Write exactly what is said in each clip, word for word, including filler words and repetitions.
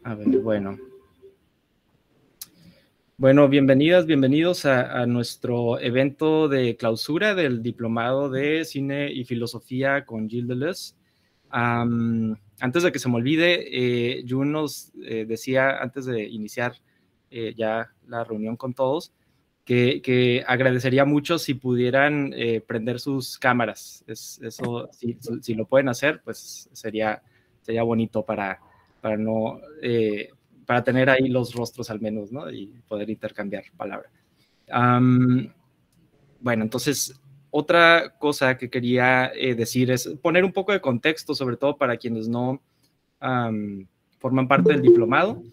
A ver, bueno. Bueno, bienvenidas, bienvenidos a, a nuestro evento de clausura del Diplomado de Cine y Filosofía con Gilles Deleuze. Um, antes de que se me olvide, eh, Jun nos eh, decía, antes de iniciar eh, ya la reunión con todos, que, que agradecería mucho si pudieran eh, prender sus cámaras. Es, eso, si, si lo pueden hacer, pues sería, sería bonito para, para no... Eh, para tener ahí los rostros al menos, ¿no? Y poder intercambiar palabras. Um, bueno, entonces, otra cosa que quería eh, decir es poner un poco de contexto, sobre todo para quienes no um, forman parte del diplomado.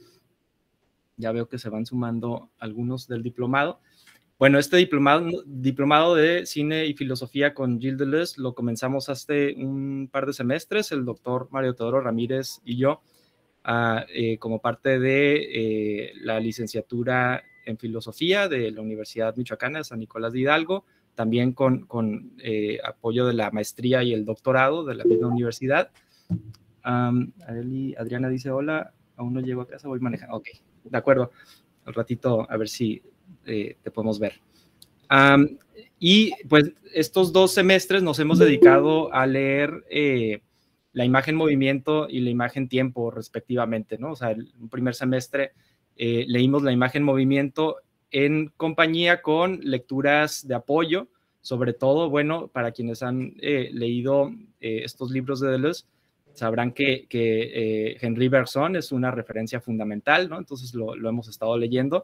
Ya veo que se van sumando algunos del diplomado. Bueno, este diplomado, diplomado de Cine y Filosofía con Gilles Deleuze lo comenzamos hace un par de semestres, el doctor Mario Teodoro Ramírez y yo, Uh, eh, como parte de eh, la licenciatura en filosofía de la Universidad Michoacana de San Nicolás de Hidalgo, también con, con eh, apoyo de la maestría y el doctorado de la misma universidad. Um, Adriana dice, hola, aún no llego a casa, voy manejando. Ok, de acuerdo, al ratito a ver si eh, te podemos ver. Um, y pues estos dos semestres nos hemos dedicado a leer eh, la imagen movimiento y la imagen tiempo respectivamente, ¿no? O sea, el primer semestre eh, leímos la imagen movimiento en compañía con lecturas de apoyo, sobre todo, bueno, para quienes han eh, leído eh, estos libros de Deleuze, sabrán que, que eh, Henri Bergson es una referencia fundamental, ¿no? Entonces lo, lo hemos estado leyendo,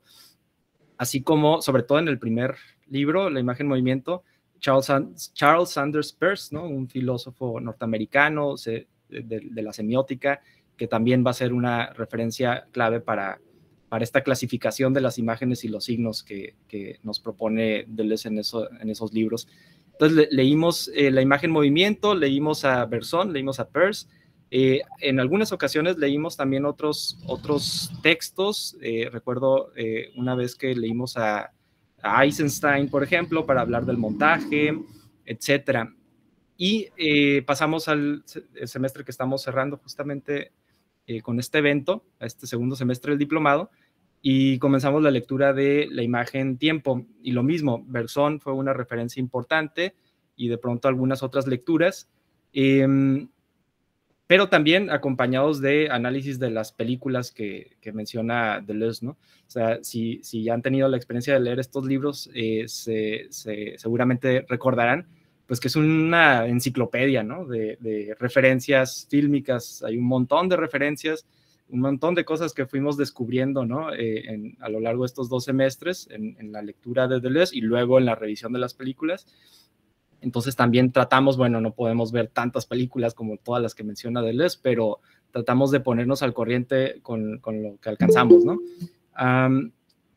así como, sobre todo en el primer libro, La imagen movimiento, Charles, Charles Sanders Peirce, ¿no? Un filósofo norteamericano se, de, de, la semiótica, que también va a ser una referencia clave para, para esta clasificación de las imágenes y los signos que, que nos propone Deleuze en, eso, en esos libros. Entonces le, leímos eh, La imagen movimiento, leímos a Bergson, leímos a Peirce. Eh, en algunas ocasiones leímos también otros, otros textos. Eh, recuerdo eh, una vez que leímos a a Eisenstein, por ejemplo, para hablar del montaje, etcétera. Y eh, pasamos al semestre que estamos cerrando justamente eh, con este evento, a este segundo semestre del diplomado, y comenzamos la lectura de la imagen tiempo. Y lo mismo, Bergson fue una referencia importante y de pronto algunas otras lecturas. Eh, pero también acompañados de análisis de las películas que, que menciona Deleuze, ¿no? O sea, si, si ya han tenido la experiencia de leer estos libros, eh, se, se, seguramente recordarán, pues que es una enciclopedia, ¿no? De, de referencias fílmicas, hay un montón de referencias, un montón de cosas que fuimos descubriendo, ¿no? Eh, en, a lo largo de estos dos semestres, en, en la lectura de Deleuze y luego en la revisión de las películas. Entonces también tratamos, bueno, no podemos ver tantas películas como todas las que menciona Deleuze, pero tratamos de ponernos al corriente con, con lo que alcanzamos, ¿no? Um,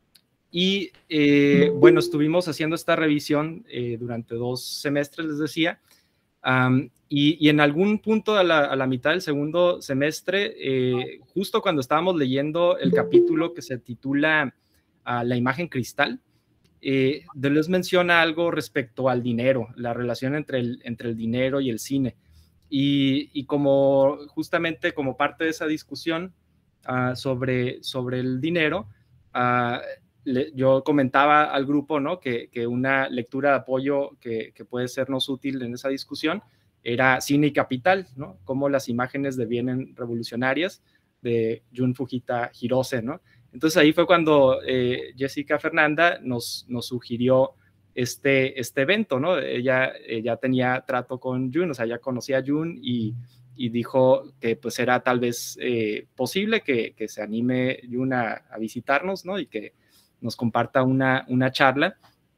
y eh, bueno, estuvimos haciendo esta revisión eh, durante dos semestres, les decía, um, y, y en algún punto a la, a la mitad del segundo semestre, eh, justo cuando estábamos leyendo el capítulo que se titula uh, La imagen cristal, Eh, Deleuze menciona algo respecto al dinero, la relación entre el, entre el dinero y el cine. Y, y como justamente como parte de esa discusión uh, sobre, sobre el dinero, uh, le, yo comentaba al grupo, ¿no? que, que una lectura de apoyo que, que puede sernos útil en esa discusión era Cine y Capital, ¿no? Cómo las imágenes devienen revolucionarias, de Jun Fujita Hirose, ¿no? Entonces ahí fue cuando eh, Jessica Fernanda nos, nos sugirió este, este evento, ¿no? Ella, ella tenía trato con Jun, o sea, ya conocía a Jun y, y dijo que pues era tal vez eh, posible que, que se anime Jun a, a visitarnos, ¿no? Y que nos comparta una, una charla.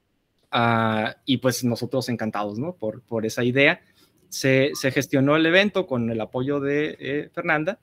Uh, y pues nosotros encantados, ¿no? Por, por esa idea. Se, se gestionó el evento con el apoyo de eh, Fernanda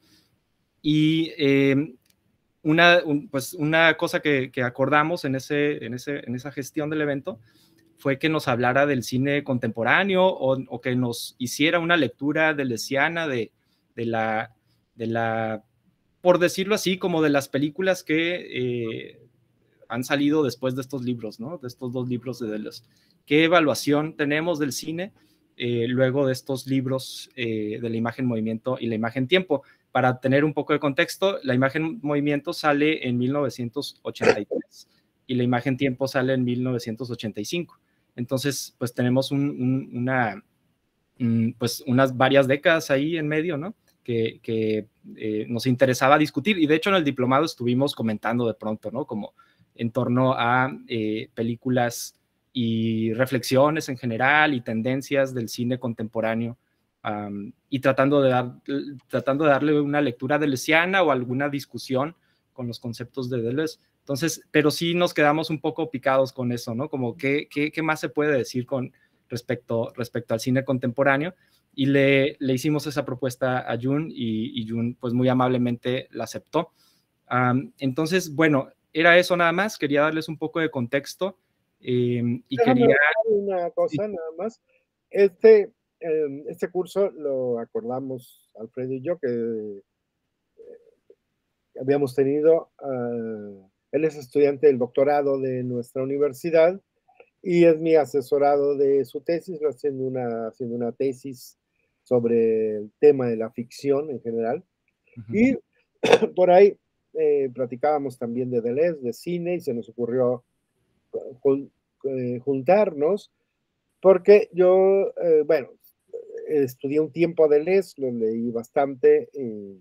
y eh, una, un, pues una cosa que, que acordamos en, ese, en, ese, en esa gestión del evento fue que nos hablara del cine contemporáneo o, o que nos hiciera una lectura deleuziana de, de, la, de la, por decirlo así, como de las películas que eh, han salido después de estos libros, ¿no? De estos dos libros de Deleuze. ¿Qué evaluación tenemos del cine eh, luego de estos libros eh, de la imagen movimiento y la imagen tiempo? para tener un poco de contexto, la imagen movimiento sale en mil novecientos ochenta y tres y la imagen tiempo sale en mil novecientos ochenta y cinco. Entonces, pues tenemos un, un, una, un, pues unas varias décadas ahí en medio, ¿no? Que, que eh, nos interesaba discutir, y de hecho en el diplomado estuvimos comentando de pronto, ¿no? Como en torno a eh, películas y reflexiones en general y tendencias del cine contemporáneo, um, y tratando de, dar, tratando de darle una lectura deleuziana o alguna discusión con los conceptos de Deleuze. Entonces, pero sí nos quedamos un poco picados con eso, ¿no? Como qué, qué, qué más se puede decir con respecto, respecto al cine contemporáneo, y le, le hicimos esa propuesta a Jun, y, y Jun pues muy amablemente la aceptó. Um, entonces, bueno, era eso nada más, quería darles un poco de contexto, eh, y Déjame quería... una cosa, sí. nada más. Este, eh, este curso lo acordamos Alfredo y yo, que eh, habíamos tenido, uh, él es estudiante del doctorado de nuestra universidad y es mi asesorado de su tesis, haciendo una, haciendo una tesis sobre el tema de la ficción en general. Uh-huh. Y por ahí eh, platicábamos también de Deleuze, de cine, y se nos ocurrió jun, eh, juntarnos, porque yo, eh, bueno, estudié un tiempo a Deleuze, lo leí bastante, eh,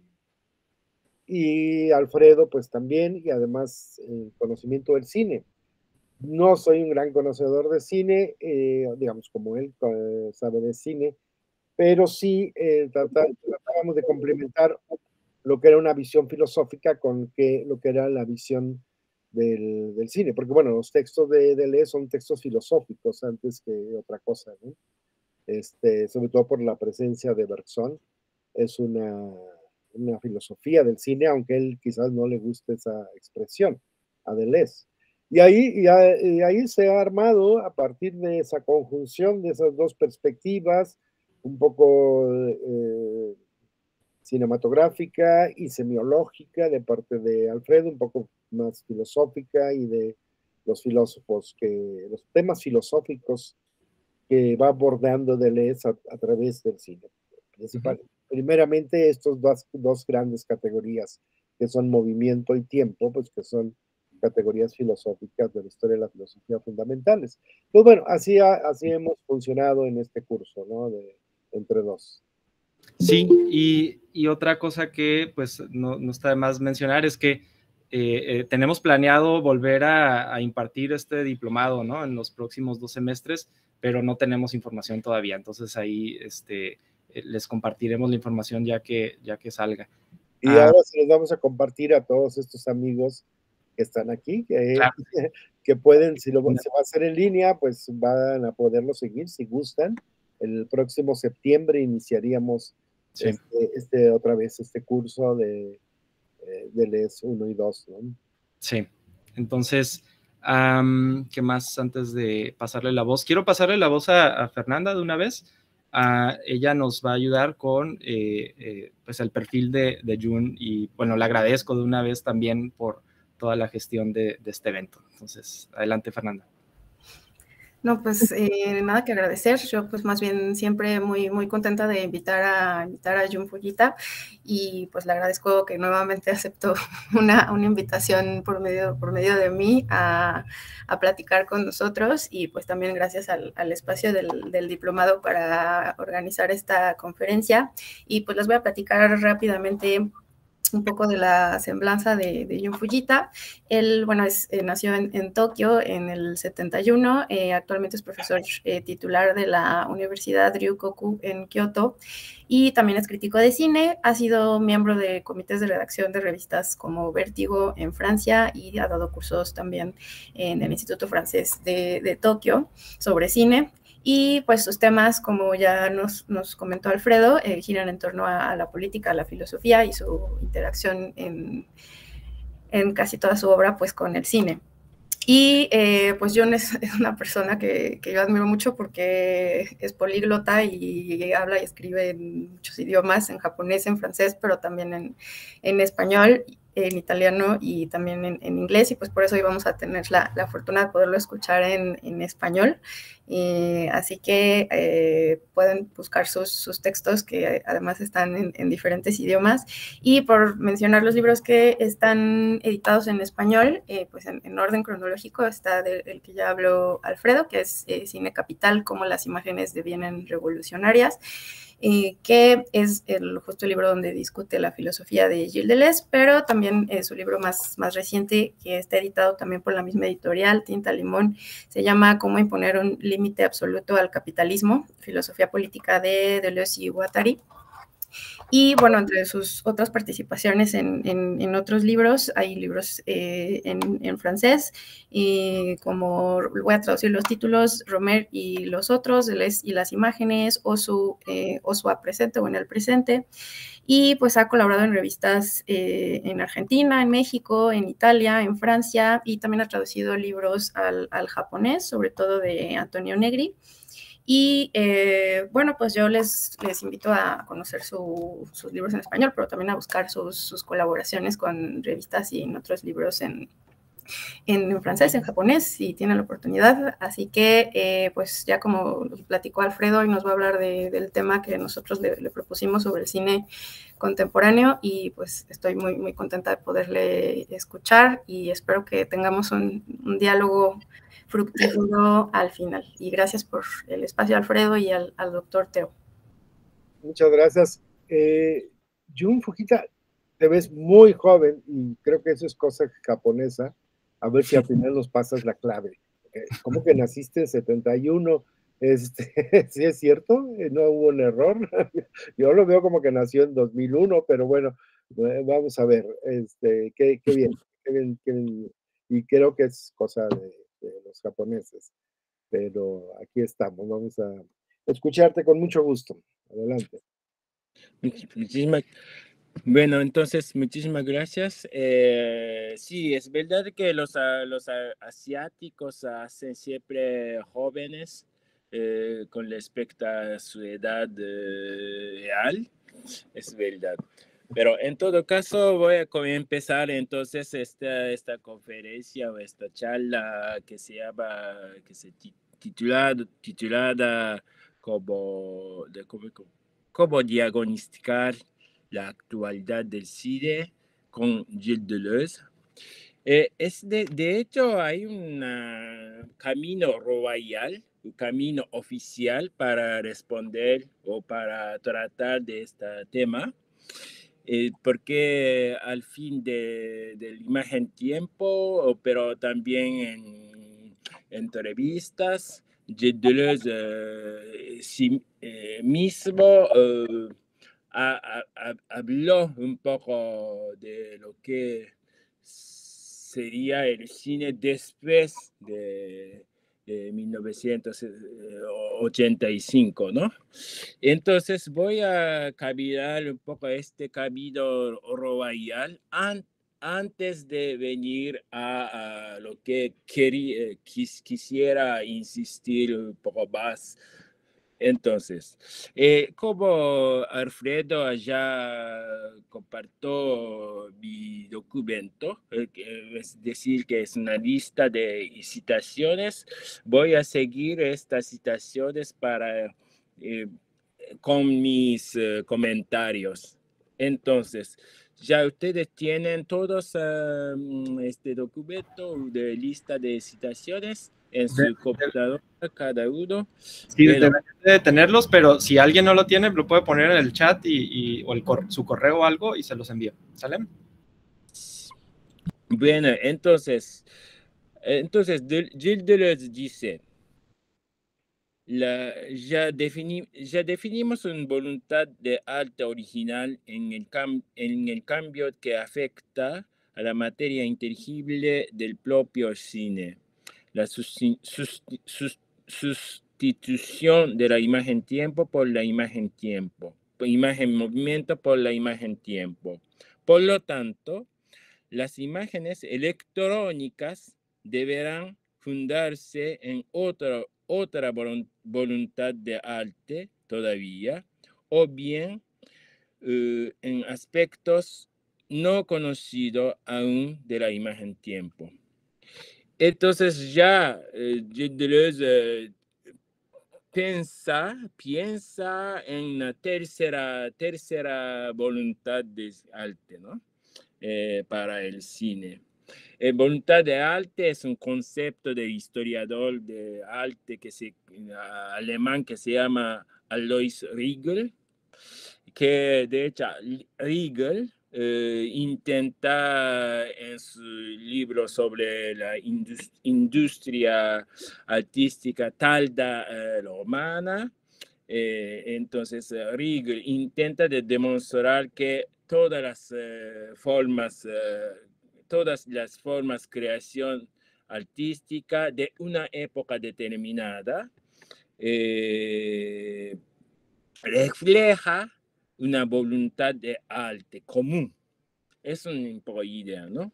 y Alfredo pues también, y además el eh, conocimiento del cine. No soy un gran conocedor de cine, eh, digamos como él eh, sabe de cine, pero sí eh, tratábamos tratá de complementar lo que era una visión filosófica con que, lo que era la visión del, del cine, porque bueno, los textos de Deleuze son textos filosóficos antes que otra cosa, ¿no? Este, sobre todo por la presencia de Bergson, es una, una filosofía del cine, aunque a él quizás no le guste esa expresión, a Deleuze. Y ahí, y, a, y ahí se ha armado, a partir de esa conjunción de esas dos perspectivas, un poco eh, cinematográfica y semiológica de parte de Alfredo, un poco más filosófica, y de los filósofos, que los temas filosóficos que va abordando Deleuze a, a través del cine. Principal, uh-huh. Primeramente, estos dos, dos grandes categorías, que son movimiento y tiempo, pues que son categorías filosóficas de la historia de la filosofía fundamentales. Pues bueno, así, ha, así hemos funcionado en este curso, ¿no? De, entre dos. Sí, y, y otra cosa que pues no, no está de más mencionar es que eh, eh, tenemos planeado volver a, a impartir este diplomado, ¿no? En los próximos dos semestres, pero no tenemos información todavía. Entonces ahí este, les compartiremos la información ya que, ya que salga. Y ah, ahora se los vamos a compartir a todos estos amigos que están aquí, que, claro. que pueden, si lo se va a hacer en línea, pues van a poderlo seguir si gustan. El próximo septiembre iniciaríamos sí. este, este, otra vez este curso de, de L E S uno y dos, ¿no? Sí, entonces, um, ¿qué más antes de pasarle la voz? Quiero pasarle la voz a, a Fernanda de una vez. Uh, ella nos va a ayudar con eh, eh, pues el perfil de, de Jun, y bueno, le agradezco de una vez también por toda la gestión de, de este evento. Entonces, adelante, Fernanda. No, pues eh, nada que agradecer. Yo pues más bien siempre muy, muy contenta de invitar a, invitar a Jun Fujita, y pues le agradezco que nuevamente aceptó una, una invitación por medio, por medio de mí a, a platicar con nosotros, y pues también gracias al, al espacio del, del diplomado para organizar esta conferencia. Y pues les voy a platicar rápidamente un poco de la semblanza de, de Jun Fujita. Él, bueno, es, eh, nació en, en Tokio en el setenta y uno, eh, actualmente es profesor eh, titular de la Universidad Ryukoku en Kioto, y también es crítico de cine. Ha sido miembro de comités de redacción de revistas como Vértigo en Francia, y ha dado cursos también en el Instituto Francés de, de Tokio sobre cine. Y pues sus temas, como ya nos, nos comentó Alfredo, eh, giran en torno a, a la política, a la filosofía y su interacción en, en casi toda su obra pues con el cine. Y eh, pues Jun es, es una persona que, que yo admiro mucho porque es políglota y habla y escribe en muchos idiomas, en japonés, en francés, pero también en, en español. en italiano y también en, en inglés, y pues por eso íbamos a tener la, la fortuna de poderlo escuchar en, en español. Eh, así que eh, pueden buscar sus, sus textos, que además están en, en diferentes idiomas. Y por mencionar los libros que están editados en español, eh, pues en, en orden cronológico está del, el que ya habló Alfredo, que es eh, Cine Capital, cómo las imágenes devienen revolucionarias, eh, que es el, justo el libro donde discute la filosofía de Gilles Deleuze, pero también eh, su libro más, más reciente, que está editado también por la misma editorial, Tinta Limón, se llama Cómo imponer un límite absoluto al capitalismo, filosofía política de Deleuze y Guattari. Y bueno, entre sus otras participaciones en, en, en otros libros, hay libros eh, en, en francés, eh, como voy a traducir los títulos, Romer y los otros, Deleuze y las imágenes, o su, eh, o su a presente o en el presente. Y pues ha colaborado en revistas eh, en Argentina, en México, en Italia, en Francia, y también ha traducido libros al, al japonés, sobre todo de Antonio Negri. Y eh, bueno, pues yo les, les invito a conocer su, sus libros en español, pero también a buscar sus, sus colaboraciones con revistas y en otros libros en, en francés, en japonés, si tienen la oportunidad. Así que, eh, pues ya como platicó Alfredo, hoy nos va a hablar de, del tema que nosotros le, le propusimos sobre el cine contemporáneo, y pues estoy muy, muy contenta de poderle escuchar y espero que tengamos un, un diálogo fructífero al final. Y gracias por el espacio, Alfredo, y al, al doctor Teo. Muchas gracias. Eh, Jun Fujita, te ves muy joven y creo que eso es cosa japonesa. A ver si al final nos pasas la clave. ¿Cómo que naciste en setenta y uno? Este, ¿sí es cierto? ¿No hubo un error? Yo lo veo como que nació en dos mil uno, pero bueno, vamos a ver. Este, qué, qué bien, qué bien, qué bien. Y creo que es cosa de, de los japoneses. Pero aquí estamos, vamos a escucharte con mucho gusto. Adelante. Muchísimas, bueno, entonces, muchísimas gracias. Eh, sí, es verdad que los, los asiáticos hacen siempre jóvenes eh, con respecto a su edad eh, real, es verdad. Pero en todo caso voy a empezar entonces esta, esta conferencia o esta charla que se llama, que se titulada, titulada como, de, como, como diagnosticar la actualidad del cine con Gilles Deleuze. Eh, es de, de hecho hay un camino royal, un camino oficial para responder o para tratar de este tema. Eh, porque al fin de, de la imagen tiempo, pero también en, en entrevistas, Gilles Deleuze eh, sí, eh, mismo eh, ha, ha, habló un poco de lo que sería el cine después de, de mil novecientos ochenta y cinco, ¿no? Entonces voy a caminar un poco este camino royal an, antes de venir a, a lo que quería, quis, quisiera insistir un poco más. Entonces, eh, como Alfredo ya compartió mi documento, eh, es decir, que es una lista de citaciones, voy a seguir estas citaciones para, eh, con mis eh, comentarios. Entonces, ya ustedes tienen todos um, este documento de lista de citaciones en su de, computadora, de, cada uno. Sí, bueno, deberían de tenerlos, pero si alguien no lo tiene, lo puede poner en el chat y, y o el cor su correo o algo y se los envío. ¿Sale? Bueno, entonces, entonces Gilles Deleuze dice, la, ya, defini, ya definimos una voluntad de arte original en el, cam, en el cambio que afecta a la materia inteligible del propio cine. La susti, susti, susti, sustitución de la imagen-tiempo por la imagen-tiempo, imagen-movimiento por la imagen-tiempo. Por lo tanto, las imágenes electrónicas deberán fundarse en otro, otra voluntad de arte todavía, o bien eh, en aspectos no conocido aún de la imagen tiempo. Entonces ya eh, Gilles Deleuze eh, piensa, piensa en la tercera, tercera voluntad de arte, ¿no? Eh, para el cine. Eh, voluntad de arte es un concepto de historiador de arte que se, uh, alemán que se llama Alois Riegel, que de hecho Riegel eh, intenta en su libro sobre la indust industria artística tarda eh, romana, eh, entonces Riegel intenta de demostrar que todas las eh, formas, eh, todas las formas de creación artística de una época determinada eh, refleja una voluntad de arte común. Es una idea, ¿no?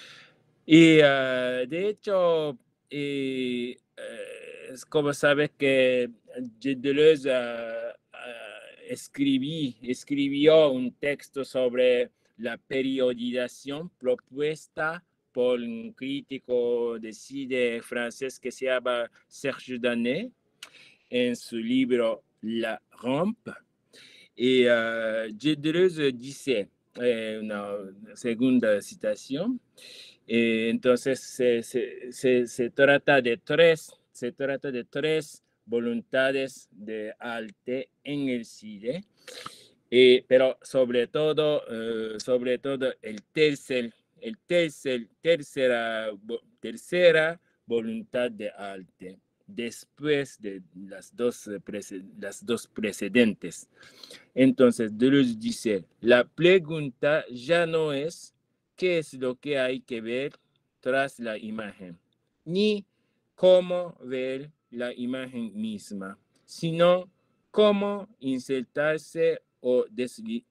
Y uh, de hecho, eh, eh, como sabes que Deleuze uh, uh, escribí, escribió un texto sobre la periodización propuesta por un crítico de cine francés que se llama Serge Danet en su libro La Rampe. Y uh, Deleuze dice, eh, una segunda citación, eh, entonces se, se, se, se, trata de tres, se trata de tres voluntades de arte en el cine, eh, pero sobre todo, eh, sobre todo el tercer, el tercer, tercera, tercera voluntad de arte, después de las dos, las dos precedentes. Entonces, Deleuze dice, la pregunta ya no es qué es lo que hay que ver tras la imagen, ni cómo ver la imagen misma, sino cómo insertarse o desli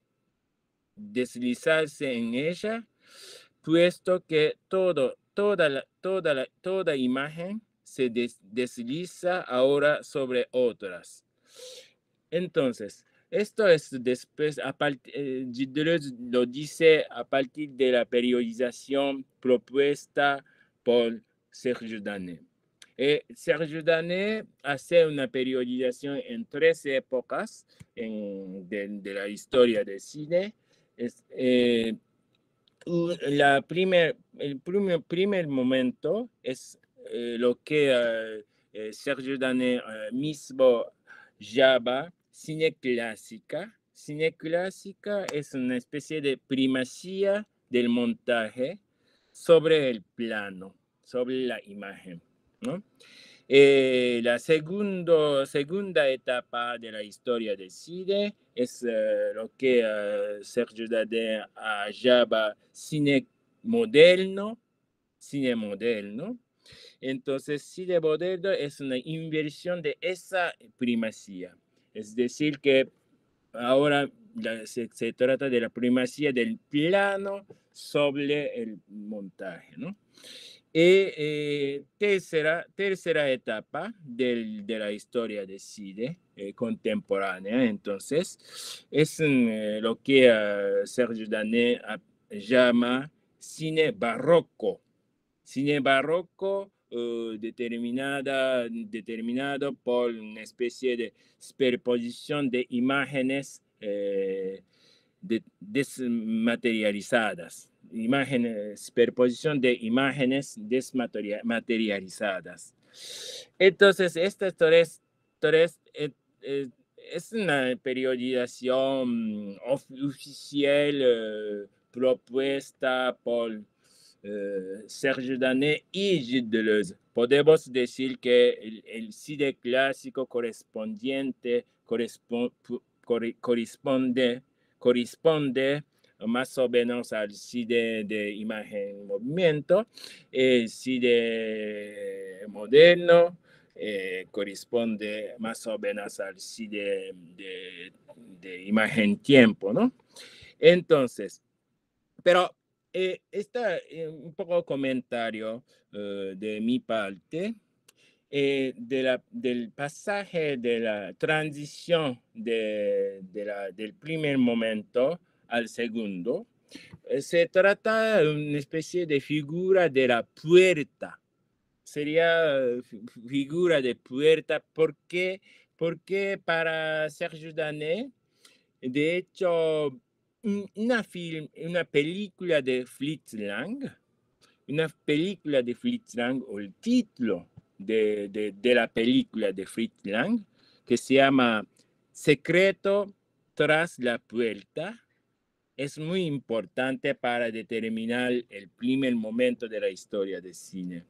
deslizarse en ella, puesto que todo, toda, la, toda, la, toda imagen se des desliza ahora sobre otras. Entonces, esto es después, a partir, eh, Deleuze lo dice a partir de la periodización propuesta por Serge Danet. Eh, Serge Danet hace una periodización en tres épocas en, de, de la historia del cine. Es, eh, la primer, el primer, primer momento es eh, lo que uh, eh, Serge Danet uh, mismo llama cine clásica. Cine clásica es una especie de primacía del montaje sobre el plano, sobre la imagen, ¿no? Eh, la segundo, segunda etapa de la historia del cine es uh, lo que uh, Serge Danet uh, llama cine moderno, cine moderno. Entonces, cine moderno es una inversión de esa primacía. Es decir, que ahora la, se, se trata de la primacía del plano sobre el montaje, ¿no? Y eh, tercera, tercera etapa del, de la historia del cine eh, contemporánea, entonces, es eh, lo que uh, Serge Danet llama cine barroco. Cine barroco uh, determinada, determinado por una especie de superposición de imágenes eh, de, desmaterializadas. Imágenes, superposición de imágenes desmaterializadas. Entonces, estas tres, tres eh, eh, es una periodización oficial eh, propuesta por eh, Serge Danet y Gilles Deleuze. Podemos decir que el, el cine clásico correspondiente corresponde, corresponde, corresponde más o menos al cine de imagen en movimiento, el cine moderno eh, corresponde más o menos al cine de, de imagen tiempo, ¿no? Entonces, pero eh, está eh, un poco comentario uh, de mi parte. Eh, de la, del pasaje de la transición de, de la, del primer momento al segundo, Se trata de una especie de figura de la puerta. Sería figura de puerta. ¿Por qué? Porque para Serge Danet, de hecho, una, film, una película de Fritz Lang, una película de Fritz Lang, o el título de, de, de la película de Fritz Lang, que se llama Secreto tras la puerta, es muy importante para determinar el primer momento de la historia del cine.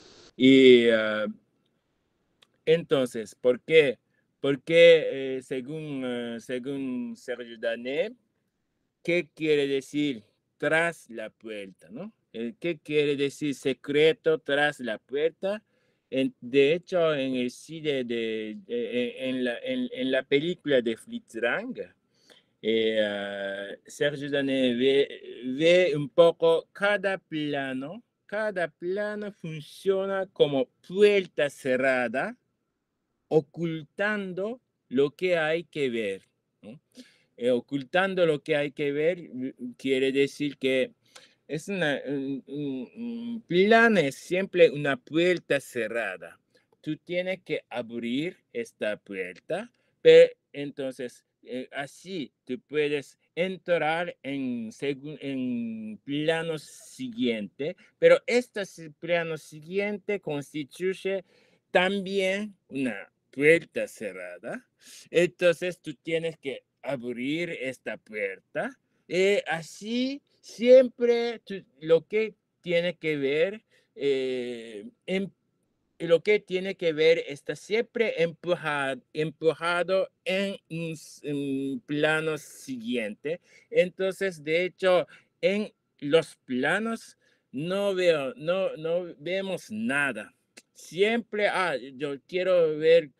Y uh, entonces, ¿por qué? Porque eh, según, uh, según Serge Danet, ¿qué quiere decir tras la puerta, ¿no? ¿Qué quiere decir secreto tras la puerta? En, de hecho, en el cine de, de en, la, en, en la película de Fritz Lang, eh, uh, Serge Danet ve, ve un poco cada plano, cada plano funciona como puerta cerrada, ocultando lo que hay que ver, ¿no? Eh, ocultando lo que hay que ver quiere decir que es una, un, un, un plan es siempre una puerta cerrada. Tú tienes que abrir esta puerta, pero entonces eh, así tú puedes entrar en, en plano siguiente, pero este plano siguiente constituye también una puerta cerrada. Entonces tú tienes que abrir esta puerta. Eh, así siempre tú, lo que tiene que ver, eh, en, lo que tiene que ver está siempre empujado, empujado en un, un plano siguiente. Entonces, de hecho, en los planos no veo, no, no vemos nada. Siempre, ah, yo quiero ver,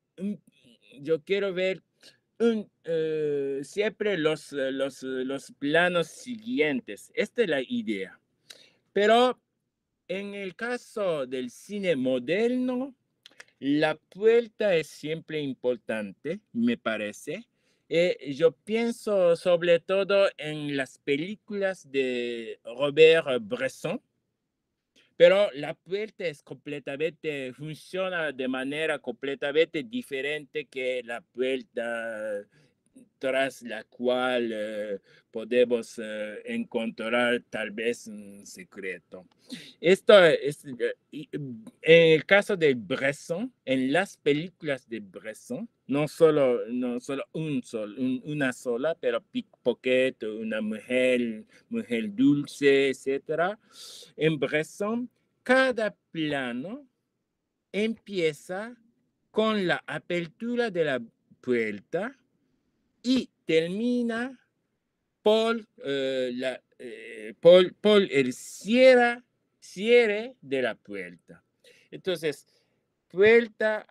yo quiero ver un, uh, siempre los, los, los planos siguientes. Esta es la idea. Pero en el caso del cine moderno, la puerta es siempre importante, me parece. Eh, yo pienso sobre todo en las películas de Robert Bresson, pero la puerta es completamente, funciona de manera completamente diferente que la puerta tras la cual eh, podemos eh, encontrar tal vez un secreto. Esto es, en el caso de Bresson, en las películas de Bresson, no solo, no solo un sol, un, una sola, pero Pickpocket, una mujer, mujer dulce, etcétera. En Bresson, cada plano empieza con la apertura de la puerta y termina por, eh, la, eh, por, por el cierre, cierre de la puerta. Entonces, puerta,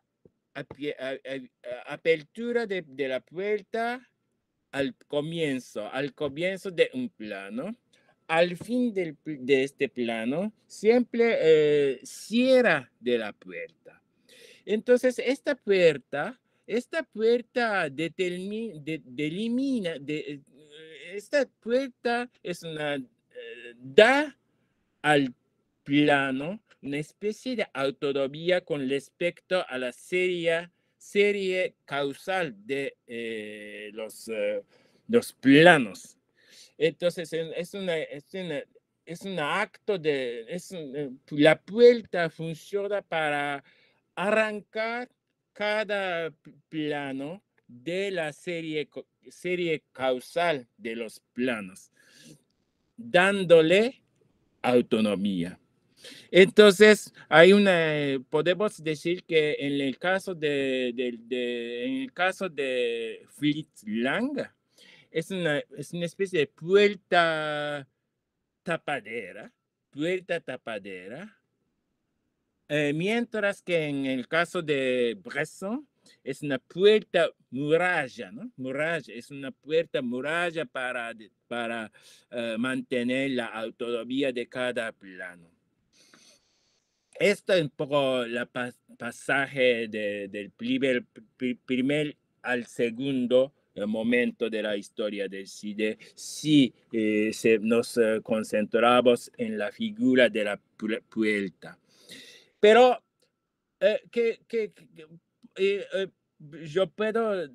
apertura de, de la puerta al comienzo, al comienzo de un plano. Al fin del, de este plano, siempre eh, cierra de la puerta. Entonces, esta puerta, esta puerta determina, de, delimina, de, esta puerta es una, eh, da al plano una especie de autonomía con respecto a la serie, serie causal de eh, los, eh, los planos. Entonces, es una, es una, es un acto de, es un, la puerta funciona para arrancar cada plano de la serie, serie causal de los planos, dándole autonomía. Entonces, hay una, podemos decir que en el caso de, de, de, en el caso de Fritz Lang, es una, es una especie de puerta tapadera, puerta tapadera, eh, mientras que en el caso de Bresson es una puerta muralla, ¿no? Muralla, es una puerta muralla para, para uh, mantener la autonomía de cada plano. Esto es un poco el pas pasaje de, del primer, primer al segundo momento de la historia del cine si eh, se, nos eh, concentramos en la figura de la puerta. Pero eh, que, que, que eh, eh, yo puedo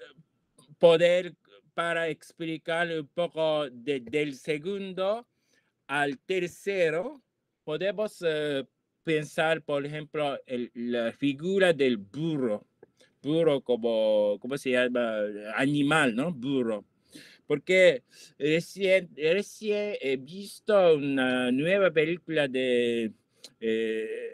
poder para explicar un poco de, del segundo al tercero, podemos uh, pensar, por ejemplo, el, la figura del burro, burro como, ¿cómo se llama? Animal, ¿no? Burro. Porque recién, recién he visto una nueva película de eh,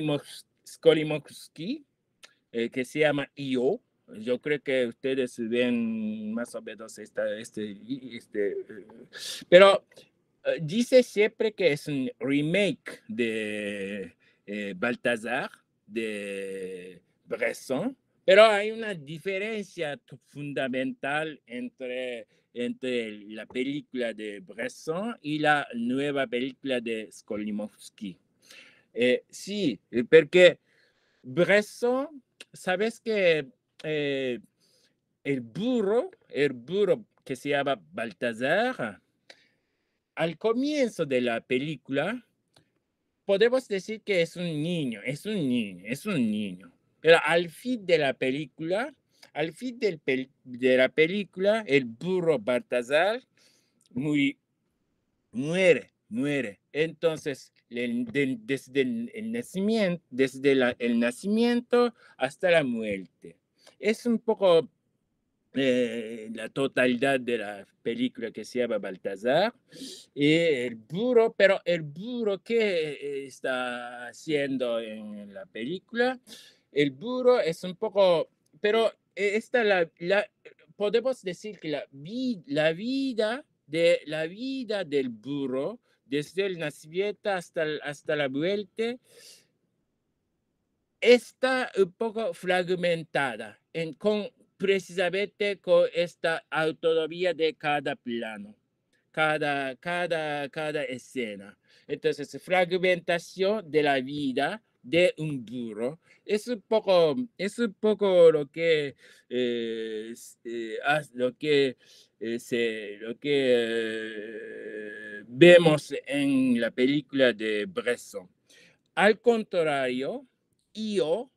Skolimowski eh, que se llama I O. Yo creo que ustedes ven más o menos esta, este, este, pero uh, dice siempre que es un remake de eh, Balthazar, de Bresson, pero hay una diferencia fundamental entre, entre la película de Bresson y la nueva película de Skolimowski. Eh, sí, porque Bresson, sabes que eh, el burro, el burro que se llama Balthazar, al comienzo de la película, podemos decir que es un niño, es un niño, es un niño. Pero al fin de la película, al fin del pel de la película, el burro Balthazar muy, muere, muere. Entonces, el, de, desde el, el nacimiento, desde la, el nacimiento hasta la muerte. Es un poco eh, la totalidad de la película que se llama Balthazar. Y el burro, pero el burro que está haciendo en la película, el burro es un poco, pero esta la, la podemos decir que la, vi, la vida de la vida del burro desde el nacimiento hasta, hasta la muerte está un poco fragmentada en, con, precisamente con esta autonomía de cada plano, cada, cada, cada escena. Entonces, fragmentación de la vida de un burro es un poco, es un poco lo que, eh, eh, lo que, eh, se, lo que eh, vemos en la película de Bresson. Al contrario, I O,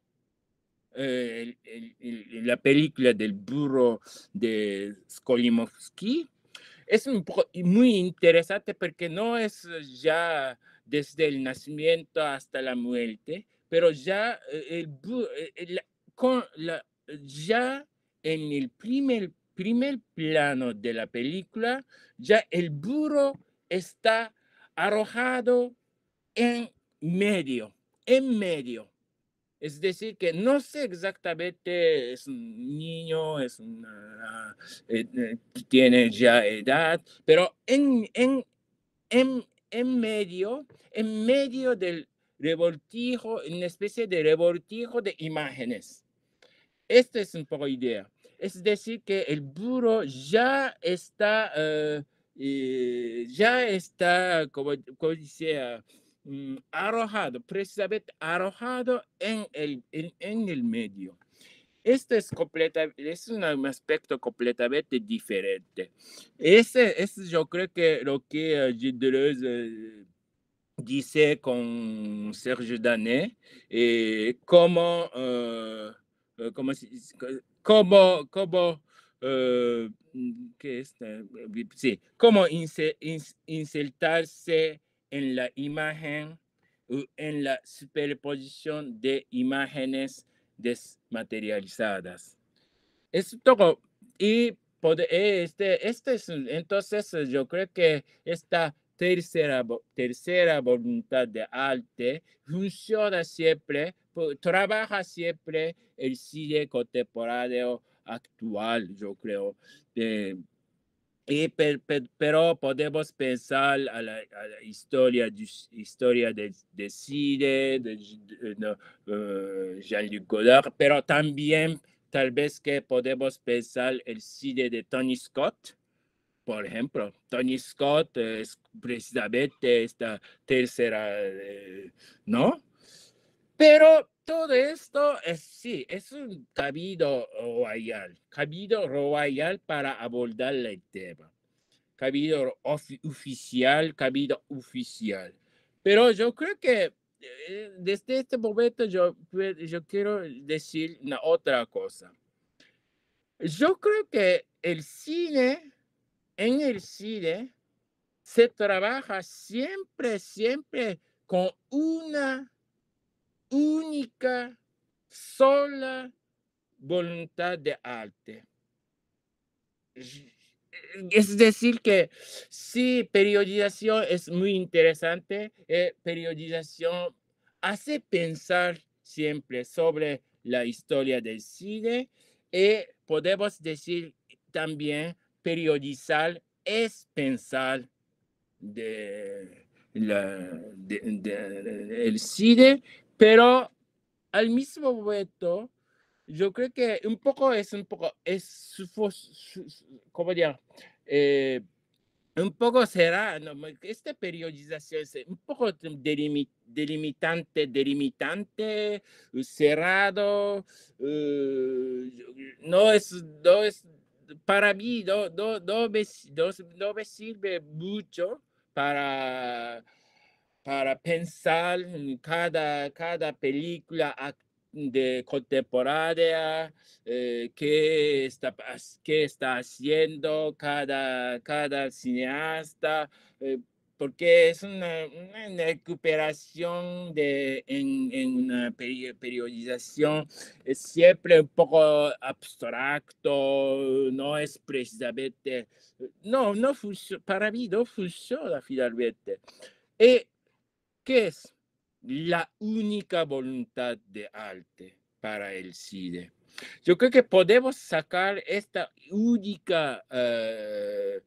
eh, el, el, la película del burro de Skolimowski, es un poco muy interesante porque no es ya desde el nacimiento hasta la muerte, pero ya, el, el, con la, ya en el primer, primer plano de la película, ya el burro está arrojado en medio, en medio. Es decir, que no sé exactamente, es un niño, es una, eh, tiene ya edad, pero en, en, en, en medio, en medio del revoltijo, una especie de revoltijo de imágenes. Esta es un poco idea. Es decir, que el burro ya está, uh, eh, ya está, como, como decía, um, arrojado, precisamente arrojado en el, en, en el medio. Este es, completa, es un aspecto completamente diferente. Ese es, yo creo que lo que uh, Gilles Deleuze uh, dice con Serge Danet, eh, como... Uh, Como, como, como, uh, ¿qué es? Sí, como insertarse en la imagen, en la superposición de imágenes desmaterializadas. Es todo. Y este, este es, entonces yo creo que esta tercera, tercera voluntad de arte funciona siempre, trabaja siempre el cine contemporáneo actual, yo creo. Eh, y per, per, pero podemos pensar a la, a la historia, de, historia de, de cine, de, de, de uh, Jean-Luc Godard, pero también tal vez que podemos pensar el cine de Tony Scott. Por ejemplo, Tony Scott es precisamente esta tercera, eh, ¿no? Pero todo esto es, sí, es un cabido royal, cabido royal para abordar el tema. Cabido ofi oficial, cabido oficial. Pero yo creo que eh, desde este momento yo, yo quiero decir una otra cosa. Yo creo que el cine, en el cine, se trabaja siempre, siempre con una única, sola voluntad de arte. Es decir que sí, periodización es muy interesante. Eh, periodización hace pensar siempre sobre la historia del cine y podemos decir también periodizar es pensar de la, de, de, de, el cine, pero al mismo momento yo creo que un poco es un poco, es, ¿cómo decir? Eh, un poco será, no, esta periodización es un poco delimitante, delimitante, cerrado, uh, no es, no es, para mí no, no, no, me, no, no me sirve mucho para, para pensar en cada, cada película de contemporánea, eh, qué, está, qué está haciendo cada, cada cineasta, eh, porque es una, una recuperación de, en, en una periodización, es siempre un poco abstracto, no es precisamente, no, no funciona, para mí no funciona finalmente. ¿Y qué es la única voluntad de arte para el cine? Yo creo que podemos sacar esta única uh,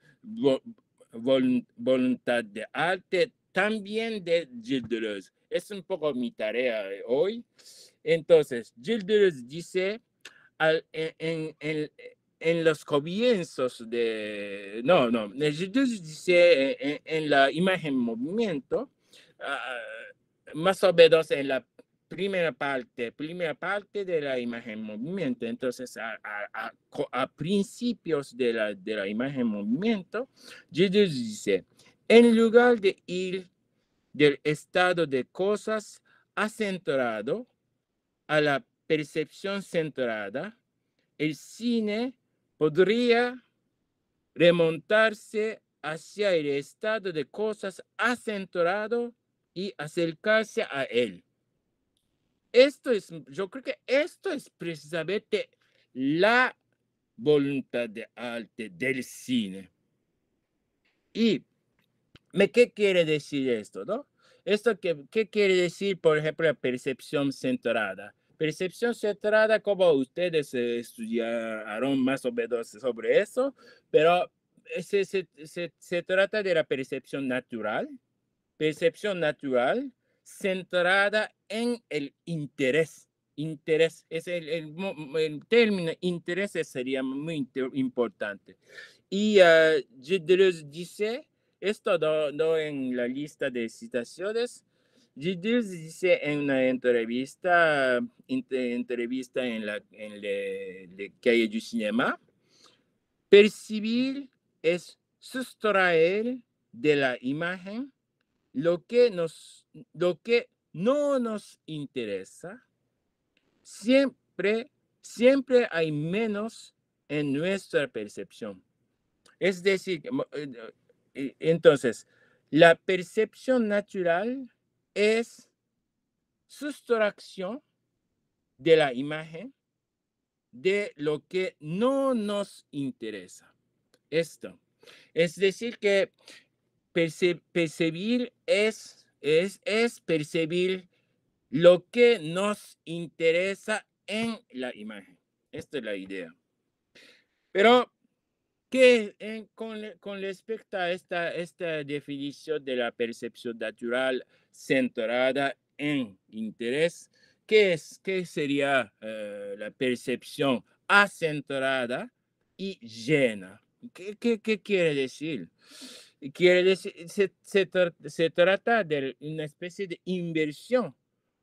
vol voluntad de arte también de Gilles Deleuze. Es un poco mi tarea hoy. Entonces, Gilles Deleuze dice al, en, en, en, en los comienzos de... No, no, Gilles Deleuze dice en, en la imagen movimiento, uh, más o menos en la primera parte, primera parte de la imagen movimiento. Entonces, a, a, a, a principios de la, de la imagen movimiento, Gilles dice, en lugar de ir del estado de cosas acentrado a la percepción centrada, el cine podría remontarse hacia el estado de cosas acentrado y acercarse a él. Esto es, yo creo que esto es precisamente la voluntad de arte del cine. ¿Y qué quiere decir esto, no? Esto que, ¿qué quiere decir, por ejemplo, la percepción centrada? Percepción centrada, como ustedes eh, estudiaron más o menos sobre eso, pero se, se, se, se trata de la percepción natural, percepción natural centrada en el interés. Interés, es el, el, el término interés sería muy importante. Y uh, Gilles Deleuze dice, esto no, no en la lista de citaciones, Gilles Deleuze dice en una entrevista, inter, entrevista en la en le, le Cahiers du Cinéma, percibir es sustraer de la imagen lo que, nos, lo que no nos interesa. Siempre, siempre hay menos en nuestra percepción. Es decir, entonces, la percepción natural es sustracción de la imagen de lo que no nos interesa. Esto. Es decir, que perce percibir es, es, es percibir lo que nos interesa en la imagen. Esta es la idea. Pero que en, con, con respecto a esta, esta definición de la percepción natural centrada en interés, ¿qué, es, qué sería uh, la percepción acentrada y llena? ¿Qué, qué, qué quiere decir? Quiere decir, se, se, se trata de una especie de inversión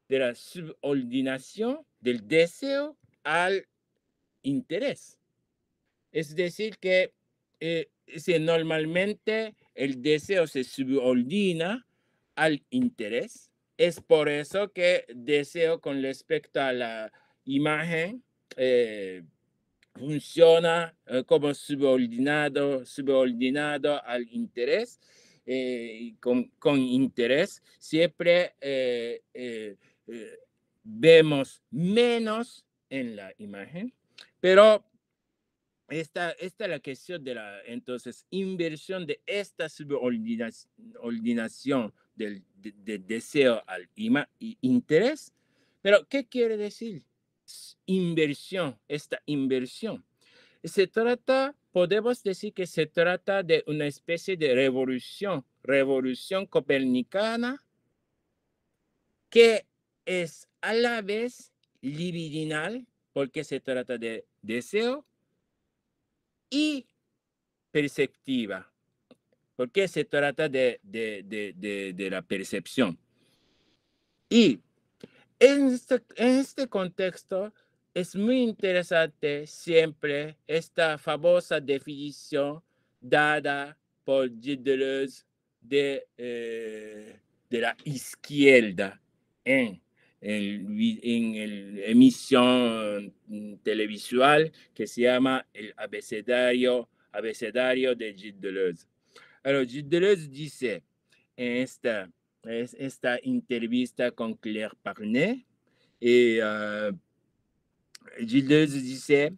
de la subordinación del deseo al interés. Es decir, que eh, si normalmente el deseo se subordina al interés, es por eso que deseo con respecto a la imagen eh, funciona eh, como subordinado, subordinado al interés. Eh, con, con interés siempre eh, eh, eh, vemos menos en la imagen, pero esta, esta es la cuestión de la entonces inversión de esta subordinación del de, de deseo al ima, interés. Pero ¿qué quiere decir inversión? Esta inversión se trata, podemos decir que se trata de una especie de revolución, revolución copernicana, que es a la vez libidinal, porque se trata de deseo, y perceptiva, porque se trata de, de, de, de, de la percepción. Y en este, en este contexto es muy interesante siempre esta famosa definición dada por Gilles Deleuze de, eh, de la izquierda en en la emisión televisual que se llama el abecedario, abecedario de Gilles Deleuze. Alors, Gilles Deleuze dice en esta, esta entrevista con Claire Parnet, y uh, Gilles Deleuze dice,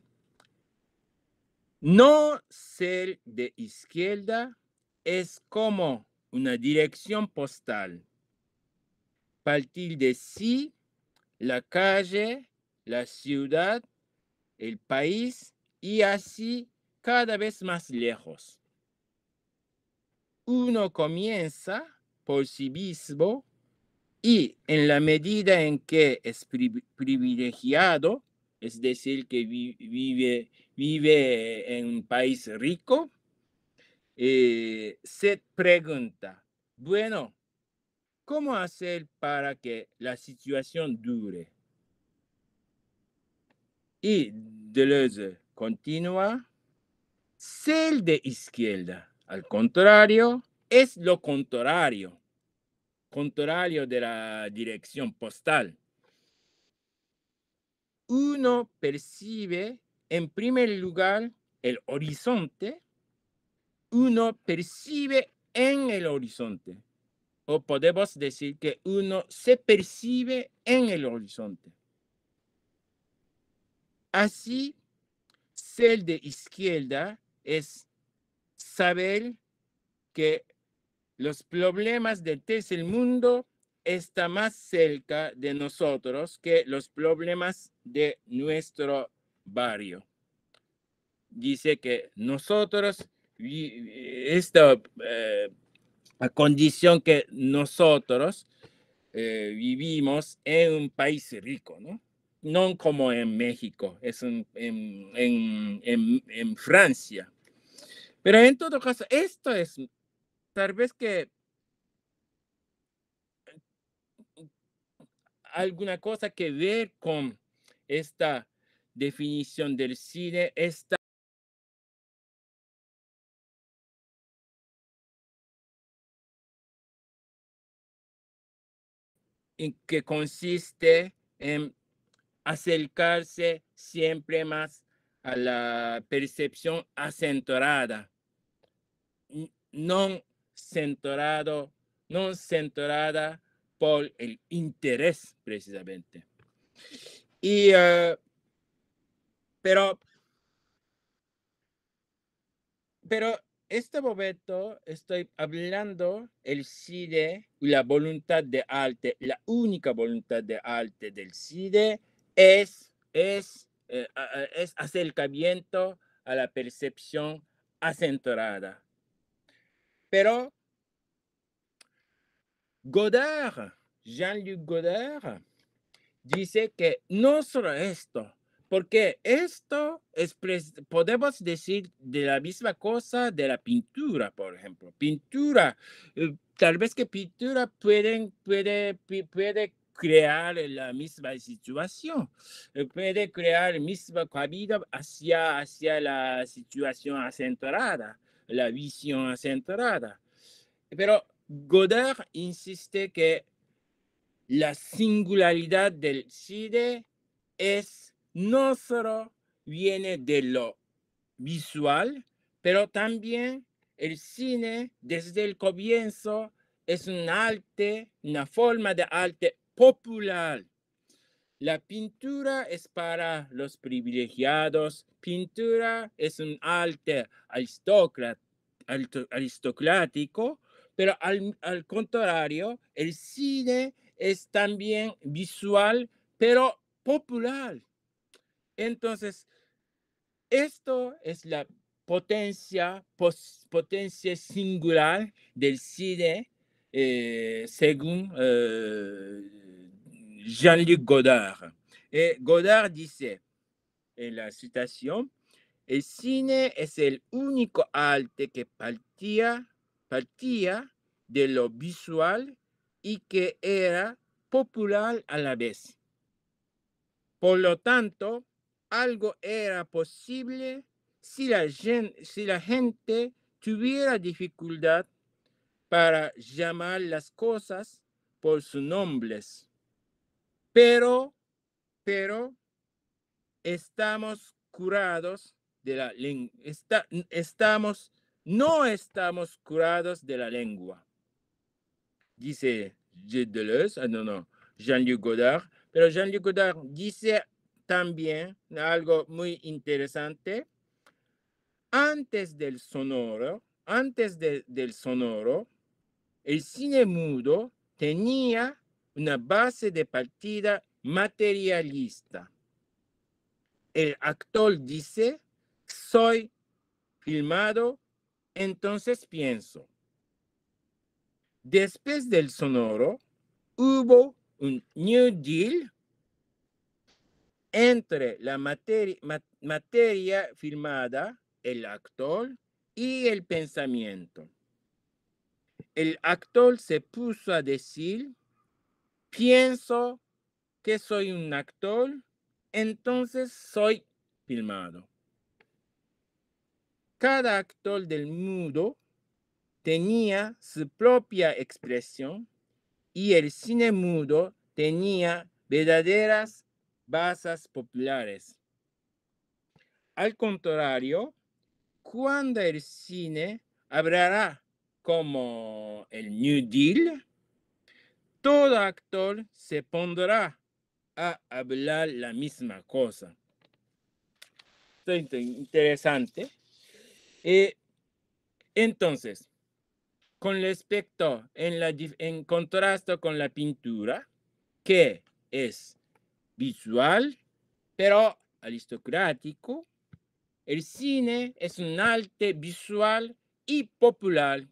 no ser de izquierda es como una dirección postal. Partir de sí, la calle, la ciudad, el país y así cada vez más lejos. Uno comienza por sí mismo y en la medida en que es privilegiado, es decir, que vive, vive en un país rico, eh, se pregunta, bueno, ¿cómo hacer para que la situación dure? Y Deleuze continúa, ser de izquierda, al contrario, es lo contrario, contrario de la dirección postal. Uno percibe, en primer lugar, el horizonte, uno percibe en el horizonte, o podemos decir que uno se percibe en el horizonte. Así, ser de izquierda es saber que los problemas del tercer mundo están más cerca de nosotros que los problemas de nuestro barrio. Dice que nosotros, esta eh, condición que nosotros eh, vivimos en un país rico, ¿no? No como en México, es un, en, en, en, en Francia. Pero en todo caso, esto es tal vez que alguna cosa que ver con esta definición del cine, esta en que consiste en acercarse siempre más a la percepción acenturada, no centrado, no centrada por el interés precisamente. Y, uh, pero, pero este momento estoy hablando el cine y la voluntad de arte, la única voluntad de arte del cine es, es, eh, es acercamiento a la percepción acenturada. Pero Godard, Jean-Luc Godard, dice que no solo esto, porque esto es, podemos decir de la misma cosa de la pintura, por ejemplo. Pintura, eh, tal vez que pintura pueden, puede, puede crear la misma situación, puede crear misma cabida hacia, hacia la situación acentrada, la visión acentrada. Pero Godard insiste que la singularidad del cine es no solo viene de lo visual, pero también el cine desde el comienzo es un arte, una forma de arte popular. La pintura es para los privilegiados, pintura es un arte aristocrático, pero al, al contrario, el cine es también visual, pero popular. Entonces, esto es la potencia, pos, potencia singular del cine, eh, según eh, Jean-Luc Godard. Eh, Godard dice en la citación, el cine es el único arte que partía, partía de lo visual y que era popular a la vez. Por lo tanto, algo era posible si la, gente, si la gente tuviera dificultad para llamar las cosas por sus nombres. Pero, pero, estamos curados de la lengua. Está, estamos, no estamos curados de la lengua. Dice Gilles Deleuze, ah, no, no, Jean-Luc Godard. Pero Jean-Luc Godard dice también algo muy interesante. Antes del sonoro, antes de, del sonoro, el cine mudo tenía una base de partida materialista. El actor dice, soy filmado, entonces pienso. Después del sonoro, hubo un New Deal entre la materia, materia filmada, el actor y el pensamiento. El actor se puso a decir, pienso que soy un actor, entonces soy filmado. Cada actor del mundo tenía su propia expresión y el cine mudo tenía verdaderas bases populares. Al contrario, cuando el cine hablará como el New Deal, todo actor se pondrá a hablar la misma cosa. Esto es interesante. Eh, entonces, con respecto, en, la, en contraste con la pintura, que es visual, pero aristocrático, el cine es un arte visual y popular.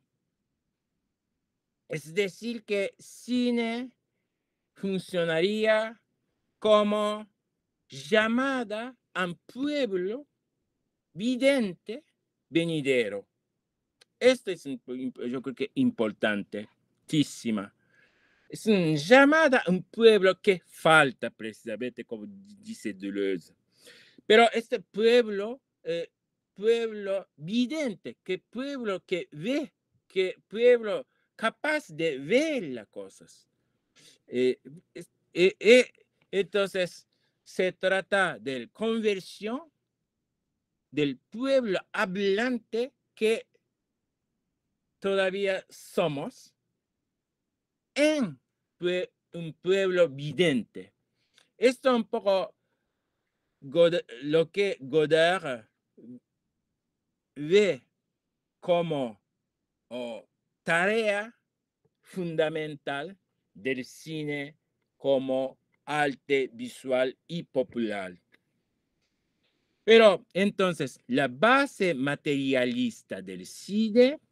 Es decir, que cine funcionaría como llamada a un pueblo vidente venidero. Esto es, yo creo que importantísima. Es una llamada a un pueblo que falta precisamente, como dice Deleuze. Pero este pueblo, eh, pueblo vidente, que pueblo que ve, que pueblo capaz de ver las cosas. Eh, eh, eh, entonces, se trata de la conversión del pueblo hablante que todavía somos en un pueblo vidente. Esto es un poco God, lo que Godard ve como oh, tarea fundamental del cine como arte visual y popular. Pero entonces, la base materialista del cine,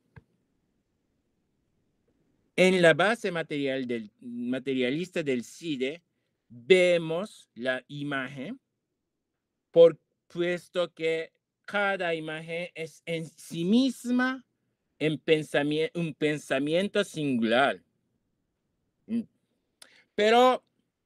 en la base material del, materialista del cine, vemos la imagen, por puesto que cada imagen es en sí misma en pensamiento, un pensamiento singular. Pero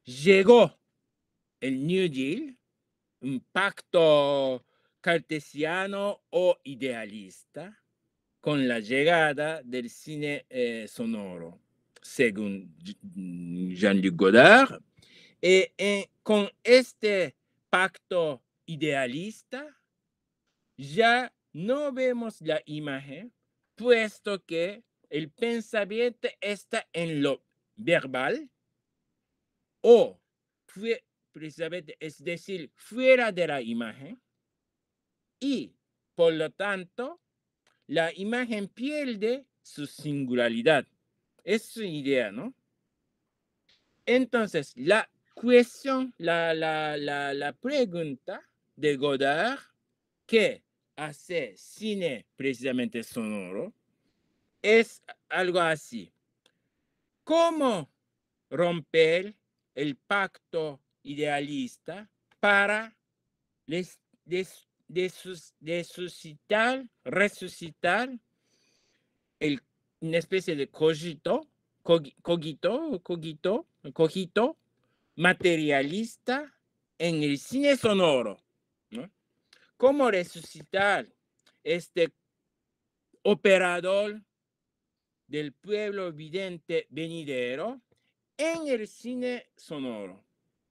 llegó el New Deal, un pacto cartesiano o idealista, con la llegada del cine eh, sonoro, según Jean-Luc Godard. Eh, eh, con este pacto idealista, ya no vemos la imagen, puesto que el pensamiento está en lo verbal o fue, precisamente, es decir, fuera de la imagen, y por lo tanto, la imagen pierde su singularidad. Es su idea, ¿no? Entonces, la cuestión, la, la, la, la pregunta de Godard, que hace cine precisamente sonoro, es algo así. ¿Cómo romper el pacto idealista para les, des, desus, desuscitar, resucitar el, una especie de cogito, cogito, cogito, cogito materialista en el cine sonoro, ¿no? ¿Cómo resucitar este operador del pueblo vidente venidero en el cine sonoro?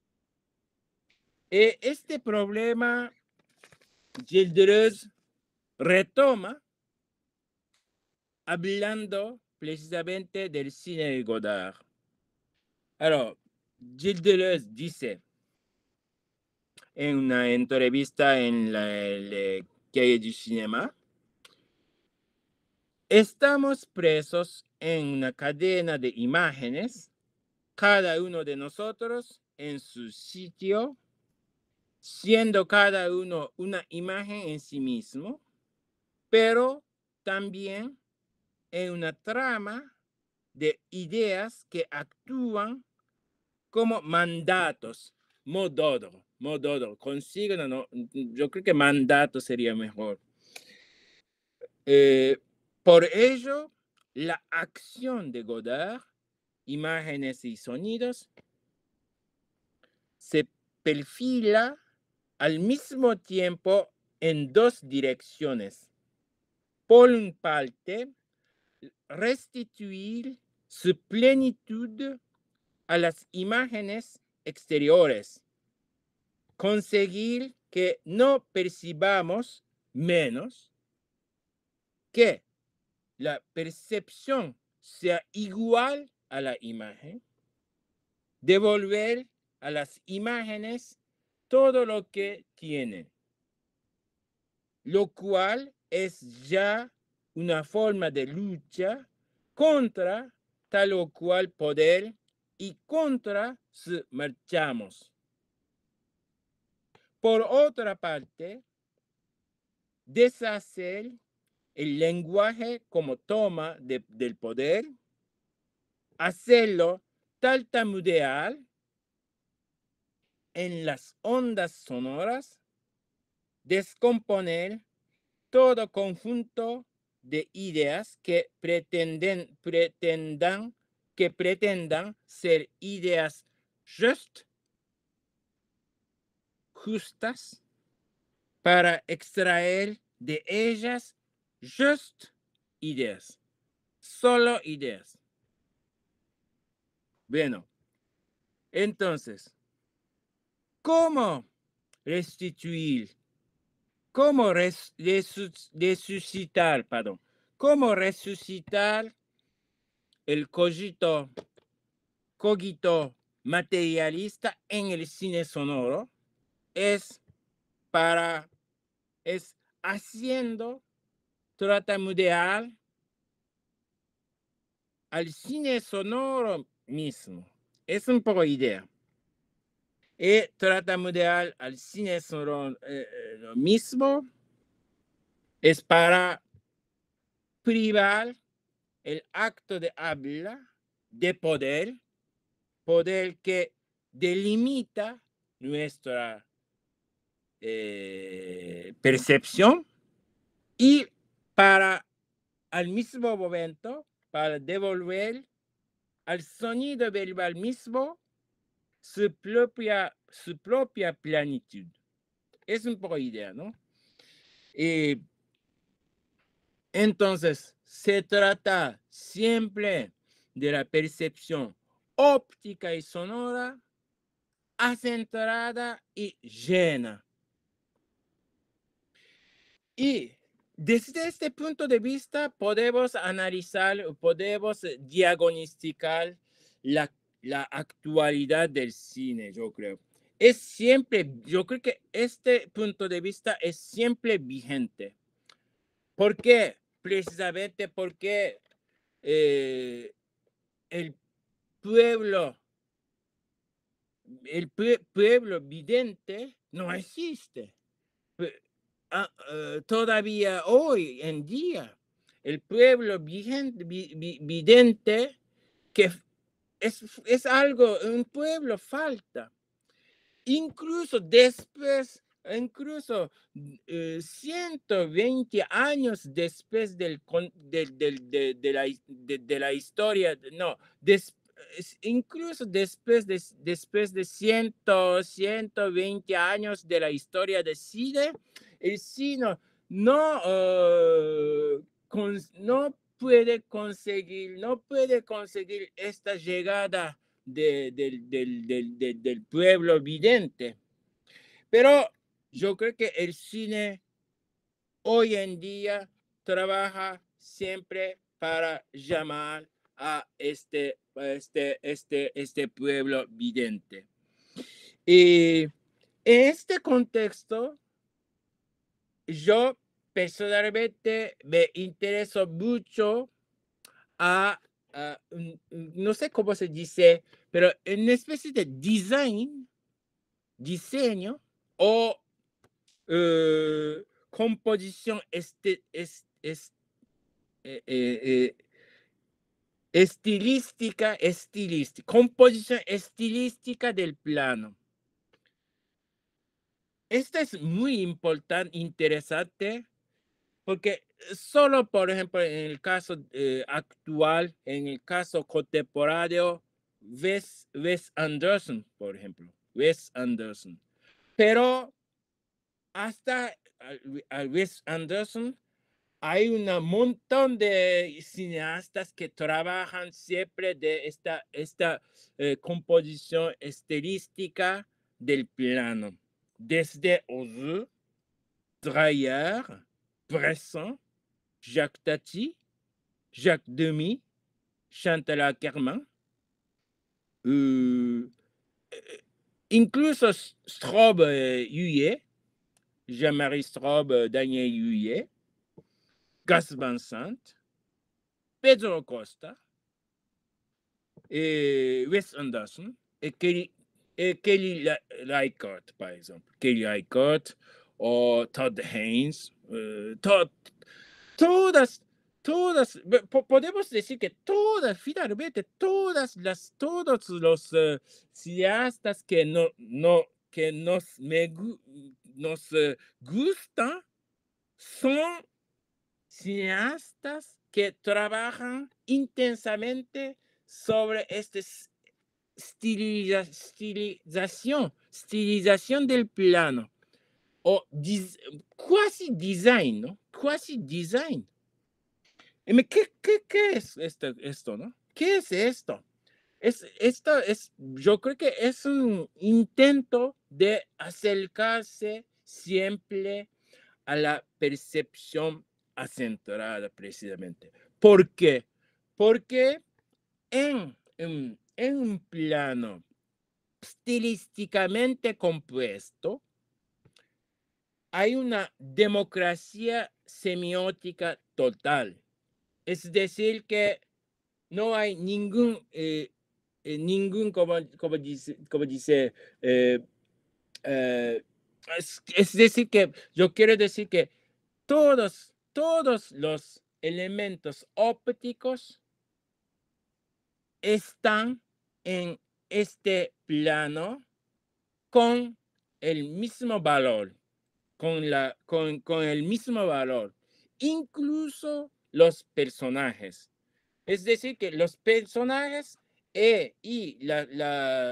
Eh, este problema Gilles Deleuze retoma hablando precisamente del cine de Godard. Alors, Gilles Deleuze dice en una entrevista en la, la calle du cinéma, estamos presos en una cadena de imágenes, cada uno de nosotros en su sitio, siendo cada uno una imagen en sí mismo, pero también en una trama de ideas que actúan como mandatos, mododo, mododo, consiguen, no, yo creo que mandato sería mejor. Eh, por ello, la acción de Godard, imágenes y sonidos, se perfila al mismo tiempo en dos direcciones. Por una parte, restituir su plenitud a las imágenes exteriores, conseguir que no percibamos menos, que la percepción sea igual a la imagen, devolver a las imágenes todo lo que tienen, lo cual es ya una forma de lucha contra tal o cual poder y contra su marchamos. Por otra parte, deshacer el lenguaje como toma de, del poder, hacerlo tartamudear en las ondas sonoras, descomponer todo conjunto de ideas que pretenden, pretendan, que pretendan ser ideas just, justas, para extraer de ellas just ideas, solo ideas. Bueno, entonces, ¿cómo restituir, cómo res, resus, resucitar, perdón, cómo resucitar el cogito, cogito materialista en el cine sonoro? Es para, es haciendo tartamudear al cine sonoro mismo. Es un poco idea. Y tartamudear al cine sonoro eh, lo mismo es para privar el acto de habla de poder, poder que delimita nuestra eh, percepción, y para al mismo momento, para devolver al sonido verbal mismo su propia, su propia plenitud. Es un poco idea, ¿no? Y entonces, se trata siempre de la percepción óptica y sonora, acentrada y llena. Y desde este punto de vista podemos analizar, podemos diagnosticar la, la actualidad del cine, yo creo. Es siempre, yo creo que este punto de vista es siempre vigente. ¿Por qué? Precisamente porque eh, el pueblo, el pue pueblo vidente no existe. Uh, uh, todavía hoy en día, el pueblo vigente, vi, vi, vidente, que es, es algo, un pueblo falta. Incluso después, incluso uh, ciento veinte años después del, del, del, de, de, la, de, de la historia, no, des, incluso después de, después de cien, ciento veinte años de la historia de cine, el cine no, uh, con, no puede conseguir, no puede conseguir esta llegada de, de, de, de, de, del pueblo vidente. Pero yo creo que el cine hoy en día trabaja siempre para llamar a este, este, este, este pueblo vidente. Y en este contexto, yo personalmente me intereso mucho a, a un, no sé cómo se dice, pero en una especie de design, diseño o uh, composición este, es, es, eh, eh, estilística, estilística, composición estilística del plano. Esto es muy importante, interesante, porque solo, por ejemplo, en el caso eh, actual, en el caso contemporáneo, Wes, Wes Anderson, por ejemplo, Wes Anderson. Pero hasta a Wes Anderson hay un montón de cineastas que trabajan siempre de esta, esta eh, composición estilística del plano. Desde Ozu, Dreyer, Bresson, Jacques Tati, Jacques Demy, Chantal Akerman, uh, incluso Straub uh, Huillet, Jean-Marie Straub, uh, Daniel Huillet, Gus Van Sant, Pedro Costa, et Wes Anderson, et Kelly, et Kelly Reichardt, par exemple. Kelly Reichardt o Todd Haynes, uh, Todd, todas, todas, podemos decir que todas, finalmente, todas las, todos los uh, cineastas que, no, no, que nos, me, nos uh, gustan son cineastas que trabajan intensamente sobre esta estiliza, estilización, estilización del plano, o dis, quasi design, ¿no? Quasi design. ¿Qué, qué, qué es esto, esto, no? ¿Qué es esto? Es, esto es, yo creo que es un intento de acercarse siempre a la percepción acentrada precisamente. ¿Por qué? Porque en, en, en un plano estilísticamente compuesto hay una democracia semiótica total. Es decir, que no hay ningún, eh, eh, ningún como, como dice, como dice eh, eh, es, es decir, que yo quiero decir que todos, todos los elementos ópticos están en este plano con el mismo valor, con, la, con, con el mismo valor, incluso los personajes. Es decir, que los personajes e, y la, la,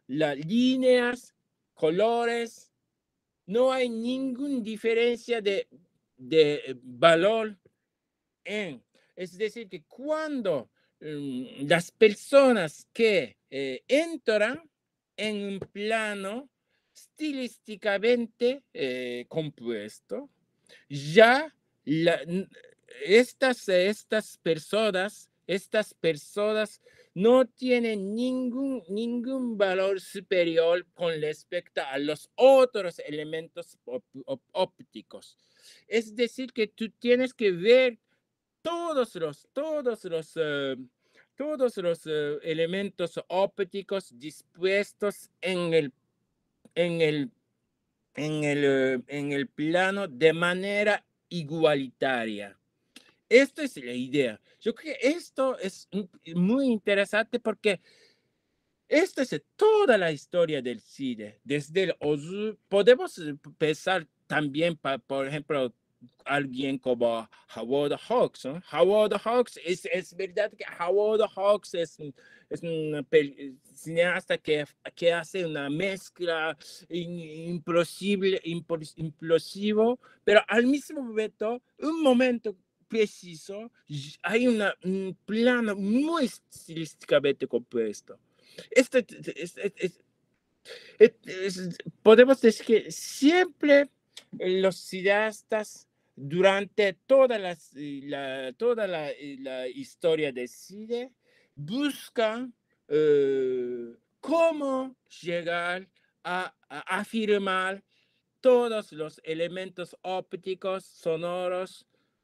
las líneas, colores, no hay ninguna diferencia de, de valor en. Es decir, que cuando um, las personas que eh, entran en un plano estilísticamente eh, compuesto, ya la, estas, estas personas, estas personas no tienen ningún, ningún valor superior con respecto a los otros elementos op, op, ópticos. Es decir, que tú tienes que ver todos los, todos los, uh, todos los uh, elementos ópticos dispuestos en el, en el, en el, uh, en el plano de manera igualitaria. Esta es la idea. Yo creo que esto es muy interesante porque esta es toda la historia del cine. Desde el Ozu, podemos pensar también, pa, por ejemplo, alguien como Howard Hawks. ¿no? Howard Hawks, es, es verdad que Howard Hawks es, es un cineasta que, que hace una mezcla imposible, implosivo, pero al mismo momento, un momento preciso, hay una, un plano muy estilísticamente compuesto. Esto, es, es, es, es, podemos decir que siempre los cineastas durante toda la, la, toda la, la historia del cine buscan uh, cómo llegar a, a afirmar todos los elementos ópticos, sonoros,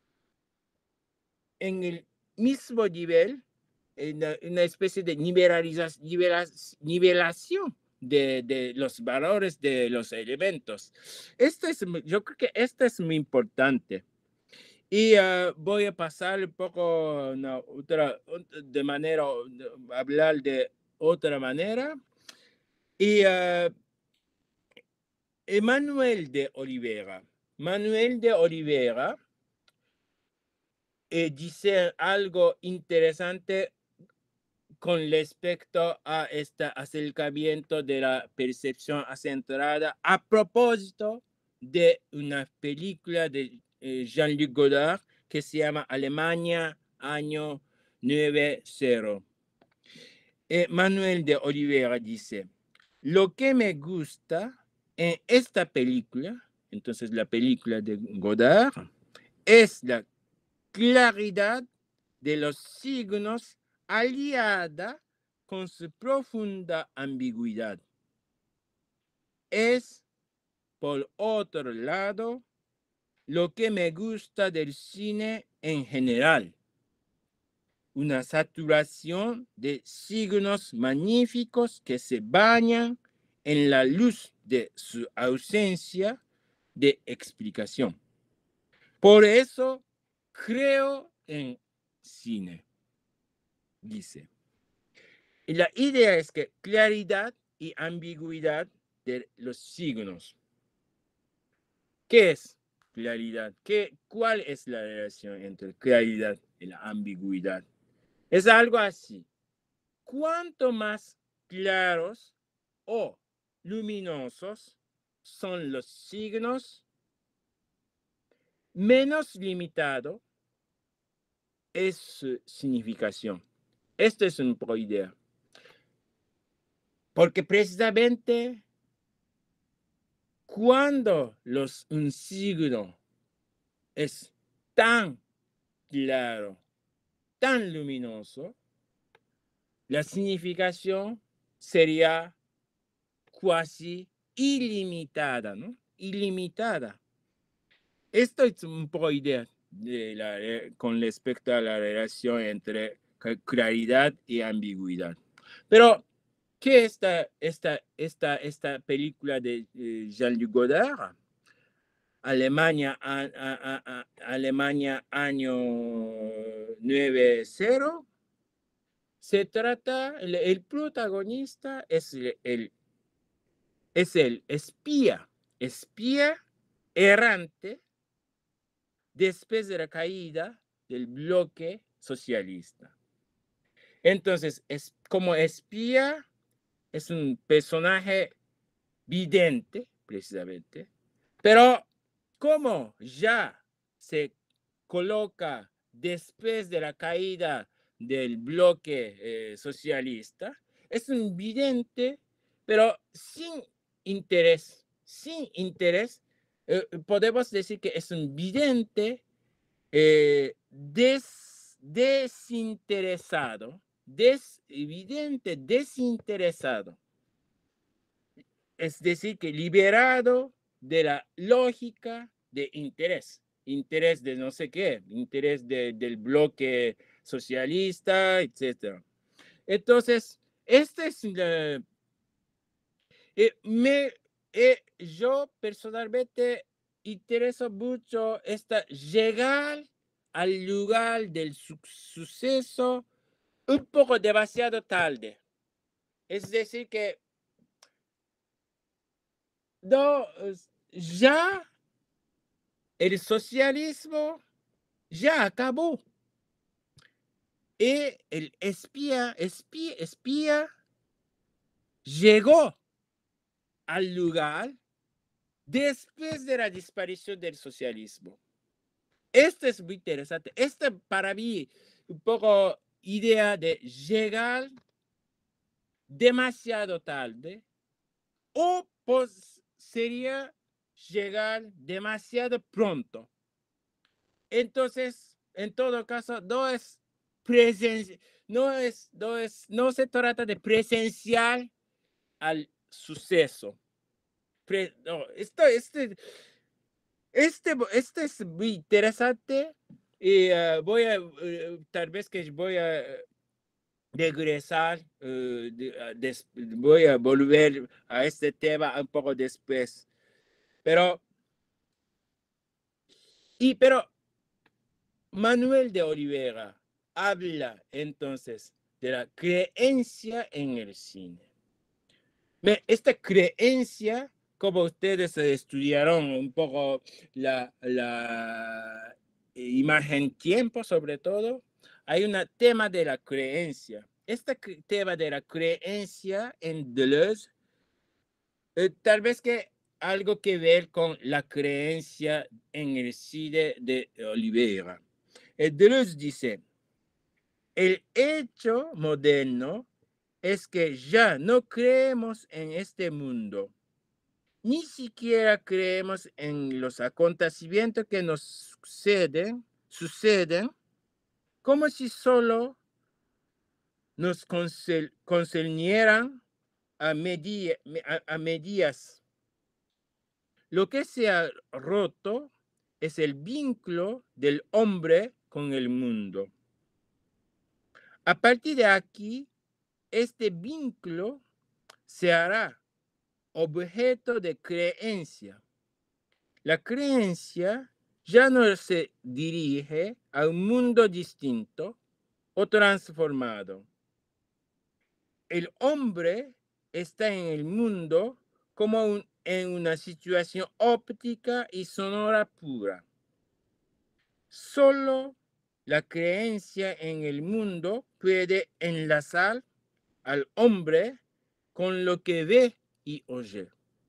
en el mismo nivel, una, una especie de nivelarización, nivelación de, de los valores de los elementos. Esto es, yo creo que esto es muy importante. Y uh, voy a pasar un poco no, otra, de manera, hablar de otra manera. Y uh, Manuel de Oliveira. Manuel de Oliveira eh, dice algo interesante con respecto a este acercamiento de la percepción centrada a propósito de una película de eh, Jean-Luc Godard que se llama Alemania, año noventa. Eh, Manuel de Oliveira dice, lo que me gusta en esta película, entonces la película de Godard, es la claridad de los signos aliada con su profunda ambigüedad. Es, por otro lado, lo que me gusta del cine en general. Una saturación de signos magníficos que se bañan en la luz de su ausencia de explicación. Por eso creo en cine, dice. Y la idea es que claridad y ambigüedad de los signos. ¿Qué es claridad? ¿Qué, ¿Cuál es la relación entre claridad y la ambigüedad? Es algo así. Cuanto más claros o luminosos son los signos, menos limitado es su significación. Esto es una idea. Porque precisamente cuando los, un signo es tan claro, tan luminoso, la significación sería casi ilimitada, ¿no? Ilimitada. Esto es un poco idea de la, con respecto a la relación entre claridad y ambigüedad. Pero ¿qué es esta, esta, esta, esta película de eh, Jean-Luc Godard? Alemania, a, a, a, Alemania año noventa. Se trata, el, el protagonista es el, el, es el espía, espía errante después de la caída del bloque socialista. Entonces, es, como espía, es un personaje vidente, precisamente, pero como ya se coloca después de la caída del bloque eh, socialista, es un vidente, pero sin interés, sin interés, eh, podemos decir que es un vidente eh, des, desinteresado, des, vidente desinteresado. Es decir, que liberado de la lógica de interés, interés de no sé qué, interés de, del bloque socialista, etcétera. Entonces, este es la, eh, me, eh, yo personalmente intereso mucho esta llegar al lugar del su suceso un poco demasiado tarde. Es decir, que no, ya el socialismo ya acabó. Y el espía, espía, espía llegó al lugar después de la desaparición del socialismo. Esto es muy interesante. Esta para mí un poco idea de llegar demasiado tarde o pues sería llegar demasiado pronto. Entonces, en todo caso, no es presencia, no es, no es, no se trata de presenciar al suceso. Pre, no, esto, este, este, este es muy interesante y uh, voy a, uh, tal vez que voy a regresar, uh, de, des, voy a volver a este tema un poco después. Pero, y, pero, Manuel de Oliveira habla entonces de la creencia en el cine. Esta creencia, como ustedes estudiaron un poco la, la imagen tiempo sobre todo, hay un tema de la creencia. Este tema de la creencia en Deleuze, eh, tal vez que algo que ver con la creencia en el cine de Oliveira. Deleuze dice, el hecho moderno es que ya no creemos en este mundo, ni siquiera creemos en los acontecimientos que nos suceden, suceden como si solo nos concernieran a, media, a, a medias. Lo que se ha roto es el vínculo del hombre con el mundo. A partir de aquí, este vínculo se hará objeto de creencia. La creencia ya no se dirige a un mundo distinto o transformado. El hombre está en el mundo como un, en una situación óptica y sonora pura. Solo la creencia en el mundo puede enlazar al hombre con lo que ve y oye.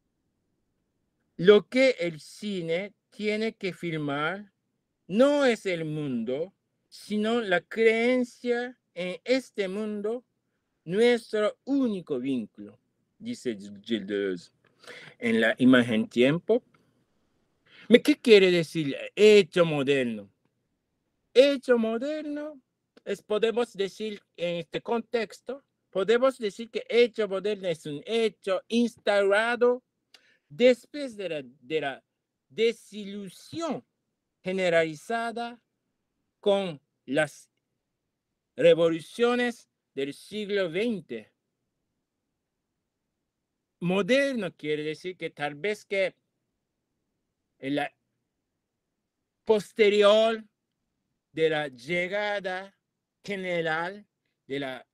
Lo que el cine tiene que filmar no es el mundo, sino la creencia en este mundo, nuestro único vínculo, dice Gilles Deleuze. En la imagen tiempo. ¿Qué quiere decir hecho moderno? Hecho moderno es, podemos decir en este contexto, podemos decir que hecho moderno es un hecho instaurado después de la, de la desilusión generalizada con las revoluciones del siglo veinte. Moderno quiere decir que tal vez que en la posterior de la llegada general de la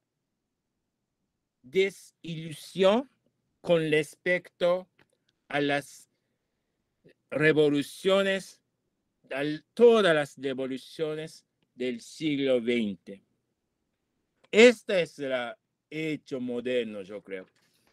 desilusión con respecto a las revoluciones, a todas las revoluciones del siglo veinte. Este es el hecho moderno, yo creo.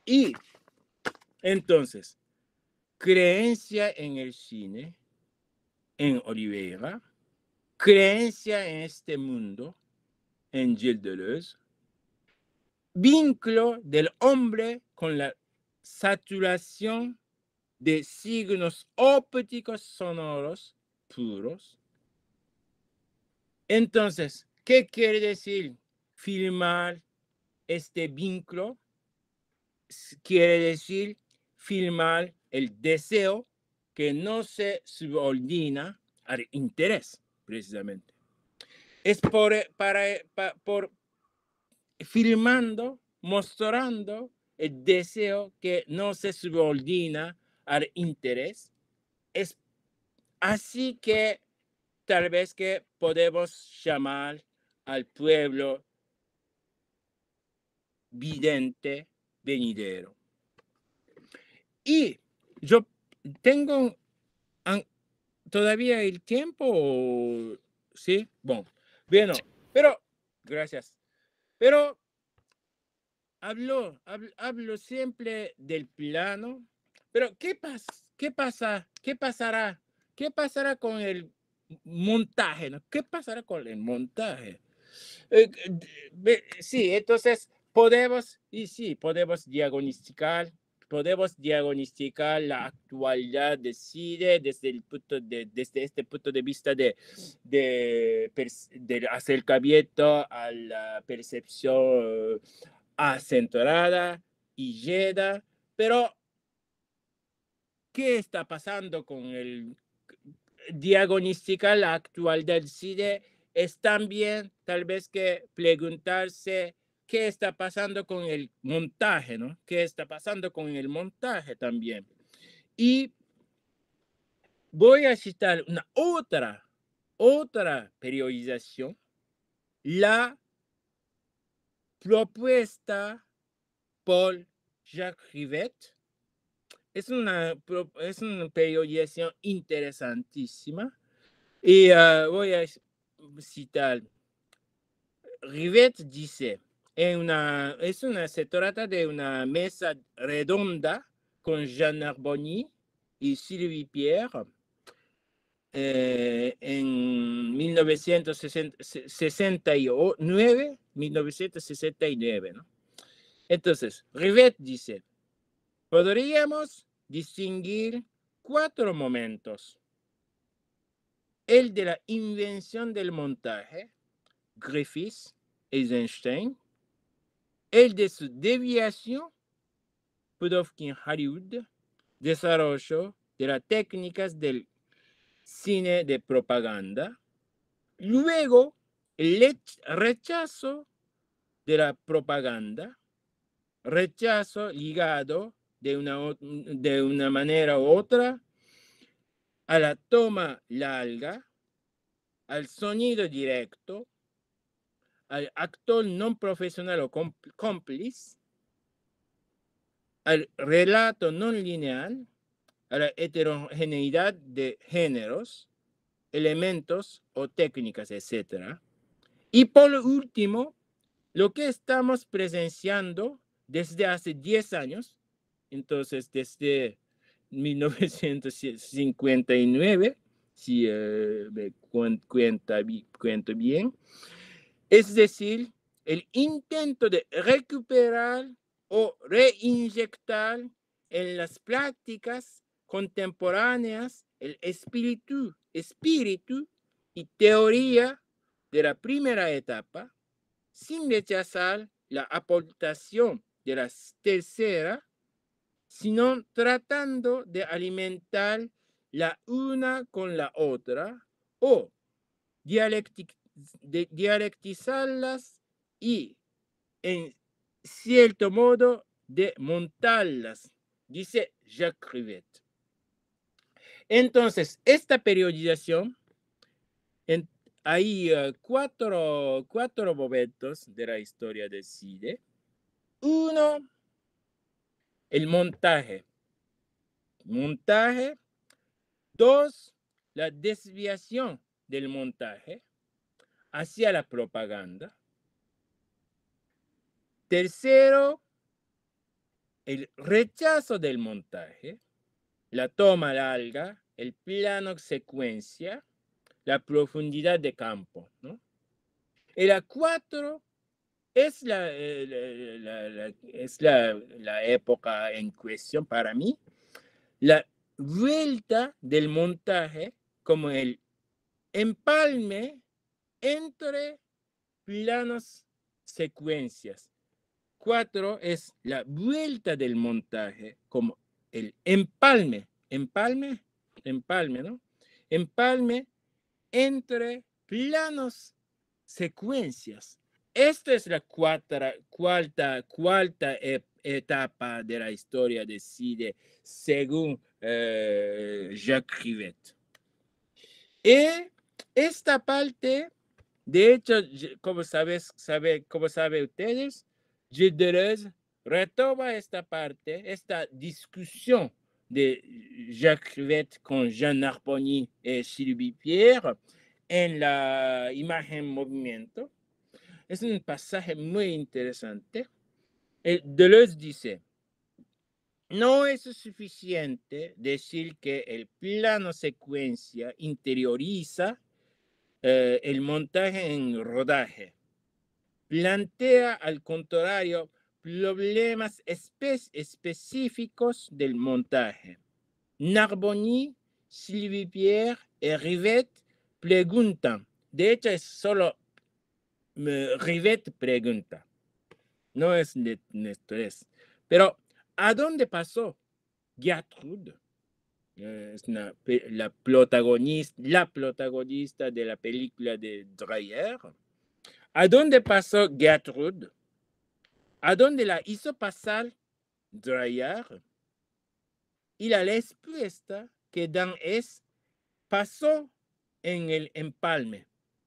Y entonces, creencia en el cine, en Oliveira, creencia en este mundo, en Gilles Deleuze, vínculo del hombre con la saturación de signos ópticos sonoros puros. Entonces, ¿qué quiere decir filmar este vínculo? Quiere decir filmar el deseo que no se subordina al interés, precisamente. Es por, para, para, por filmando, mostrando el deseo que no se subordina al interés. Es así que tal vez que podemos llamar al pueblo vidente venidero. Y yo tengo todavía el tiempo, ¿sí? Bueno, bueno, pero, gracias. Pero hablo, hablo, hablo siempre del plano, pero ¿qué pasa? ¿Qué pasa? ¿Qué pasará? ¿Qué pasará con el montaje? ¿No? ¿Qué pasará con el montaje? Eh, sí, entonces podemos, y sí, podemos diagnosticar, podemos diagnosticar la actualidad de cine desde, el punto de, desde este punto de vista de, de, de acercamiento a la percepción acentuada y llena, pero ¿qué está pasando con el diagnosticar la actualidad del cine? Es también tal vez que preguntarse qué está pasando con el montaje, ¿no? ¿Qué está pasando con el montaje también? Y voy a citar una otra, otra periodización, la propuesta por Jacques Rivette. Es una, es una periodización interesantísima. Y uh, voy a citar. Rivette dice, en una, es una, se trata de una mesa redonda con Jean Narbonne y Sylvie Pierre eh, en mil novecientos sesenta y nueve, mil novecientos sesenta y nueve, ¿no? Entonces, Rivette dice, podríamos distinguir cuatro momentos. El de la invención del montaje, Griffiths, Eisenstein. El de su deviación, Pudovkin, Hollywood. Desarrollo de las técnicas del cine de propaganda. Luego, el rechazo de la propaganda. Rechazo ligado de una, de una manera u otra a la toma larga, al sonido directo, al actor no profesional o cómplice, al relato no lineal, a la heterogeneidad de géneros, elementos o técnicas, etcétera. Y por último, lo que estamos presenciando desde hace diez años, entonces desde mil novecientos cincuenta y nueve, si uh, me cuenta, cuento bien, es decir, el intento de recuperar o reinyectar en las prácticas contemporáneas el espíritu, espíritu y teoría de la primera etapa, sin rechazar la aportación de la tercera, sino tratando de alimentar la una con la otra o dialectic, de dialectizarlas y, en cierto modo, de montarlas, dice Jacques Rivette. Entonces, esta periodización, en, hay uh, cuatro, cuatro momentos de la historia del cine. Uno, el montaje. Montaje. Dos, la desviación del montaje hacia la propaganda. Tercero, el rechazo del montaje, la toma larga, el plano secuencia, la profundidad de campo, ¿no? Y la cuatro es, la, eh, la, la, es la, la época en cuestión para mí, la vuelta del montaje como el empalme entre planos secuencias. Cuatro es la vuelta del montaje como el empalme, empalme, empalme, ¿no? Empalme entre planos secuencias. Esta es la cuarta, cuarta, cuarta etapa de la historia de cine según eh, Jacques Rivette. Y esta parte, de hecho, como sabes, sabe, como saben ustedes, Gilles Deleuze retoma esta parte, esta discusión de Jacques Rivette con Jean Narbonne y Sylvie Pierre en la imagen movimiento. Es un pasaje muy interesante. Deleuze dice, no es suficiente decir que el plano secuencia interioriza eh, el montaje en rodaje. Plantea al contrario problemas espe específicos del montaje. Narbonne, Sylvie Pierre y Rivette preguntan. De hecho, es solo uh, Rivette pregunta. No es Nestorés. Pero, ¿a dónde pasó Gertrude? Es una, la, protagonista, la protagonista de la película de Dreyer. ¿A dónde pasó Gertrude? ¿A dónde la hizo pasar Dreyer? Y la respuesta que dan es, pasó en el empalme.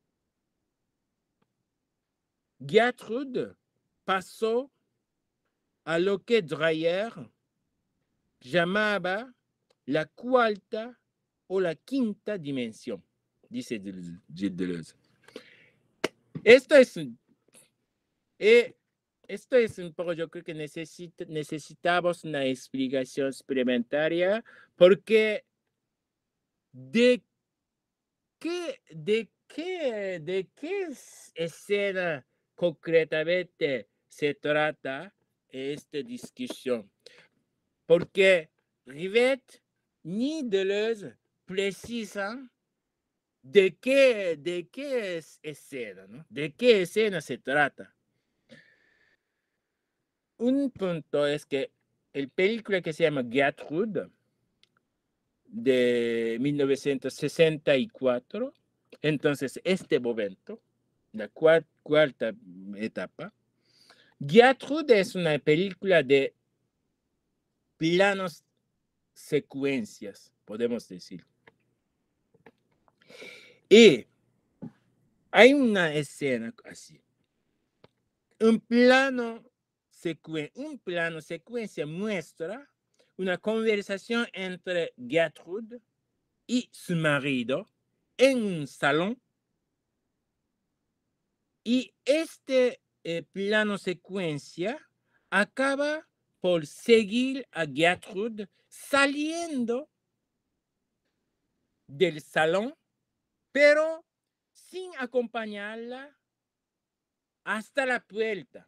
Gertrude pasó a lo que Dreyer llamaba la cuarta o la quinta dimensión, dice Gilles Deleuze. Esto es un, eh, esto es un poco, yo creo que necesita, necesitamos una explicación experimentaria, porque de qué, de qué, de qué escena concretamente se trata esta discusión. Porque Rivette ni Deleuze precisan de qué, de qué es escena, ¿no? De qué escena se trata. Un punto es que el película que se llama Gertrude, de mil novecientos sesenta y cuatro, entonces este momento, la cuarta, cuarta etapa, Gertrude es una película de planos secuencias, podemos decir. Y hay una escena así. Un plano, secuen un plano secuencia muestra una conversación entre Gertrude y su marido en un salón. Y este eh, plano secuencia acaba por seguir a Gertrude saliendo del salón, pero sin acompañarla hasta la puerta.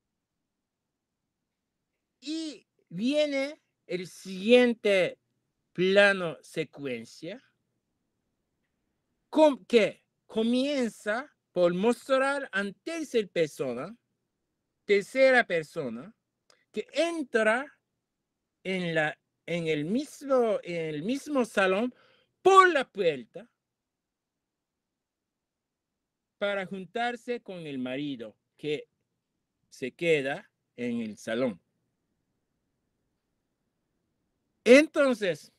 Y viene el siguiente plano secuencia con, que comienza por mostrar a tercera persona, tercera persona, que entra en, la, en, el mismo, en el mismo salón por la puerta para juntarse con el marido que se queda en el salón. Entonces,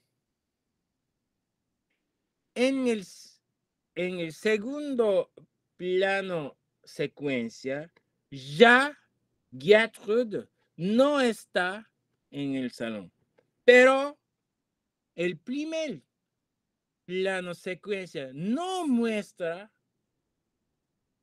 en el, en el segundo plano secuencia, ya Gertrude no está en el salón. Pero el primer plano secuencia no muestra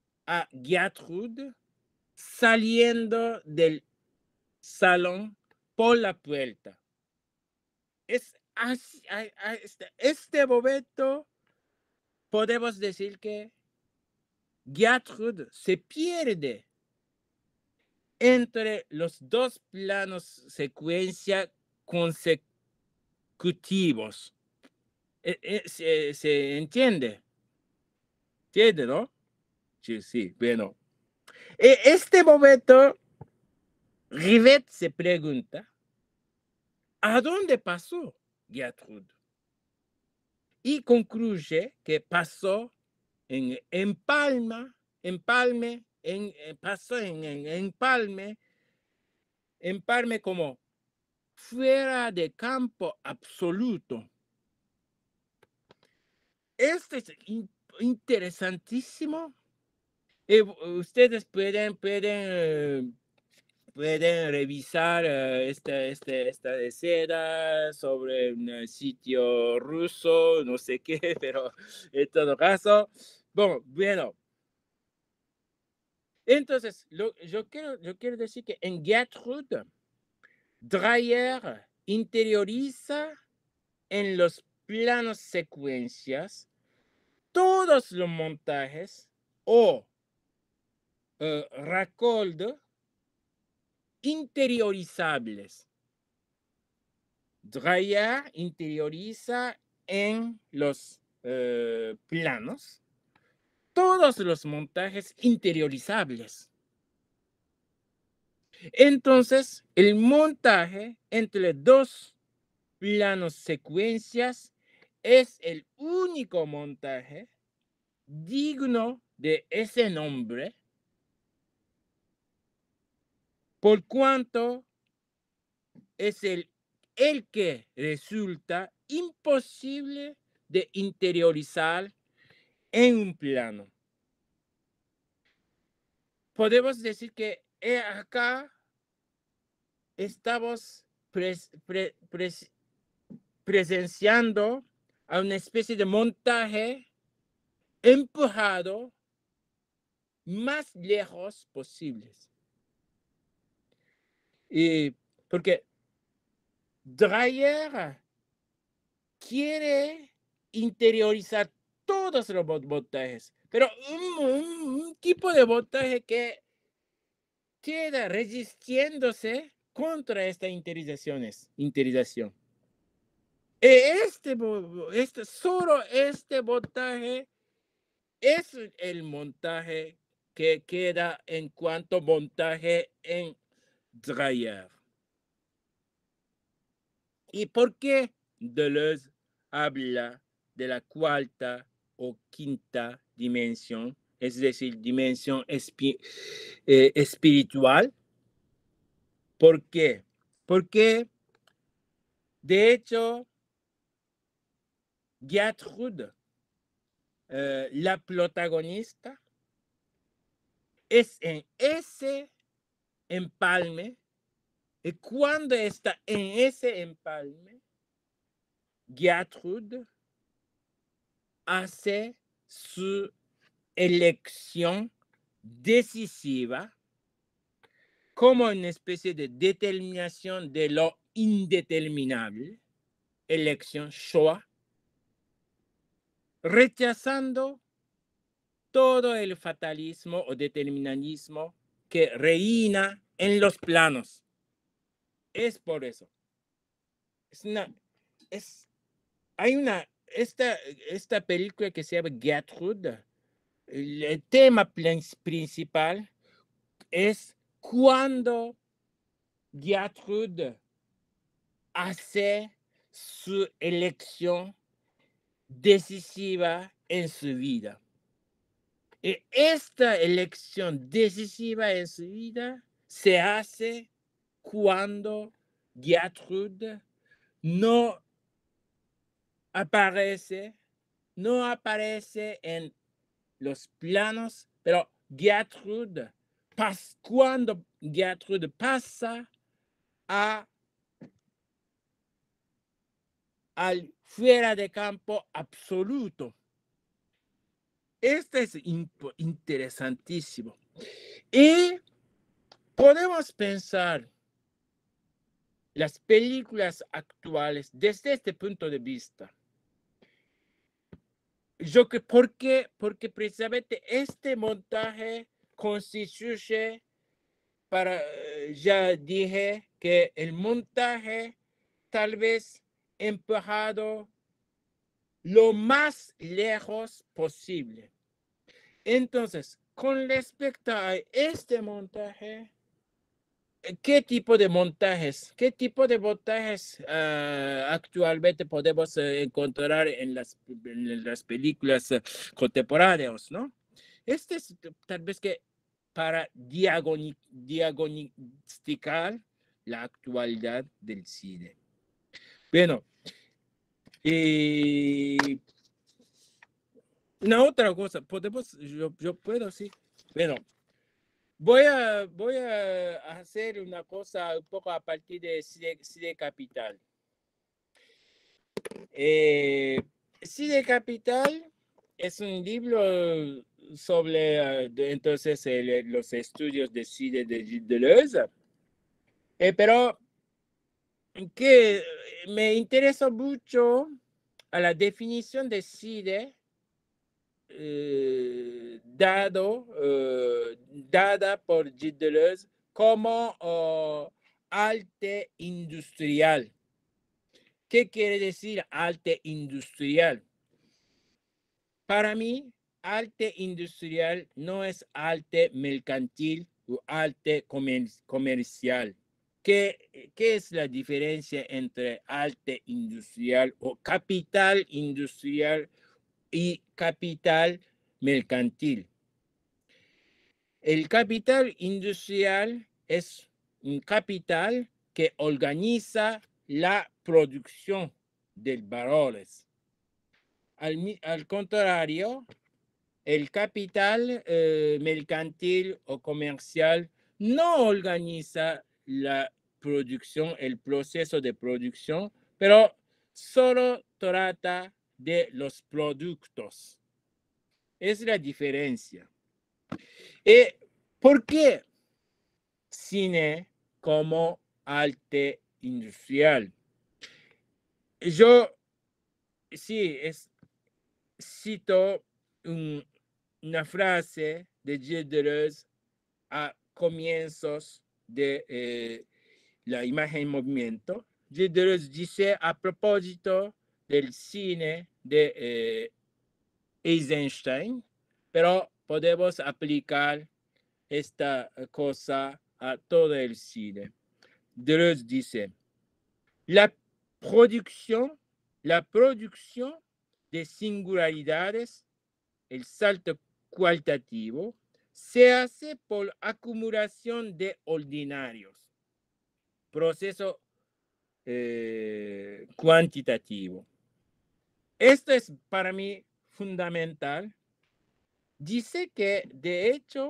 a Gertrude saliendo del salón por la puerta. Es así, este, este momento podemos decir que Gertrude se pierde entre los dos planos secuencia consecutivos. Eh, eh, se, se entiende? ¿Entiende, no? Sí, sí, bueno. En este momento, Rivette se pregunta, ¿a dónde pasó Gertrude? Y concluye que pasó en Empalme, Empalme, en, pasó en, en Empalme, Empalme como fuera de campo absoluto. Este es in, interesantísimo. Eh, ustedes pueden, pueden, pueden revisar uh, esta, esta, esta escena sobre un sitio ruso, no sé qué, pero en todo caso, bueno, bueno. Entonces, lo, yo, quiero, yo quiero decir que en Gertrude, Dreyer interioriza en los planos secuencias todos los montajes o uh, raccords interiorizables. Dreyer interioriza en los uh, planos todos los montajes interiorizables. Entonces, el montaje entre dos planos secuencias es el único montaje digno de ese nombre, por cuanto es el, el que resulta imposible de interiorizar en un plano. Podemos decir que acá estamos pres, pre, pres, presenciando a una especie de montaje empujado más lejos posibles. Y porque Dreyer quiere interiorizar todos los montajes, pero un, un, un tipo de montaje que queda resistiéndose contra esta interiorización. interiorización. Este, este, solo este montaje es el montaje que queda en cuanto montaje en Dreyer. ¿Y por qué Deleuze habla de la cuarta o quinta dimensión, es decir, dimensión espi eh, espiritual? ¿Por qué? Porque, de hecho, Gertrude, eh, la protagonista, es en ese empalme, y cuando está en ese empalme, Gertrude hace su elección decisiva como una especie de determinación de lo indeterminable, elección Shoah, rechazando todo el fatalismo o determinismo que reina en los planos. Es por eso. Es una, es, hay una, esta, esta película que se llama Gertrude, el tema principal es cuando Gertrude hace su elección decisiva en su vida. Y esta elección decisiva en su vida se hace cuando Gertrude no aparece, no aparece en los planos, pero Gertrude, pas, cuando Gertrude pasa a, al fuera de campo absoluto. Este es interesantísimo. Y podemos pensar las películas actuales desde este punto de vista. Yo que, ¿por qué? Porque precisamente este montaje constituye, para, ya dije que el montaje tal vez empujado lo más lejos posible. Entonces, con respecto a este montaje, ¿qué tipo de montajes, qué tipo de montajes uh, actualmente podemos uh, encontrar en las, en las películas uh, contemporáneas, ¿no? Este es tal vez que para diagoni, diagnosticar la actualidad del cine. Bueno, y una otra cosa, podemos, yo, yo puedo, sí. Bueno, voy a, voy a hacer una cosa un poco a partir de Cine, Cine Capital. Eh, Cine Capital es un libro sobre, uh, de, entonces, el, los estudios de cine de Gilles Deleuze, eh, pero que me interesa mucho a la definición de cine eh, dado, eh, dada por Gilles Deleuze como uh, arte industrial. ¿Qué quiere decir arte industrial? Para mí, arte industrial no es arte mercantil o arte comer comercial. ¿Qué, ¿Qué es la diferencia entre arte industrial o capital industrial y capital mercantil? El capital industrial es un capital que organiza la producción de valores. Al, al contrario, el capital eh, mercantil o comercial no organiza la producción, el proceso de producción, pero solo trata de los productos. Es la diferencia. ¿Y por qué cine como arte industrial? Yo sí es, cito un, una frase de Gilles Deleuze a comienzos de eh, la imagen en movimiento. Gilles Deleuze dice a propósito del cine de eh, Eisenstein, pero podemos aplicar esta cosa a todo el cine. Deleuze dice, la producción, la producción de singularidades, el salto cualitativo, se hace por acumulación de ordinarios, proceso eh, cuantitativo. Esto es para mí fundamental. Dice que, de hecho,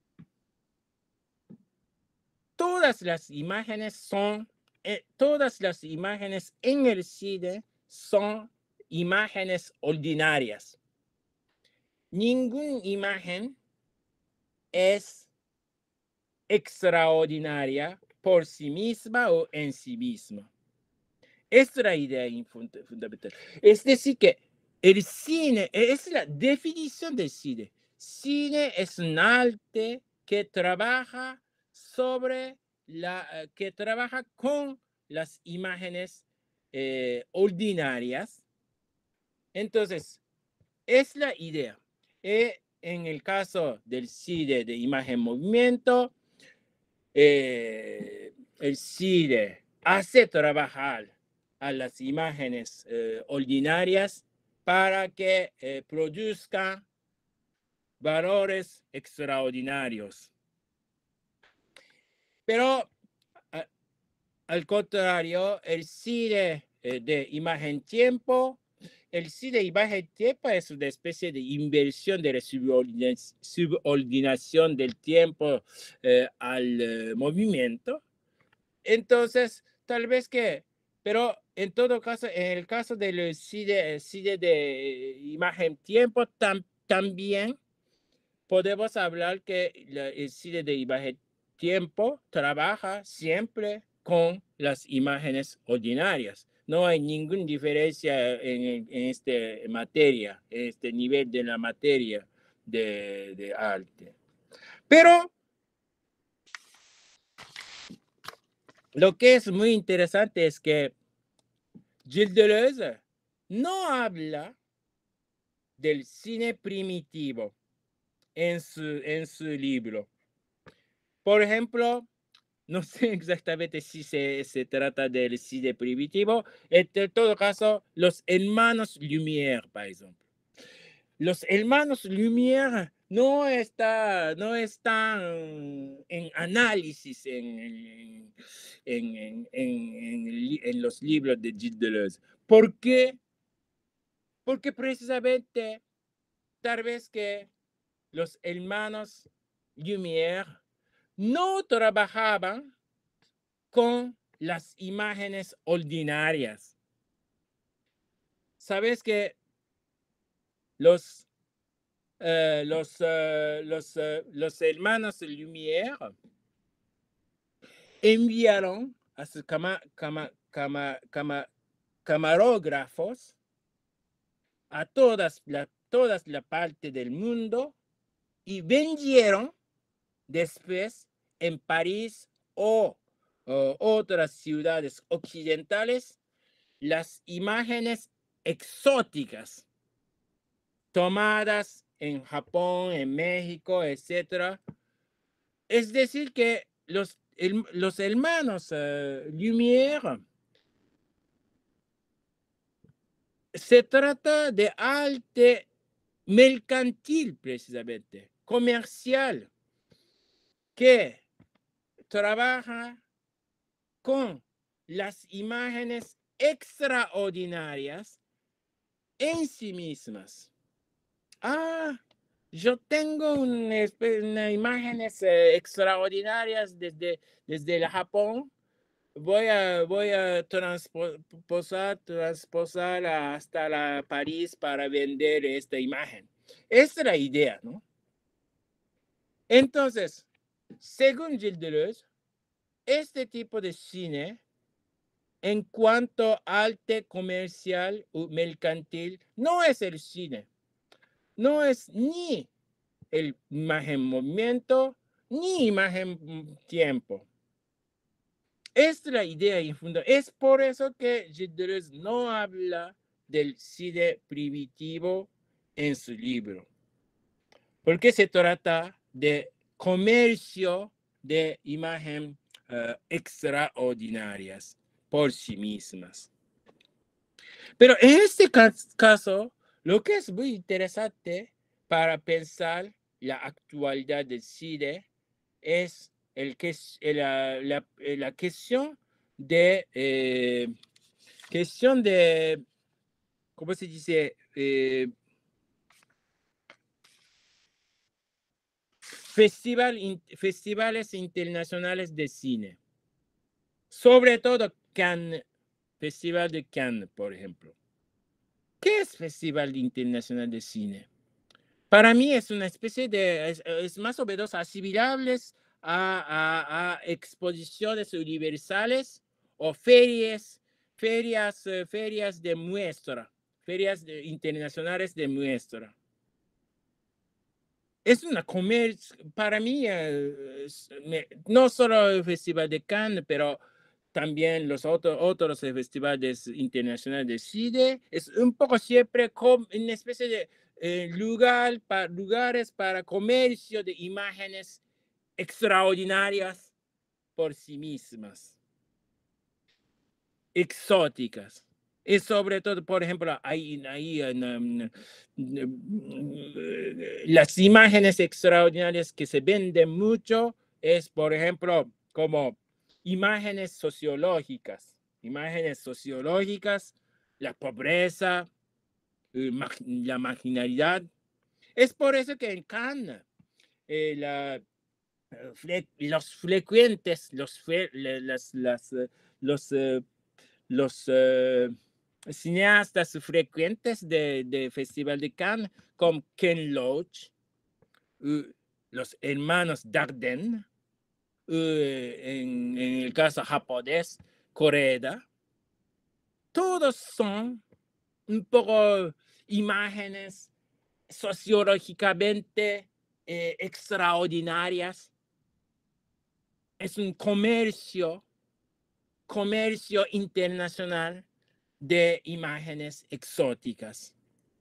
todas las imágenes son, eh, todas las imágenes en el cine son imágenes ordinarias. Ninguna imagen es extraordinaria por sí misma o en sí misma. Esta es la idea fundamental. Es decir, que el cine es la definición del cine. Cine es un arte que trabaja sobre la, que trabaja con las imágenes eh, ordinarias. Entonces, es la idea. Eh, en el caso del cine de imagen movimiento, eh, el cine hace trabajar a las imágenes eh, ordinarias para que eh, produzcan valores extraordinarios. Pero a, al contrario, el cine eh, de imagen-tiempo, el cine de imagen-tiempo es una especie de inversión de la subordinación, subordinación del tiempo eh, al eh, movimiento. Entonces, tal vez que, pero en todo caso, en el caso del cine, el cine de imagen-tiempo, tam, también podemos hablar que la, el cine de imagen-tiempo trabaja siempre con las imágenes ordinarias. No hay ninguna diferencia en, en esta materia, en este nivel de la materia de, de arte. Pero lo que es muy interesante es que Gilles Deleuze no habla del cine primitivo en su, en su libro. Por ejemplo, no sé exactamente si se, se trata del cine primitivo. En todo caso, los hermanos Lumière, por ejemplo. Los hermanos Lumière no, está, no están en análisis en, en, en, en, en, en los libros de Gilles Deleuze. ¿Por qué? Porque precisamente tal vez que los hermanos Lumière no trabajaban con las imágenes ordinarias. Sabes que los, uh, los, uh, los, uh, los hermanos Lumière enviaron a sus cama, cama, cama, cama, camarógrafos a todas la, todas la parte del mundo y vendieron después en París o uh, otras ciudades occidentales las imágenes exóticas tomadas en Japón, en México, etcétera. Es decir, que los, el, los hermanos uh, Lumière se trata de arte mercantil, precisamente, comercial, que trabaja con las imágenes extraordinarias en sí mismas. Ah, yo tengo una, una imágenes eh, extraordinarias desde, desde el Japón. Voy a, voy a transposar, transposar hasta la París para vender esta imagen. Esa es la idea, ¿no? Entonces, según Gilles Deleuze, este tipo de cine, en cuanto a arte comercial o mercantil, no es el cine. No es ni el imagen movimiento, ni imagen tiempo. Es la idea infunda. Es por eso que Gilles Deleuze no habla del cine primitivo en su libro. Porque se trata de comercio de imagen uh, extraordinarias por sí mismas. Pero en este caso, lo que es muy interesante para pensar la actualidad del cine es el que, la, la, la cuestión de, eh, cuestión de, ¿cómo se dice? Eh, festival, in, festivales internacionales de cine. Sobre todo Cannes, Festival de Cannes, por ejemplo. ¿Qué es Festival Internacional de Cine? Para mí es una especie de, es, es más o menos asimilables a, a, a exposiciones universales o ferias, ferias, uh, ferias de muestra, ferias de, internacionales de muestra. Es una comercio, para mí, uh, es, me, no solo el Festival de Cannes, pero también los otro, otros festivales internacionales de cine, es un poco siempre como una especie de eh, lugar para, lugares para comercio de imágenes extraordinarias por sí mismas, exóticas. Y sobre todo, por ejemplo, ahí, ahí um, las imágenes extraordinarias que se venden mucho es, por ejemplo, como imágenes sociológicas, imágenes sociológicas, la pobreza, la marginalidad. Es por eso que en Cannes eh, la, fre los frecuentes, los, las, las, los, uh, los uh, cineastas frecuentes de, de Festival de Cannes, como Ken Loach, uh, los hermanos Dardenne, eh, en, en el caso japonés, Corea, todos son un poco imágenes sociológicamente eh, extraordinarias. Es un comercio, comercio internacional de imágenes exóticas.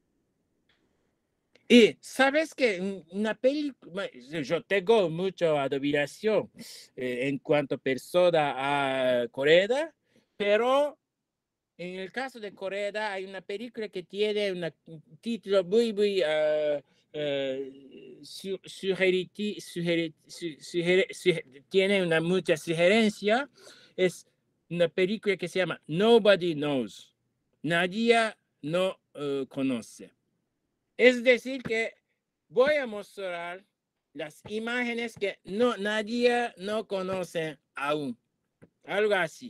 Y sabes que una película, yo tengo mucha admiración eh, en cuanto a persona a Corea, pero en el caso de Corea hay una película que tiene una, un título muy, muy uh, uh, su, sugeriti, sugeri, su, suger, suger, tiene una mucha sugerencia. Es una película que se llama Nobody Knows. Nadie no uh, conoce. Es decir, que voy a mostrar las imágenes que no, nadie no conoce aún. Algo así.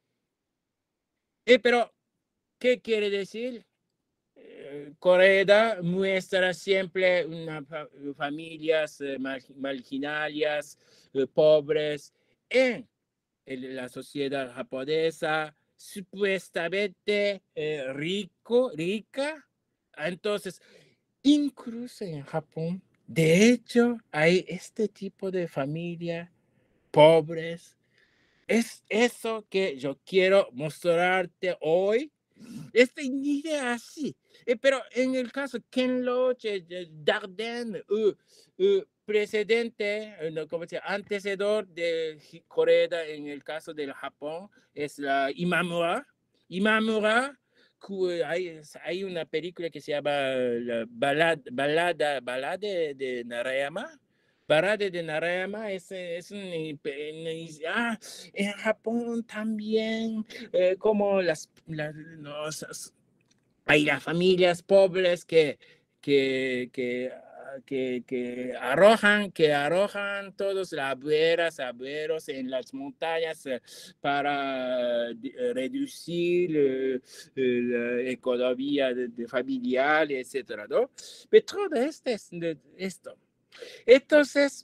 Eh, pero, ¿qué quiere decir? Eh, Corea muestra siempre una fa familias eh, mar marginales, eh, pobres, en, en la sociedad japonesa, supuestamente eh, rico, rica. Entonces, incluso en Japón, de hecho, hay este tipo de familia pobres. Es eso que yo quiero mostrarte hoy. Esta idea así. Eh, pero en el caso Ken Loach, eh, Dardenne, uh, uh, precedente, uh, no, ¿cómo se llama? Antecedor de Corea en el caso del Japón, es la Imamura. Imamura, hay, hay una película que se llama la balada, balada, balada de, de Narayama. Balada de Narayama es, es un, ah, en Japón también, eh, como las, las los, hay las familias pobres que, que, que, que, que arrojan, que arrojan todos las abuelas, abuelos en las montañas eh, para eh, reducir eh, la economía de, de familiar, etcétera, ¿no? Pero todo esto es de, esto. Entonces,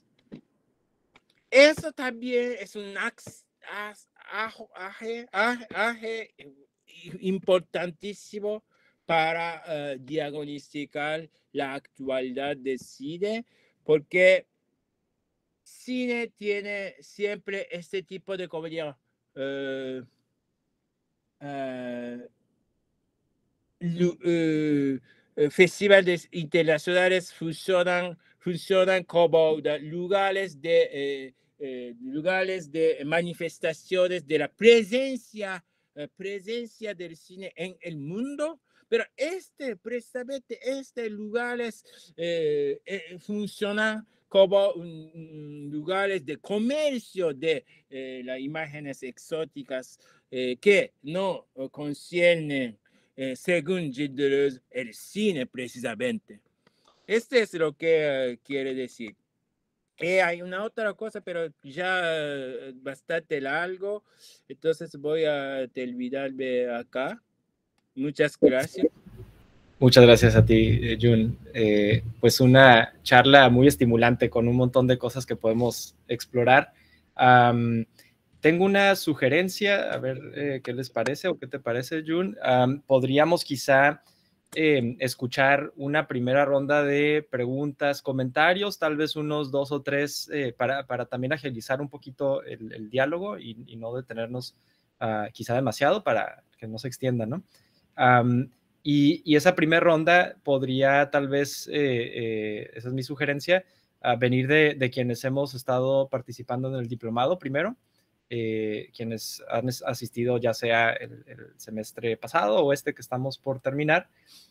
eso también es un aje, aje importantísimo para uh, diagnosticar la actualidad del cine, porque cine tiene siempre este tipo de, como digo, uh, uh, uh, festivales internacionales funcionan, funcionan como lugares de, eh, eh, lugares de manifestaciones de la presencia, eh, presencia del cine en el mundo. Pero este, precisamente, este lugares eh, eh, funcionan como un, un lugares de comercio de eh, las imágenes exóticas eh, que no conciernen Eh, según Gilles Deleuze, el cine precisamente. Este es lo que uh, quiere decir. Eh, hay una otra cosa, pero ya uh, bastante largo, entonces voy a terminarme acá. Muchas gracias. Muchas gracias a ti, Jun. Eh, pues una charla muy estimulante con un montón de cosas que podemos explorar. Um, Tengo una sugerencia, a ver eh, qué les parece o qué te parece, Jun. Um, podríamos quizá eh, escuchar una primera ronda de preguntas, comentarios, tal vez unos dos o tres, eh, para, para también agilizar un poquito el, el diálogo y, y no detenernos uh, quizá demasiado para que no se extienda, ¿no? Um, y, y esa primera ronda podría tal vez, eh, eh, esa es mi sugerencia, uh, venir de, de quienes hemos estado participando en el diplomado primero. Eh, quienes han asistido ya sea el, el semestre pasado o este que estamos por terminar.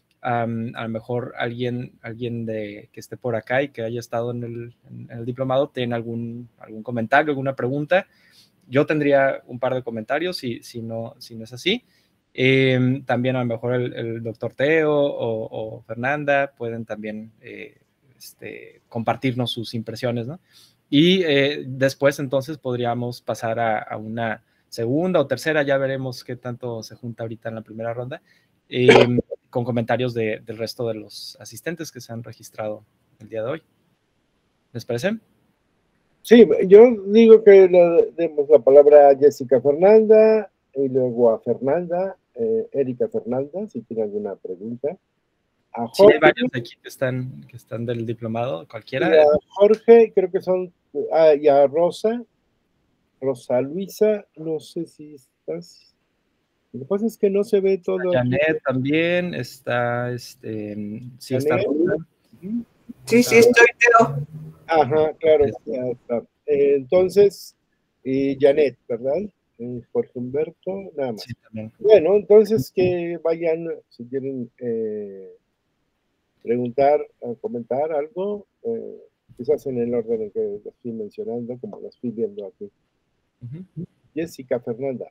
Um, a lo mejor alguien, alguien de, que esté por acá y que haya estado en el, en el diplomado tiene algún, algún comentario, alguna pregunta. Yo tendría un par de comentarios si, si, no, si no es así. Eh, también a lo mejor el, el doctor Teo o, o Fernanda pueden también eh, este, compartirnos sus impresiones, ¿no? Y eh, después entonces podríamos pasar a, a una segunda o tercera, ya veremos qué tanto se junta ahorita en la primera ronda, eh, con comentarios de, del resto de los asistentes que se han registrado el día de hoy. ¿Les parece? Sí, yo digo que le demos la palabra a Jessica Fernanda y luego a Fernanda, eh, Erika Fernanda, si tiene alguna pregunta. A Sí, hay Jorge, varios aquí que están, que están del diplomado, y cualquiera. a Jorge, creo que son, ah, y a Rosa, Rosa Luisa, no sé si estás. Lo que pasa es que no se ve todo aquí. Janet también está, este, sí está. Janet. Sí, sí, estoy, Teo. Ajá, claro, ya está. Eh, entonces, y Janet, ¿verdad? Eh, Jorge Humberto, nada más. Sí, también. Bueno, entonces que vayan, si quieren eh, preguntar, eh, comentar algo, eh, quizás en el orden en que lo estoy mencionando, como lo estoy viendo aquí. Ujú. Jessica Fernanda.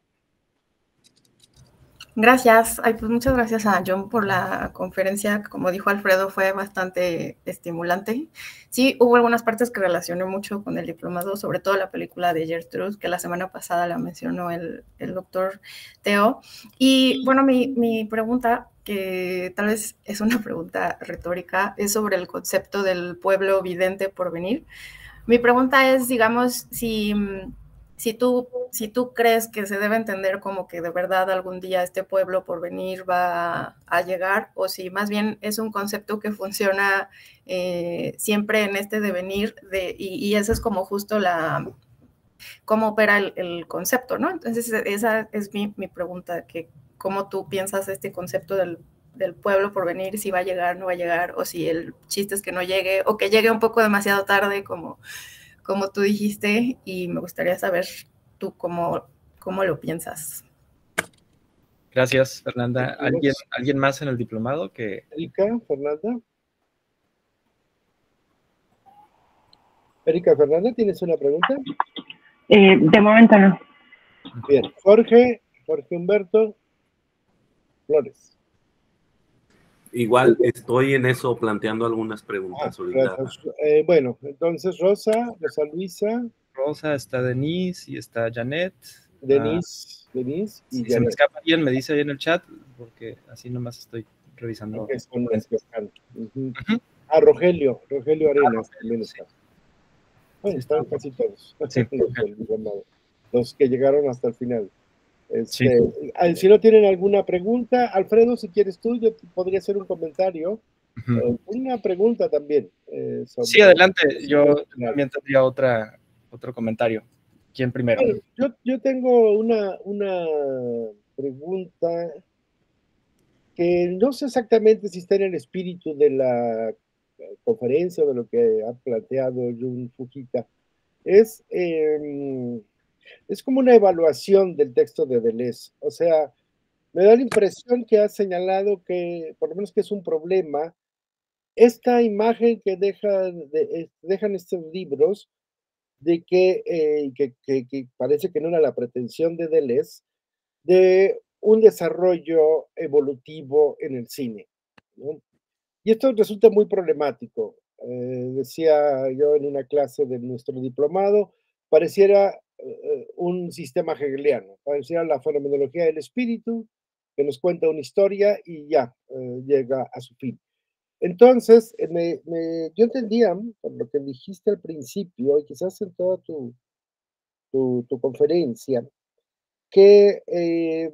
Gracias. Ay, pues muchas gracias a John por la conferencia. Como dijo Alfredo, fue bastante estimulante. Sí, hubo algunas partes que relacioné mucho con el diplomado, sobre todo la película de Gertrude, que la semana pasada la mencionó el, el doctor Teo. Y bueno, mi, mi pregunta, que tal vez es una pregunta retórica, es sobre el concepto del pueblo vidente por venir. Mi pregunta es, digamos, si... Si tú, si tú crees que se debe entender como que de verdad algún día este pueblo por venir va a, a llegar, o si más bien es un concepto que funciona eh, siempre en este devenir, de, y, y esa es como justo la, cómo opera el, el concepto, ¿no? Entonces esa es mi, mi pregunta, que cómo tú piensas este concepto del, del pueblo por venir, si va a llegar, no va a llegar, o si el chiste es que no llegue, o que llegue un poco demasiado tarde, como... como tú dijiste, y me gustaría saber tú cómo, cómo lo piensas. Gracias, Fernanda. ¿Alguien, ¿Alguien más en el diplomado que...? Erika Fernanda. Erika Fernanda, ¿tienes una pregunta? Eh, de momento no. Bien, Jorge, Jorge Humberto Flores. Igual estoy en eso planteando algunas preguntas Ah, ahorita. eh, bueno, entonces Rosa, Rosa Luisa. Rosa, está Denise y está Janet. Denise, uh, Denise y si Janet. Se me escapa alguien, me dice ahí en el chat, porque así nomás estoy revisando. Okay, son los que están. Uh -huh. Uh-huh. Ah, Rogelio, Rogelio Arenas ah, también está. Sí. Bueno, sí, están casi todos. Sí. los, los que llegaron hasta el final. Este, sí. Si no tienen alguna pregunta, Alfredo, si quieres tú, yo podría hacer un comentario. Uh-huh. eh, una pregunta también. Eh, sobre sí, adelante. Yo también tendría otra, otro comentario. ¿Quién primero? Bueno, yo, yo tengo una, una pregunta que no sé exactamente si está en el espíritu de la conferencia o de lo que ha planteado Jun Fujita. Es, eh, es como una evaluación del texto de Deleuze. O sea, me da la impresión que ha señalado que, por lo menos que es un problema, esta imagen que dejan, de, dejan estos libros, de que, eh, que, que, que parece que no era la pretensión de Deleuze, de un desarrollo evolutivo en el cine, ¿no? Y esto resulta muy problemático. Eh, decía yo en una clase de nuestro diplomado, pareciera eh, un sistema hegeliano, pareciera la fenomenología del espíritu, que nos cuenta una historia y ya eh, llega a su fin. Entonces, eh, me, me, yo entendía, por lo que dijiste al principio, y quizás en toda tu, tu, tu conferencia, que, eh,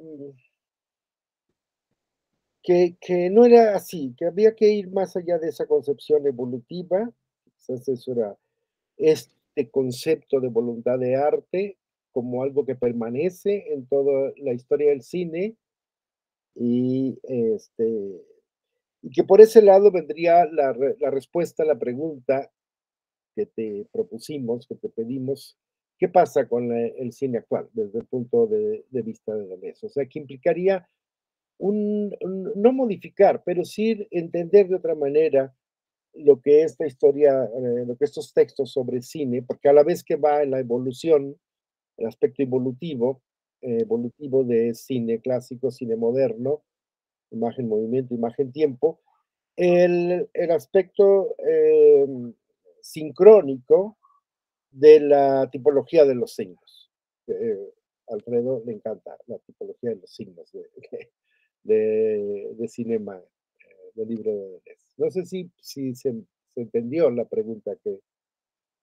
que, que no era así, que había que ir más allá de esa concepción evolutiva, quizás eso era este concepto de voluntad de arte como algo que permanece en toda la historia del cine, y, este, y que por ese lado vendría la, la respuesta a la pregunta que te propusimos, que te pedimos, ¿qué pasa con la, el cine actual desde el punto de, de vista de Deleuze? O sea, que implicaría un, un, no modificar, pero sí entender de otra manera lo que esta historia, eh, lo que estos textos sobre cine, porque a la vez que va en la evolución, el aspecto evolutivo, eh, evolutivo de cine clásico, cine moderno, imagen, movimiento, imagen, tiempo, el, el aspecto eh, sincrónico de la tipología de los signos. Eh, Alfredo le encanta la tipología de los signos de, de, de cinema, eh, del libro de Deleuze. No sé si, si se, se entendió la pregunta que,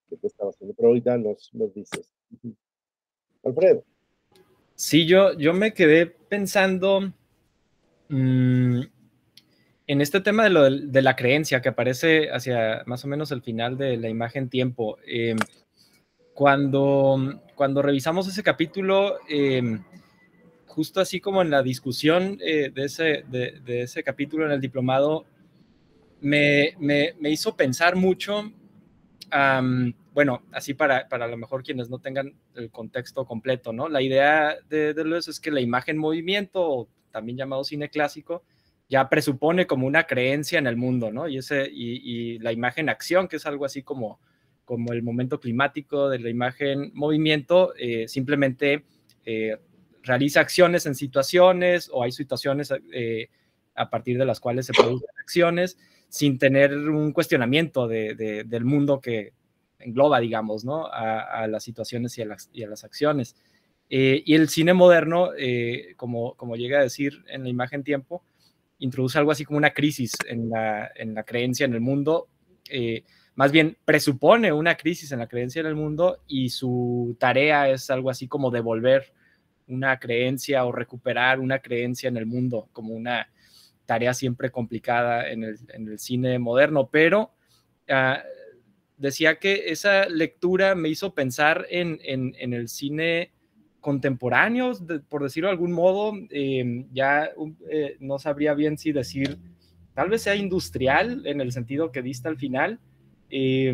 de qué estaba haciendo, pero ahorita nos, nos dices. Alfredo. Sí, yo, yo me quedé pensando mmm, en este tema de, lo de, de la creencia que aparece hacia más o menos el final de la imagen tiempo. Eh, cuando, cuando revisamos ese capítulo, eh, justo así como en la discusión eh, de, ese, de, de ese capítulo en el diplomado, me, me, me hizo pensar mucho, um, bueno, así para, para a lo mejor quienes no tengan el contexto completo, ¿no? La idea de Deleuze es que la imagen movimiento, o también llamado cine clásico, ya presupone como una creencia en el mundo, ¿no? Y, ese, y, y la imagen acción, que es algo así como, como el momento climático de la imagen movimiento, eh, simplemente eh, realiza acciones en situaciones, o hay situaciones eh, a partir de las cuales se producen acciones, sin tener un cuestionamiento de, de, del mundo que engloba, digamos, ¿no? a, a las situaciones y a las, y a las acciones. Eh, y el cine moderno, eh, como, como llega a decir en la imagen tiempo, introduce algo así como una crisis en la, en la creencia en el mundo, eh, más bien presupone una crisis en la creencia en el mundo, y su tarea es algo así como devolver una creencia o recuperar una creencia en el mundo, como una tarea siempre complicada en el, en el cine moderno, pero uh, decía que esa lectura me hizo pensar en, en, en el cine contemporáneo, de, por decirlo de algún modo, eh, ya eh, no sabría bien si decir, tal vez sea industrial en el sentido que dista al final, eh,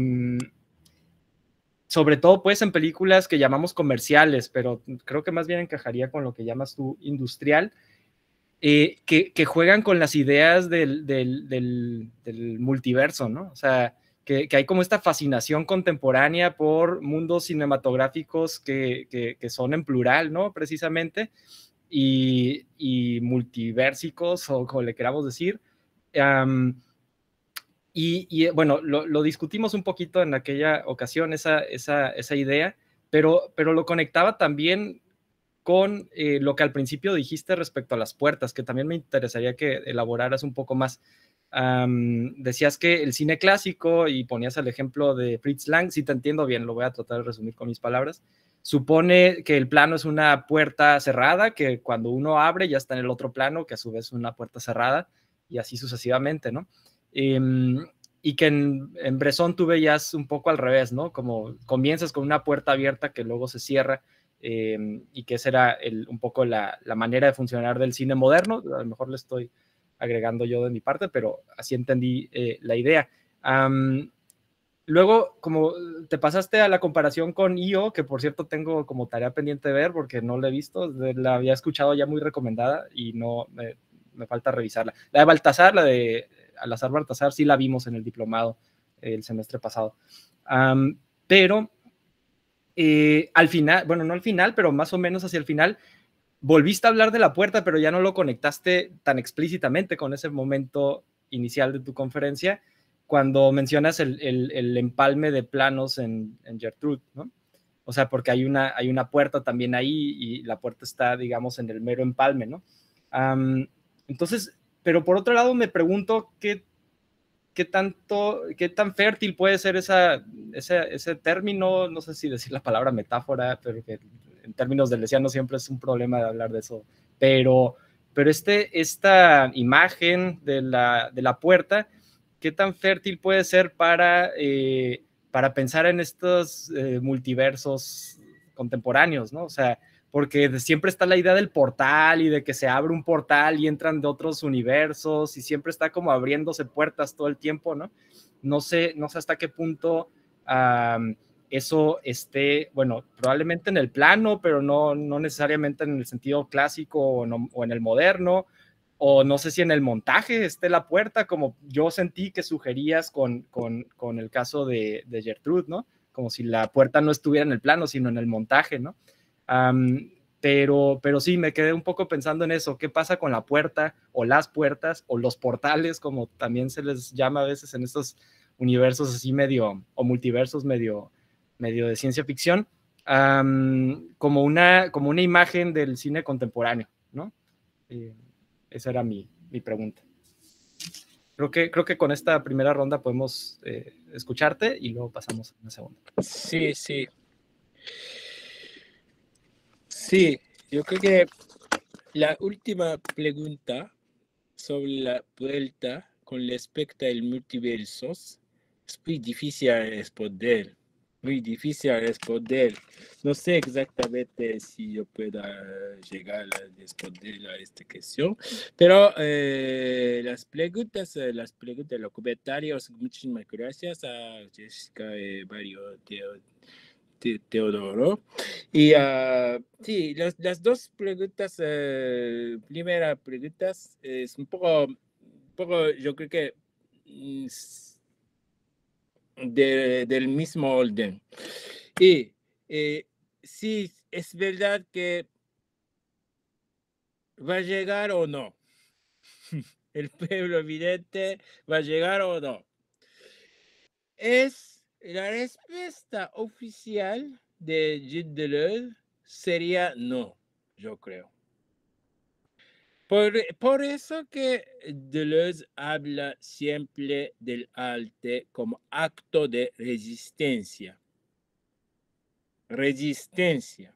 sobre todo pues en películas que llamamos comerciales, pero creo que más bien encajaría con lo que llamas tú industrial, eh, que, que juegan con las ideas del, del, del, del multiverso, ¿no? O sea, que, que hay como esta fascinación contemporánea por mundos cinematográficos que, que, que son en plural, ¿no? Precisamente, y, y multiversicos, o como le queramos decir. Um, y, y bueno, lo, lo discutimos un poquito en aquella ocasión, esa, esa, esa idea, pero, pero lo conectaba también con eh, lo que al principio dijiste respecto a las puertas, que también me interesaría que elaboraras un poco más. Um, decías que el cine clásico, y ponías el ejemplo de Fritz Lang, si te entiendo bien, lo voy a tratar de resumir con mis palabras, supone que el plano es una puerta cerrada, que cuando uno abre ya está en el otro plano, que a su vez es una puerta cerrada, y así sucesivamente, ¿no? Um, y que en, en Bresson tú veías un poco al revés, ¿no? Como comienzas con una puerta abierta que luego se cierra, eh, y que esa era el, un poco la, la manera de funcionar del cine moderno. A lo mejor le estoy agregando yo de mi parte, pero así entendí eh, la idea. Um, luego, como te pasaste a la comparación con I O, que por cierto tengo como tarea pendiente de ver porque no la he visto, la había escuchado ya muy recomendada y no me, me falta revisarla. La de Baltasar, la de Al-Azhar Baltasar, sí la vimos en el diplomado el semestre pasado. Um, pero eh, al final, bueno, no al final, pero más o menos hacia el final, volviste a hablar de la puerta, pero ya no lo conectaste tan explícitamente con ese momento inicial de tu conferencia, cuando mencionas el, el, el empalme de planos en, en Gertrude, ¿no? O sea, porque hay una, hay una puerta también ahí, y la puerta está, digamos, en el mero empalme, ¿no? Um, entonces, pero por otro lado me pregunto qué, qué tanto, qué tan fértil puede ser esa, ese, ese término, no sé si decir la palabra metáfora, pero que en términos del lesiano siempre es un problema de hablar de eso, pero, pero este, esta imagen de la, de la puerta, ¿qué tan fértil puede ser para, eh, para pensar en estos eh, multiversos contemporáneos, ¿no? O sea, porque siempre está la idea del portal y de que se abre un portal y entran de otros universos, y siempre está como abriéndose puertas todo el tiempo, ¿no? No sé, no sé hasta qué punto um, eso esté, bueno, probablemente en el plano, pero no, no necesariamente en el sentido clásico o, no, o en el moderno, o no sé si en el montaje esté la puerta, como yo sentí que sugerías con, con, con el caso de, de Gertrude, ¿no? Como si la puerta no estuviera en el plano, sino en el montaje, ¿no? Um, pero, pero sí, me quedé un poco pensando en eso, ¿qué pasa con la puerta, o las puertas, o los portales, como también se les llama a veces en estos universos así medio, o multiversos medio, medio de ciencia ficción, um, como, una, como una imagen del cine contemporáneo, ¿no? Eh, esa era mi, mi pregunta. Creo que, creo que con esta primera ronda podemos eh, escucharte y luego pasamos a la segunda. Sí, sí. Sí, yo creo que la última pregunta sobre la vuelta con respecto al multiverso es muy difícil de responder. Muy difícil de responder. No sé exactamente si yo pueda llegar a responder a esta cuestión, pero eh, las preguntas, las preguntas, los comentarios, muchísimas gracias a Jessica y Mario Teo, Te, Teodoro. Y uh, sí, las, las dos preguntas, eh, primera pregunta es un poco, un poco, yo creo que de, del mismo orden. Y eh, sí, es verdad que va a llegar o no. El pueblo evidente va a llegar o no. Es la respuesta oficial de Gilles Deleuze sería no, yo creo. Por, por eso que Deleuze habla siempre del arte como acto de resistencia. Resistencia.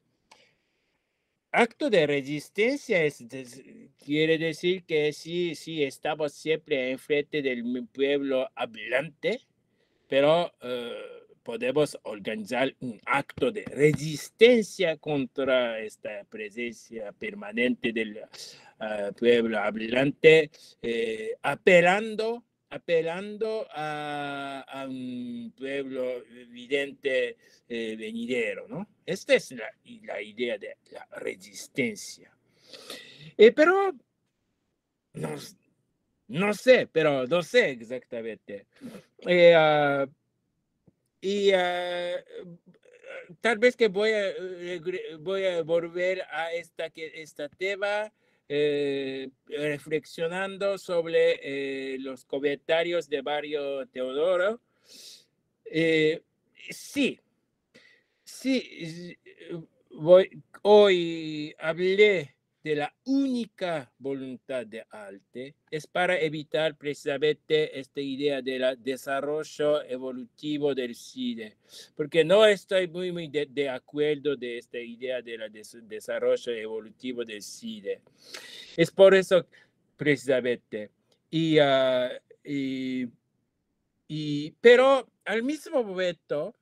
Acto de resistencia es, es, quiere decir que sí, sí, estamos siempre enfrente del pueblo hablante, pero uh, podemos organizar un acto de resistencia contra esta presencia permanente del uh, pueblo hablante, eh, apelando, apelando a, a un pueblo evidente eh, venidero, ¿no? Esta es la, la idea de la resistencia. Eh, pero no, no sé, pero no sé exactamente. Eh, uh, Y uh, tal vez que voy a, voy a volver a esta, esta tema eh, reflexionando sobre eh, los comentarios de Mario Teodoro. Eh, sí, sí, voy, hoy hablé de la única voluntad de arte, es para evitar precisamente esta idea del desarrollo evolutivo del cine, porque no estoy muy, muy de, de acuerdo de esta idea del des, desarrollo evolutivo del cine. Es por eso precisamente. Y, uh, y, y, pero al mismo momento,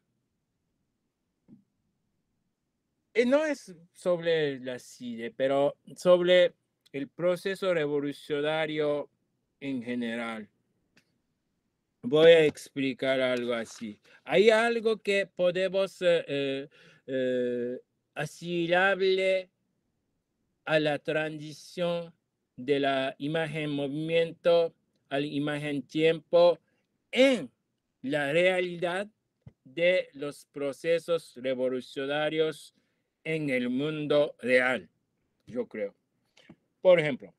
no es sobre la cine, pero sobre el proceso revolucionario en general. Voy a explicar algo así. Hay algo que podemos eh, eh, asimilable a la transición de la imagen-movimiento a la imagen-tiempo en la realidad de los procesos revolucionarios en el mundo real, yo creo. Por ejemplo,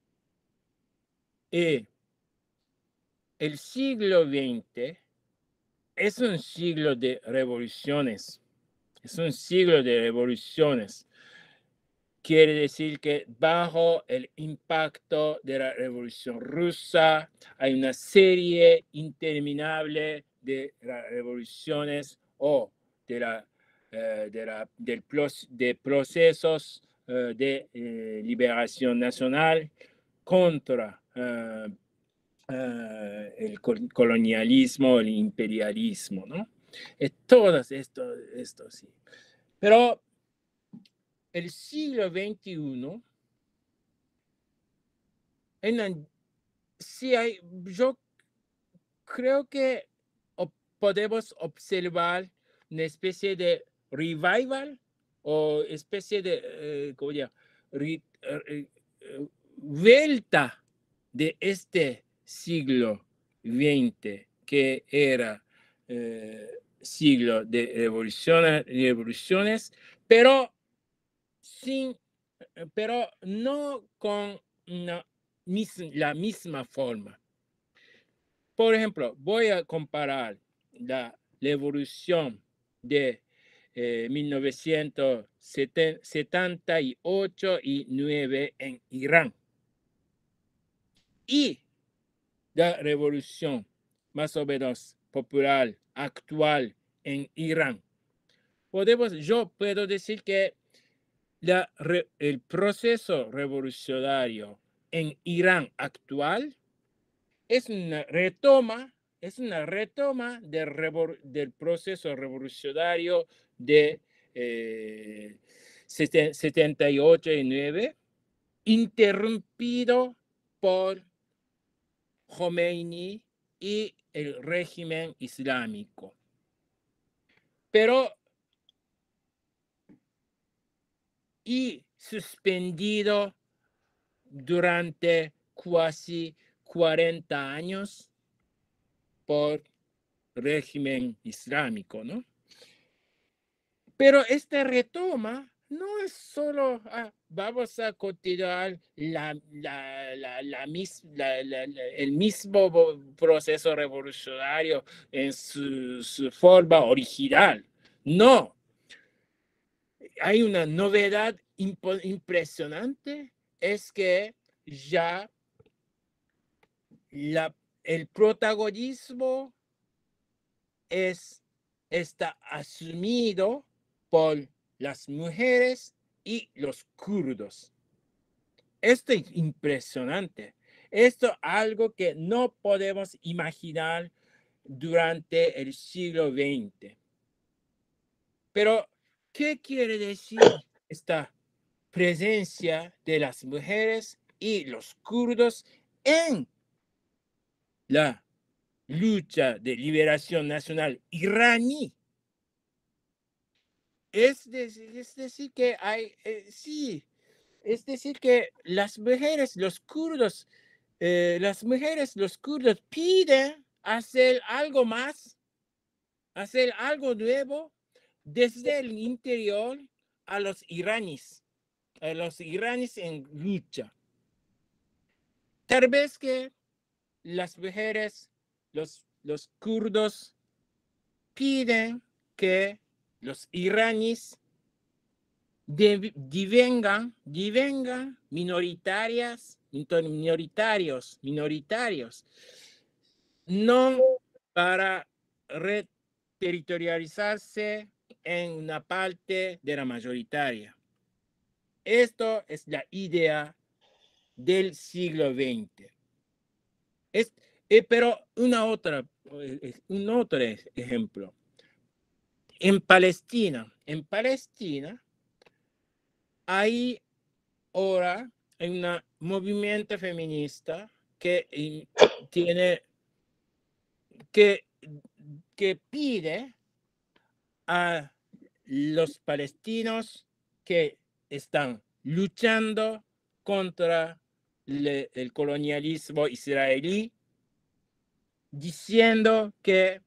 eh, el siglo veinte es un siglo de revoluciones, es un siglo de revoluciones. Quiere decir que bajo el impacto de la Revolución Rusa hay una serie interminable de revoluciones o de, la, eh, de, la, del, de procesos eh, de eh, liberación nacional contra eh, eh, el colonialismo, el imperialismo, ¿no? Eh, todos esto, esto sí. Pero el siglo veintiuno, en, sí hay, yo creo que podemos observar una especie de revival o especie de, eh, ¿cómo llama? Re, eh, eh, vuelta de este siglo veinte, que era eh, siglo de revoluciones, revoluciones, pero sin, pero no con una, la misma forma. Por ejemplo, voy a comparar la, la evolución de eh, mil novecientos setenta y ocho y nueve en Irán y la revolución más o menos popular, actual en Irán. Podemos, yo puedo decir que la, re, el proceso revolucionario en Irán actual es una retoma, es una retoma del, del proceso revolucionario de eh, setenta y ocho y nueve, interrumpido por Khomeini y el régimen islámico. Pero y suspendido durante casi cuarenta años por régimen islámico, ¿no? Pero esta retoma no es solo, ah, vamos a continuar la, la, la, la, mis, la, la, la, el mismo proceso revolucionario en su, su forma original. No. Hay una novedad imp- impresionante, es que ya la, el protagonismo es, está asumido por las mujeres y los kurdos. Esto es impresionante. Esto es algo que no podemos imaginar durante el siglo veinte. Pero, ¿qué quiere decir esta presencia de las mujeres y los kurdos en la lucha de liberación nacional iraní? Es decir, es decir que hay, eh, sí, es decir que las mujeres, los kurdos, eh, las mujeres, los kurdos piden hacer algo más, hacer algo nuevo desde el interior a los iraníes, a los iraníes en lucha. Tal vez que las mujeres, los, los kurdos piden que los iraníes divengan, divengan minoritarias, minoritarios, minoritarios, no para reterritorializarse en una parte de la mayoritaria. Esto es la idea del siglo veinte. Es, eh, pero una otra, eh, un otro ejemplo. En Palestina, en Palestina hay ahora un movimiento feminista que eh, tiene, que, que pide a los palestinos que están luchando contra le, el colonialismo israelí, diciendo que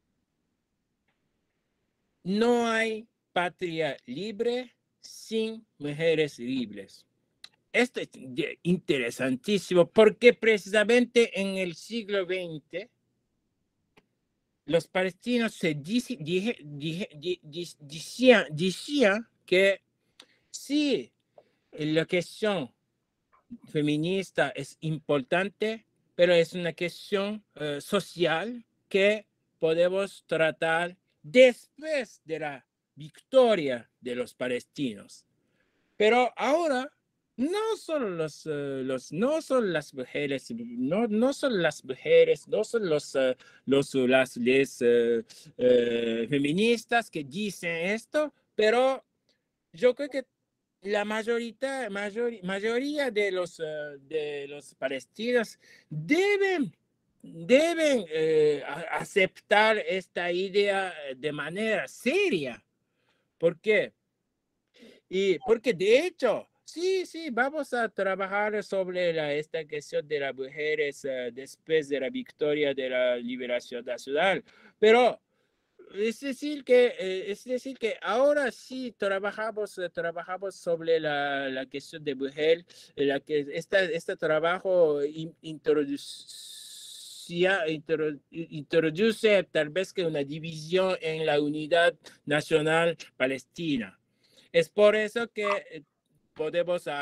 no hay patria libre sin mujeres libres. Esto es interesantísimo porque precisamente en el siglo veinte los palestinos se dice, dije, dije, dije, decían, decían que sí, la cuestión feminista es importante, pero es una cuestión uh, social que podemos tratar después de la victoria de los palestinos. Pero ahora no son los, uh, los no son las mujeres, no, no son las mujeres, no son los, uh, los las les, uh, uh, feministas que dicen esto, pero yo creo que la mayoría, mayor, mayoría de los, uh, de los palestinos deben, deben eh, aceptar esta idea de manera seria. ¿Por qué? Y porque de hecho, sí, sí, vamos a trabajar sobre la, esta cuestión de las mujeres uh, después de la victoria de la liberación nacional, pero es decir que, eh, es decir que ahora sí trabajamos, eh, trabajamos sobre la, la cuestión de mujer, la que esta, este trabajo in, introduce, introdu, introduce tal vez que una división en la unidad nacional palestina. Es por eso que podemos uh,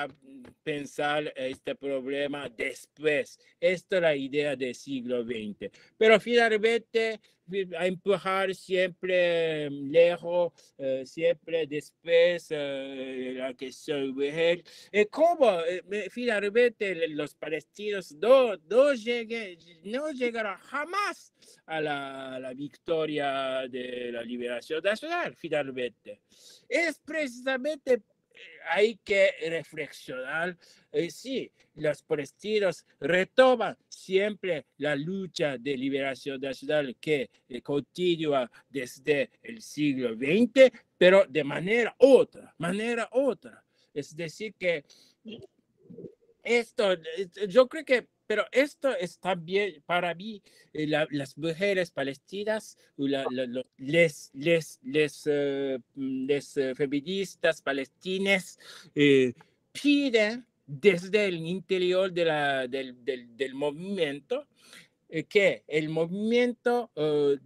pensar este problema después. Esta es la idea del siglo veinte. Pero finalmente, a empujar siempre lejos, eh, siempre después eh, la cuestión mujer. Eh, ¿Cómo? Eh, finalmente los palestinos no, no, lleguen, no llegarán jamás a la, a la victoria de la liberación nacional, finalmente. Es precisamente hay que reflexionar. Eh, sí, los palestinos retoman siempre la lucha de liberación nacional que eh, continúa desde el siglo veinte, pero de manera otra, manera otra. Es decir, que esto, yo creo que, pero esto es también para mí, eh, la, las mujeres palestinas, la, la, la, les, les, les, uh, les uh, feministas palestinas eh, piden desde el interior de la, del, del, del movimiento eh, que el movimiento uh,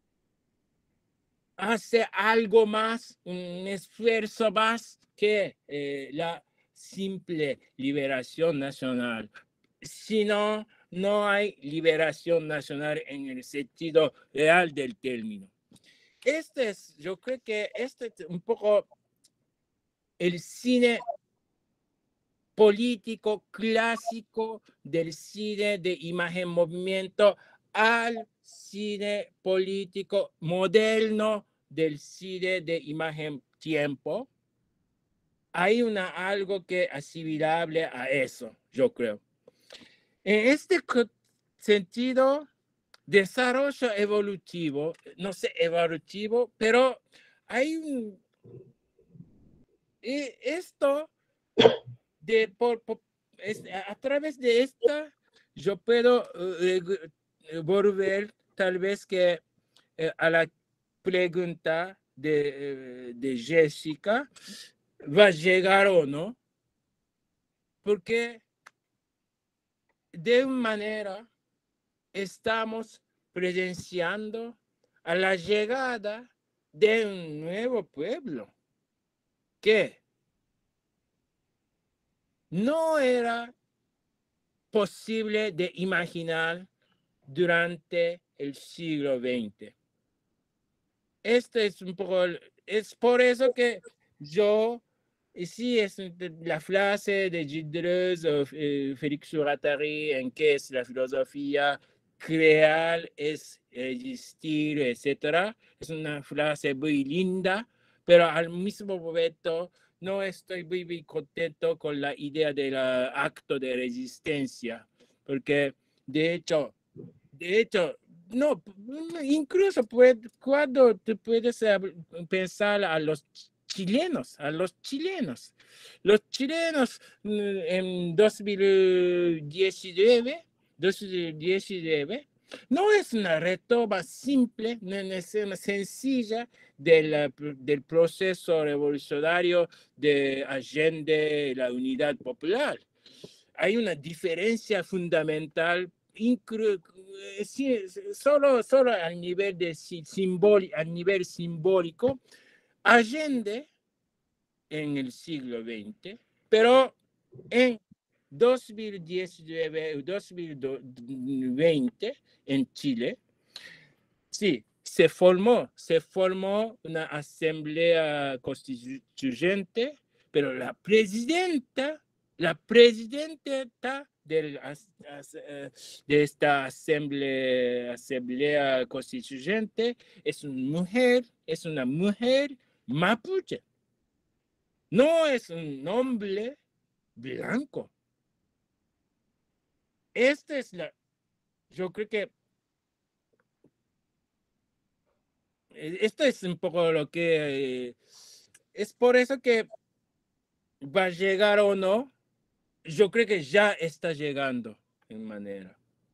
hace algo más, un esfuerzo más que eh, la simple liberación nacional. Si no, no hay liberación nacional en el sentido real del término. Este es, yo creo que este es un poco el cine político clásico del cine de imagen movimiento al cine político moderno del cine de imagen tiempo. Hay una, algo que es asimilable a eso, yo creo. En este sentido, desarrollo evolutivo, no sé, evolutivo, pero hay un... Y esto, de, por, por, es, a través de esta, yo puedo uh, volver tal vez que uh, a la pregunta de, uh, de Jessica, ¿va a llegar o no? Porque de una manera estamos presenciando a la llegada de un nuevo pueblo que no era posible de imaginar durante el siglo veinte. Este es un poco, es por eso que yo, sí, es la frase de Gilles Deleuze o eh, Félix Guattari en que es la filosofía crear es existir, etcétera. Es una frase muy linda, pero al mismo momento no estoy muy, muy contento con la idea del acto de resistencia, porque de hecho, de hecho, no, incluso puede, cuando te puedes pensar a los chilenos, a los chilenos, los chilenos en dos mil diecinueve, dos mil diecinueve no es una retoma simple, no es una sencilla del, del proceso revolucionario de Allende, la unidad popular. Hay una diferencia fundamental, sí, solo, solo a nivel, de simbólico, a nivel simbólico. Allende en el siglo veinte, pero en dos mil diecinueve, dos mil veinte en Chile, sí, se formó, se formó una asamblea constituyente, pero la presidenta, la presidenta de, de esta asamblea, asamblea constituyente es una mujer, es una mujer mapuche. No es un hombre blanco. Esta es la, yo creo que esto es un poco lo que, eh, es por eso que va a llegar o no, yo creo que ya está llegando en manera.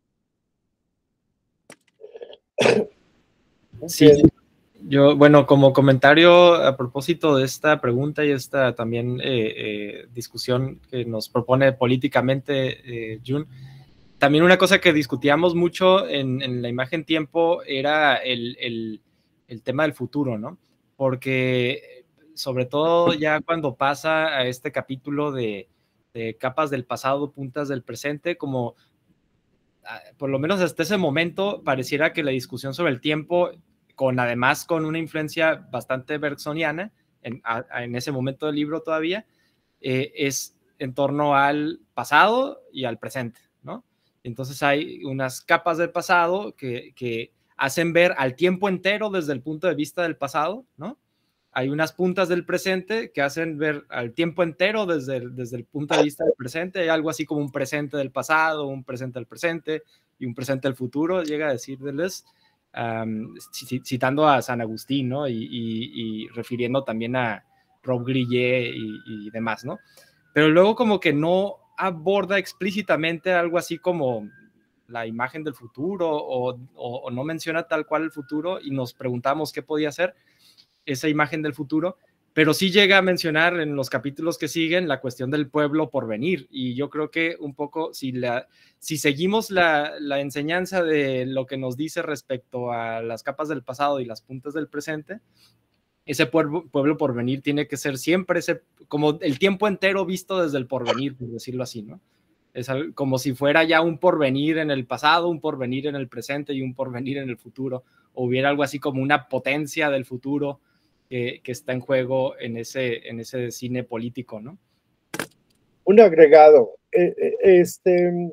Sí, yo, bueno, como comentario a propósito de esta pregunta y esta también eh, eh, discusión que nos propone políticamente eh, Jun, también una cosa que discutíamos mucho en, en la imagen tiempo era el, el, el tema del futuro, ¿no? Porque sobre todo ya cuando pasa a este capítulo de, de capas del pasado, puntas del presente, como por lo menos hasta ese momento pareciera que la discusión sobre el tiempo, con además con una influencia bastante bergsoniana, en, a, en ese momento del libro todavía, eh, es en torno al pasado y al presente, ¿no? Entonces hay unas capas del pasado que, que hacen ver al tiempo entero desde el punto de vista del pasado, ¿no? Hay unas puntas del presente que hacen ver al tiempo entero desde el, desde el punto de vista del presente. Hay algo así como un presente del pasado, un presente del presente y un presente del futuro, llega a decir Deleuze, um, citando a San Agustín, ¿no? Y, y, y refiriendo también a Rob Grillet y, y demás, ¿no? Pero luego como que no aborda explícitamente algo así como la imagen del futuro o, o, o no menciona tal cual el futuro y nos preguntamos qué podía ser esa imagen del futuro, pero sí llega a mencionar en los capítulos que siguen la cuestión del pueblo por venir, y yo creo que un poco si, la, si seguimos la, la enseñanza de lo que nos dice respecto a las capas del pasado y las puntas del presente, ese pueblo, pueblo por venir tiene que ser siempre ese, como el tiempo entero visto desde el porvenir, por decirlo así, ¿no? Es como si fuera ya un porvenir en el pasado, un porvenir en el presente y un porvenir en el futuro, o hubiera algo así como una potencia del futuro que, que está en juego en ese, en ese cine político, ¿no? Un agregado. Eh, este,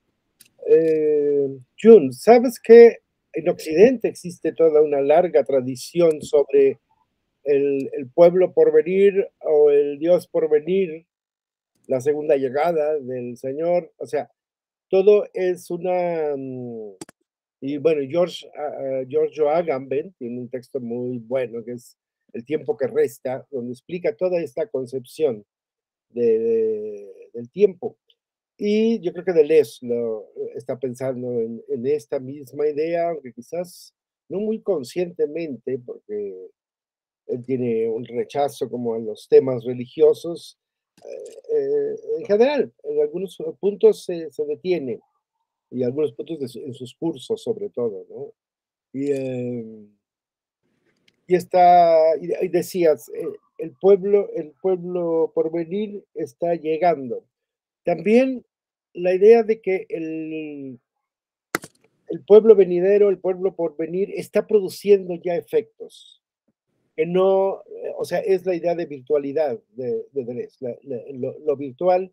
eh, Jun, ¿sabes que en Occidente existe toda una larga tradición sobre el, el pueblo por venir o el Dios por venir, la segunda llegada del Señor? O sea, todo es una... Y bueno, George, uh, Giorgio Agamben tiene un texto muy bueno que es El tiempo que resta, donde explica toda esta concepción de, de, del tiempo. Y yo creo que Deleuze lo, está pensando en, en esta misma idea, aunque quizás no muy conscientemente, porque él tiene un rechazo como a los temas religiosos. Eh, eh, en general, en algunos puntos se, se detiene, y algunos puntos de su, en sus cursos sobre todo, ¿no? Y, eh, y está, y, y decías, eh, el pueblo, el pueblo por venir está llegando. También la idea de que el, el pueblo venidero, el pueblo por venir, está produciendo ya efectos. Que no, o sea, es la idea de virtualidad de, de Deleuze, la, la, lo, lo virtual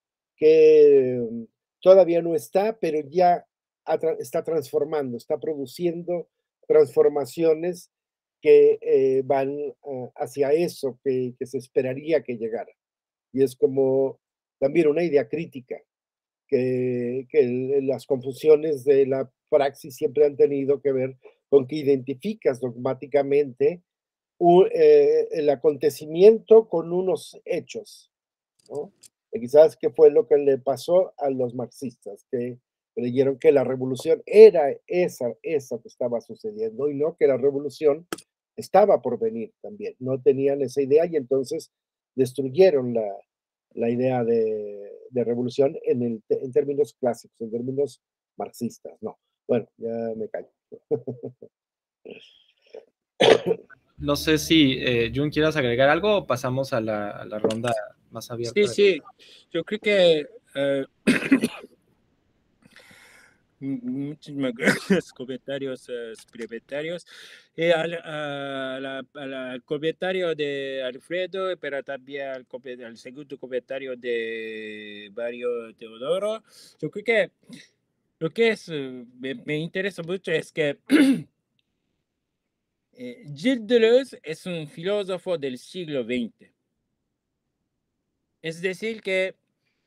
que todavía no está, pero ya está transformando, está produciendo transformaciones que eh, van uh, hacia eso que, que se esperaría que llegara. Y es como también una idea crítica, que, que el, las confusiones de la praxis siempre han tenido que ver con que identificas dogmáticamente un, eh, el acontecimiento con unos hechos, ¿no? Y quizás que fue lo que le pasó a los marxistas, que creyeron que la revolución era esa, esa que estaba sucediendo, y no que la revolución estaba por venir también. No tenían esa idea y entonces destruyeron la, la idea de, de revolución en, el, en términos clásicos, en términos marxistas. No, bueno, ya me callo. No sé si, eh, Jun, ¿quieras agregar algo o pasamos a la, a la ronda más abierta? Sí, sí, yo creo que uh, muchísimas gracias, comentarios uh, suplementarios. Y al, a la, a la, al comentario de Alfredo, pero también al, al segundo comentario de Mario Teodoro, yo creo que lo que es, me, me interesa mucho es que eh, Gilles Deleuze es un filósofo del siglo veinte. Es decir, que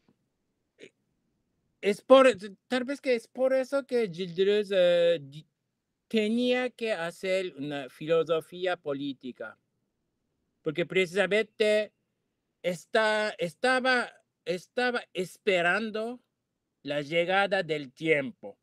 es por, tal vez que es por eso que Gilles Deleuze uh, tenía que hacer una filosofía política, porque precisamente está, estaba, estaba esperando la llegada del tiempo.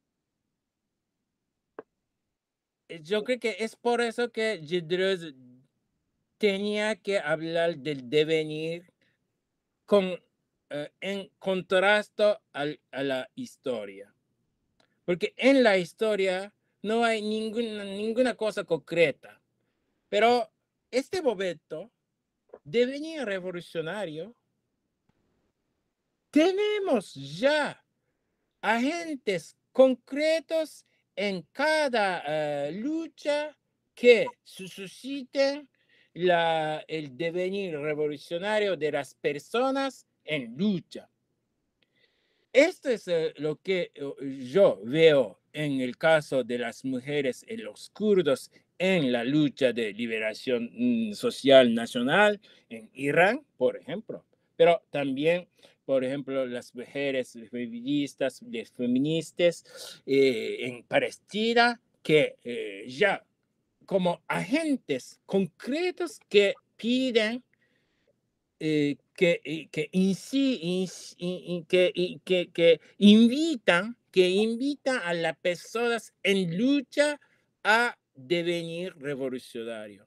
Yo creo que es por eso que Gilles Deleuze tenía que hablar del devenir con, uh, en contraste al, a la historia. Porque en la historia no hay ninguna, ninguna cosa concreta. Pero este momento devenir revolucionario tenemos ya agentes concretos en cada uh, lucha que susciten la, el devenir revolucionario de las personas en lucha. Esto es uh, lo que uh, yo veo en el caso de las mujeres y los kurdos en la lucha de liberación mm, social nacional en Irán, por ejemplo, pero también, por ejemplo, las mujeres feministas, las feministas eh, en Palestina, que eh, ya como agentes concretos que piden eh, que, que, inci, inci, in, que, que, que invitan que invitan a las personas en lucha a devenir revolucionario.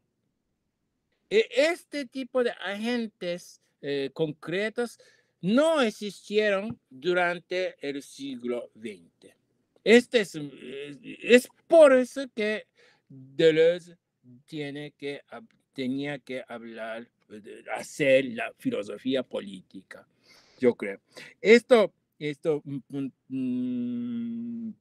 Este tipo de agentes eh, concretos no existieron durante el siglo veinte. Este es, es por eso que Deleuze tiene que, tenía que hablar, hacer la filosofía política, yo creo. Esto, esto, mm,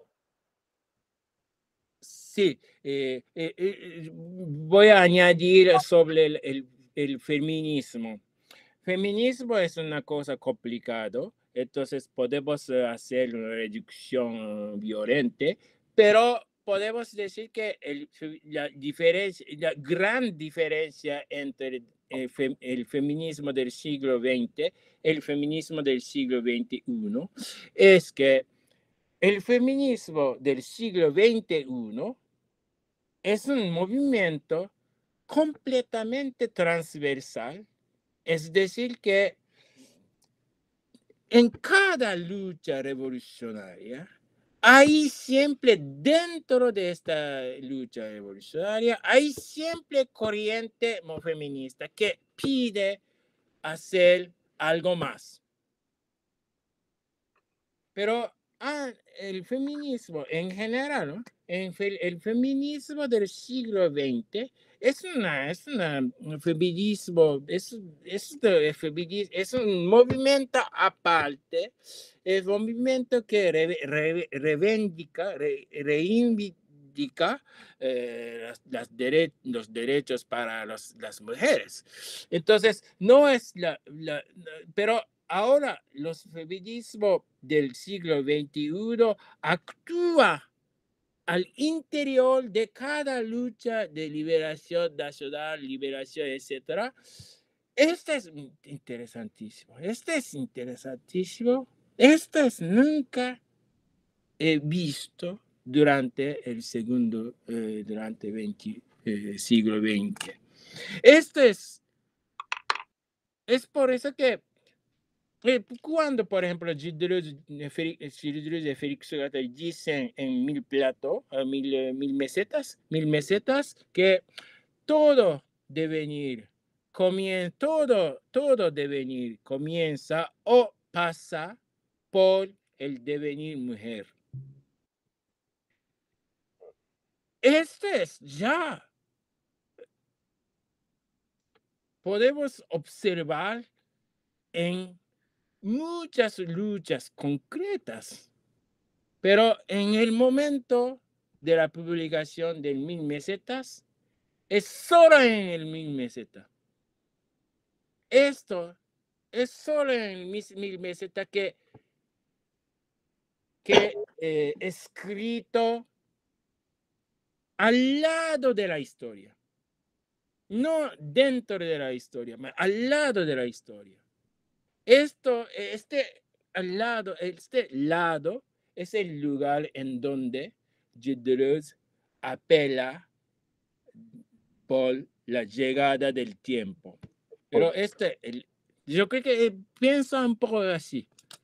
sí, eh, eh, eh, voy a añadir sobre el, el, el feminismo. Feminismo es una cosa complicada, entonces podemos hacer una reducción violenta, pero podemos decir que el, la, diferencia, la gran diferencia entre el, fem, el feminismo del siglo veinte y el feminismo del siglo veintiuno es que el feminismo del siglo veintiuno es un movimiento completamente transversal, es decir, que en cada lucha revolucionaria, hay siempre dentro de esta lucha revolucionaria, hay siempre corriente feminista que pide hacer algo más. Pero ah, el feminismo en general, ¿no? En fe, el feminismo del siglo veinte es, una, es una, un feminismo, es, es, es, es un movimiento aparte, es un movimiento que re, re, reivindica, re, reivindica eh, las, las dere, los derechos para los, las mujeres. Entonces, no es la, la, la pero ahora los feminismos del siglo veintiuno actúan al interior de cada lucha de liberación nacional, liberación, etcétera. Este es interesantísimo. Este es interesantísimo. Este es nunca he visto durante el segundo, eh, durante el eh, siglo veinte. Esto es, es por eso que cuando, por ejemplo, Gilles Deleuze y Félix Sogata dicen en Mil Platos, mil, mil mesetas, mil mesetas, que todo devenir, comienza, todo, todo devenir comienza o pasa por el devenir mujer. Esto es ya. Podemos observar en muchas luchas concretas, pero en el momento de la publicación del Mil Mesetas, es solo en el Mil Mesetas. Esto es solo en el Mil Mesetas que, que eh, escrito al lado de la historia. No dentro de la historia, pero al lado de la historia. Esto, este al lado, este lado es el lugar en donde Gilles Deleuze apela por la llegada del tiempo. Pero este, el, yo creo que piensa un poco así.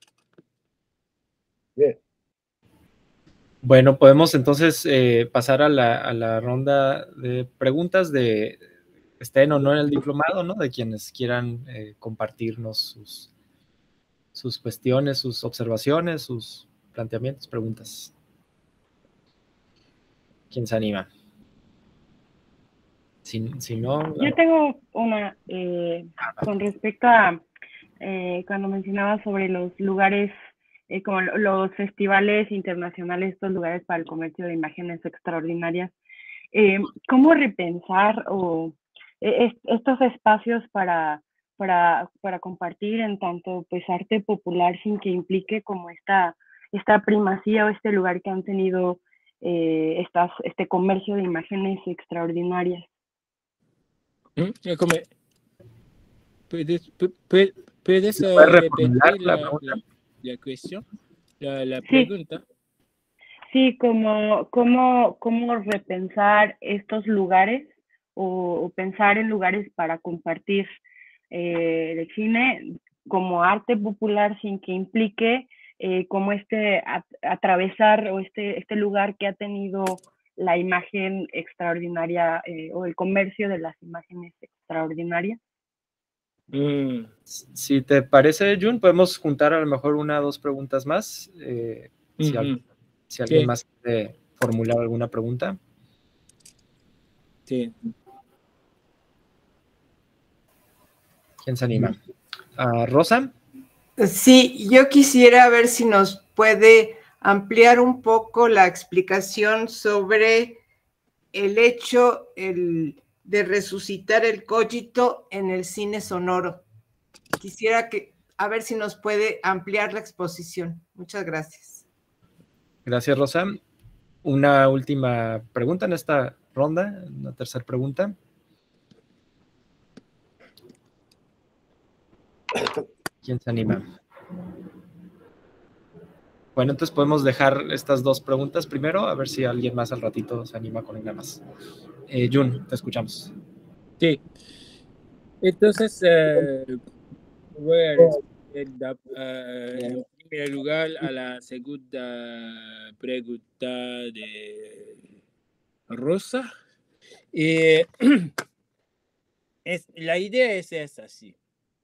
Bien. Bueno, podemos entonces eh, pasar a la, a la ronda de preguntas de estén o no en el diplomado, ¿no? De quienes quieran eh, compartirnos sus, sus cuestiones, sus observaciones, sus planteamientos, preguntas. ¿Quién se anima? Si, si no... Yo tengo una eh, con respecto a eh, cuando mencionaba sobre los lugares, eh, como los festivales internacionales, estos lugares para el comercio de imágenes extraordinarias, eh, ¿cómo repensar o eh, estos espacios para, para, para compartir en tanto pues arte popular sin que implique como esta, esta primacía o este lugar que han tenido eh, estas, este comercio de imágenes extraordinarias? ¿Puedes, puedes, puedes uh, repetir la, la, la, la cuestión, la, la pregunta? Sí, sí como, como, cómo repensar estos lugares o, o pensar en lugares para compartir eh, el cine como arte popular sin que implique eh, como este a, atravesar o este, este lugar que ha tenido la imagen extraordinaria eh, o el comercio de las imágenes extraordinarias. Mm. Si te parece, Jun, podemos juntar a lo mejor una o dos preguntas más. Eh, si, uh-huh. al, si alguien sí. más quiere formular alguna pregunta. Sí. ¿Quién se anima? Uh, ¿Rosa? Sí, yo quisiera ver si nos puede ampliar un poco la explicación sobre el hecho el, de resucitar el cogito en el cine sonoro. Quisiera que, a ver si nos puede ampliar la exposición. Muchas gracias. Gracias, Rosa. Una última pregunta en esta ronda, una tercera pregunta. ¿Quién se anima? Bueno, entonces podemos dejar estas dos preguntas primero, a ver si alguien más al ratito se anima con una más. Eh, Jun, te escuchamos. Sí. Entonces, uh, voy a responder uh, en primer lugar a la segunda pregunta de Rosa. Eh, es, la idea es esa, sí.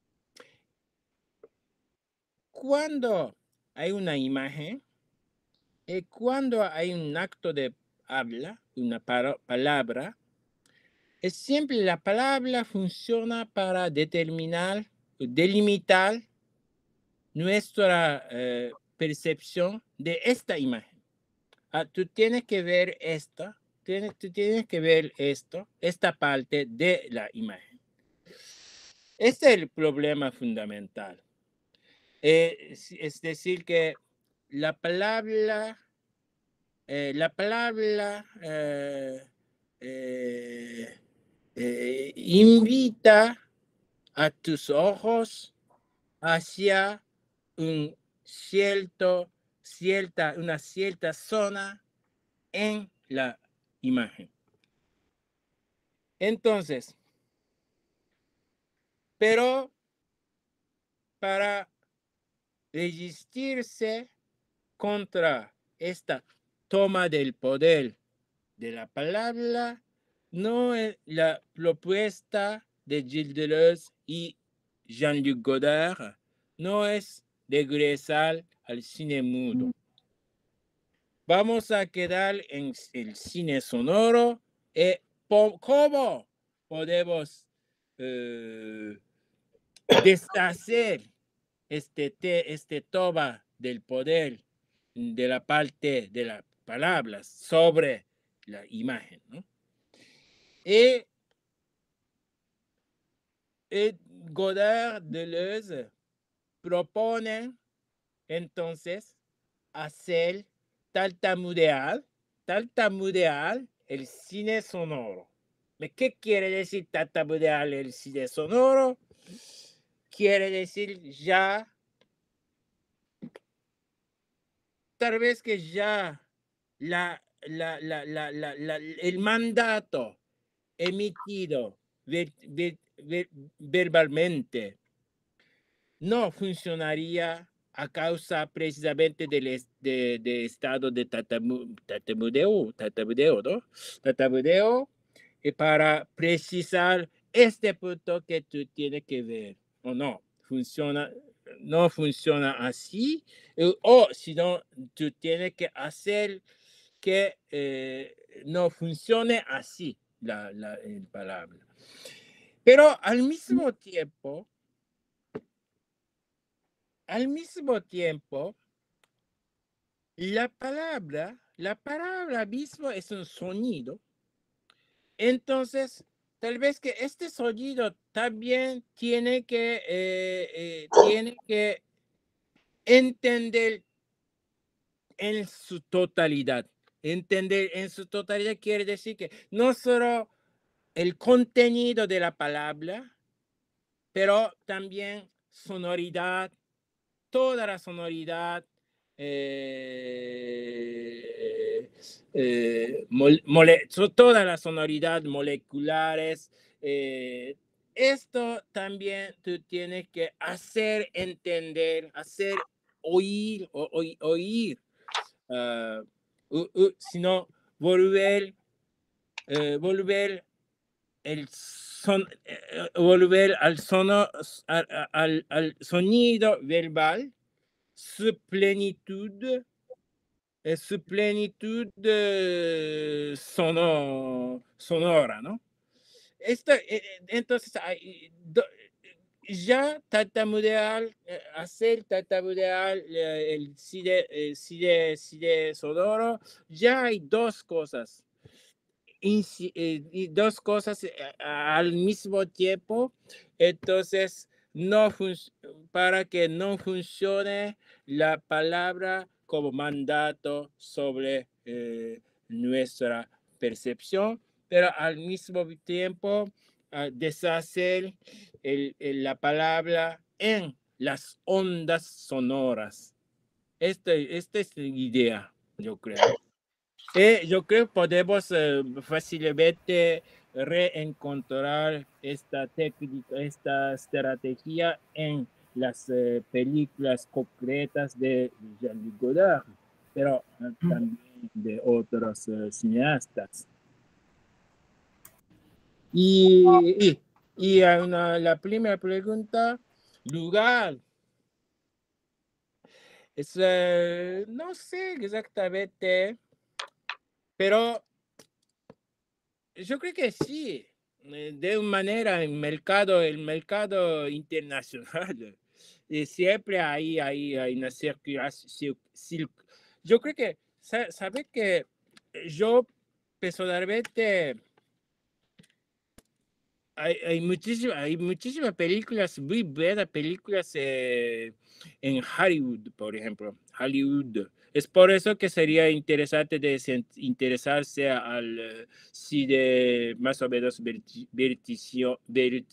Cuando hay una imagen, y cuando hay un acto de habla, una palabra, es siempre la palabra funciona para determinar, delimitar nuestra eh, percepción de esta imagen. Ah, tú tienes que ver esta, tienes, tú tienes que ver esto, esta parte de la imagen. Este es el problema fundamental. Eh, es, es decir, que la palabra, eh, la palabra eh, eh, eh, invita a tus ojos hacia un cierto, cierta, una cierta zona en la imagen. Entonces, pero para resistirse contra esta toma del poder de la palabra, no es la propuesta de Gilles Deleuze y Jean-Luc Godard, no es regresar al cine mudo. Vamos a quedar en el cine sonoro. Y ¿cómo podemos eh, deshacer este, te, este toma del poder de la parte de las palabras sobre la imagen, ¿no? Y, y Godard, Deleuze proponen entonces hacer tartamudear, tartamudear el cine sonoro. ¿Qué quiere decir tartamudear el cine sonoro? Quiere decir ya, tal vez que ya la, la, la, la, la, la, el mandato emitido ver, ver, ver, verbalmente no funcionaría a causa precisamente del de, de estado de tartamudeo, tartamudeo, ¿no? Tartamudeo, y para precisar este punto que tú tienes que ver, o no, funciona, no funciona así, o si no, tú tienes que hacer que eh, no funcione así la, la, la palabra. Pero al mismo tiempo, al mismo tiempo, la palabra, la palabra mismo es un sonido. Entonces, tal vez que este sonido también tiene que, eh, eh, tiene que entender en su totalidad. Entender en su totalidad quiere decir que no solo el contenido de la palabra, pero también sonoridad, toda la sonoridad, eh, eh, mole, mole, toda la sonoridad moleculares. Eh, esto también tú tienes que hacer entender, hacer oír, o, o, oír, uh, uh, uh, sino volver, uh, volver el son, uh, volver al, sono, al, al, al sonido verbal su plenitud, eh, su plenitud eh, sono, sonora, ¿no? Esto, eh, entonces, hay, do, ya tartamudear, eh, hacer tartamudear eh, el side, eh, side, side sonoro, ya hay dos cosas. Y, y dos cosas eh, al mismo tiempo. Entonces, no para que no funcione la palabra como mandato sobre eh, nuestra percepción, pero al mismo tiempo uh, deshacer el, el, la palabra en las ondas sonoras. Esta, esta es la idea, yo creo. Eh, yo creo que podemos eh, fácilmente reencontrar esta técnica, esta estrategia en las eh, películas concretas de Jean-Luc Godard, pero eh, también de otros eh, cineastas. Y, y, y una, la primera pregunta, lugar. Es, eh, no sé exactamente, pero yo creo que sí, de una manera en mercado, el mercado internacional, y siempre hay, hay, hay una circulación. Yo creo que, ¿sabe que yo personalmente hay, hay, muchísimas, hay muchísimas películas, muy buenas películas eh, en Hollywood, por ejemplo, Hollywood. Es por eso que sería interesante de interesarse al uh, cine más o menos vertiginoso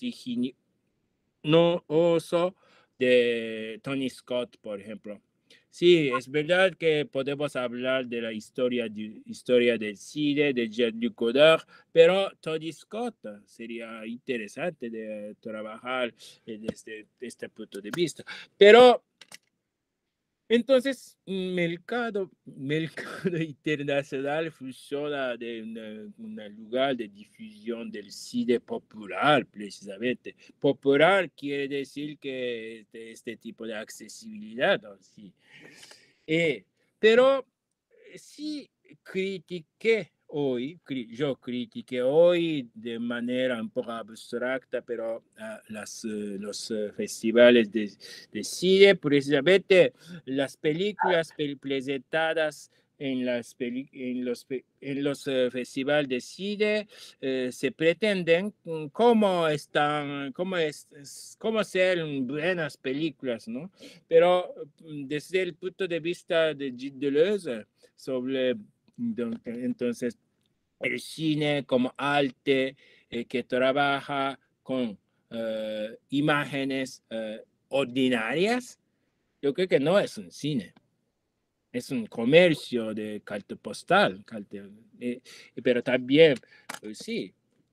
de Tony Scott, por ejemplo. Sí, es verdad que podemos hablar de la historia, de, historia del cine, de Jean-Luc Godard, pero Tony Scott sería interesante de trabajar desde este punto de vista. Pero entonces, mercado, mercado internacional funciona de un lugar de difusión del cine popular, precisamente. Popular quiere decir que este, este tipo de accesibilidad, ¿no? Sí. Eh, pero sí critiqué hoy, yo critiqué hoy de manera un poco abstracta, pero uh, las, uh, los uh, festivales de, de cine, precisamente las películas presentadas en, las peli en los, en los uh, festivales de cine uh, se pretenden cómo están, cómo, es, cómo ser buenas películas, ¿no? Pero desde el punto de vista de Gilles Deleuze, sobre entonces el cine como arte eh, que trabaja con uh, imágenes uh, ordinarias, yo creo que no es un cine, es un comercio de carta postal, carta, eh, pero también, pues, sí.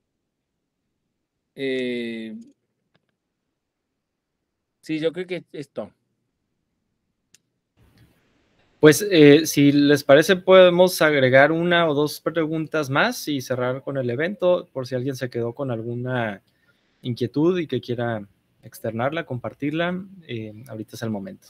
Eh, sí, yo creo que esto. Pues eh, si les parece podemos agregar una o dos preguntas más y cerrar con el evento por si alguien se quedó con alguna inquietud y que quiera externarla, compartirla. Eh, ahorita es el momento.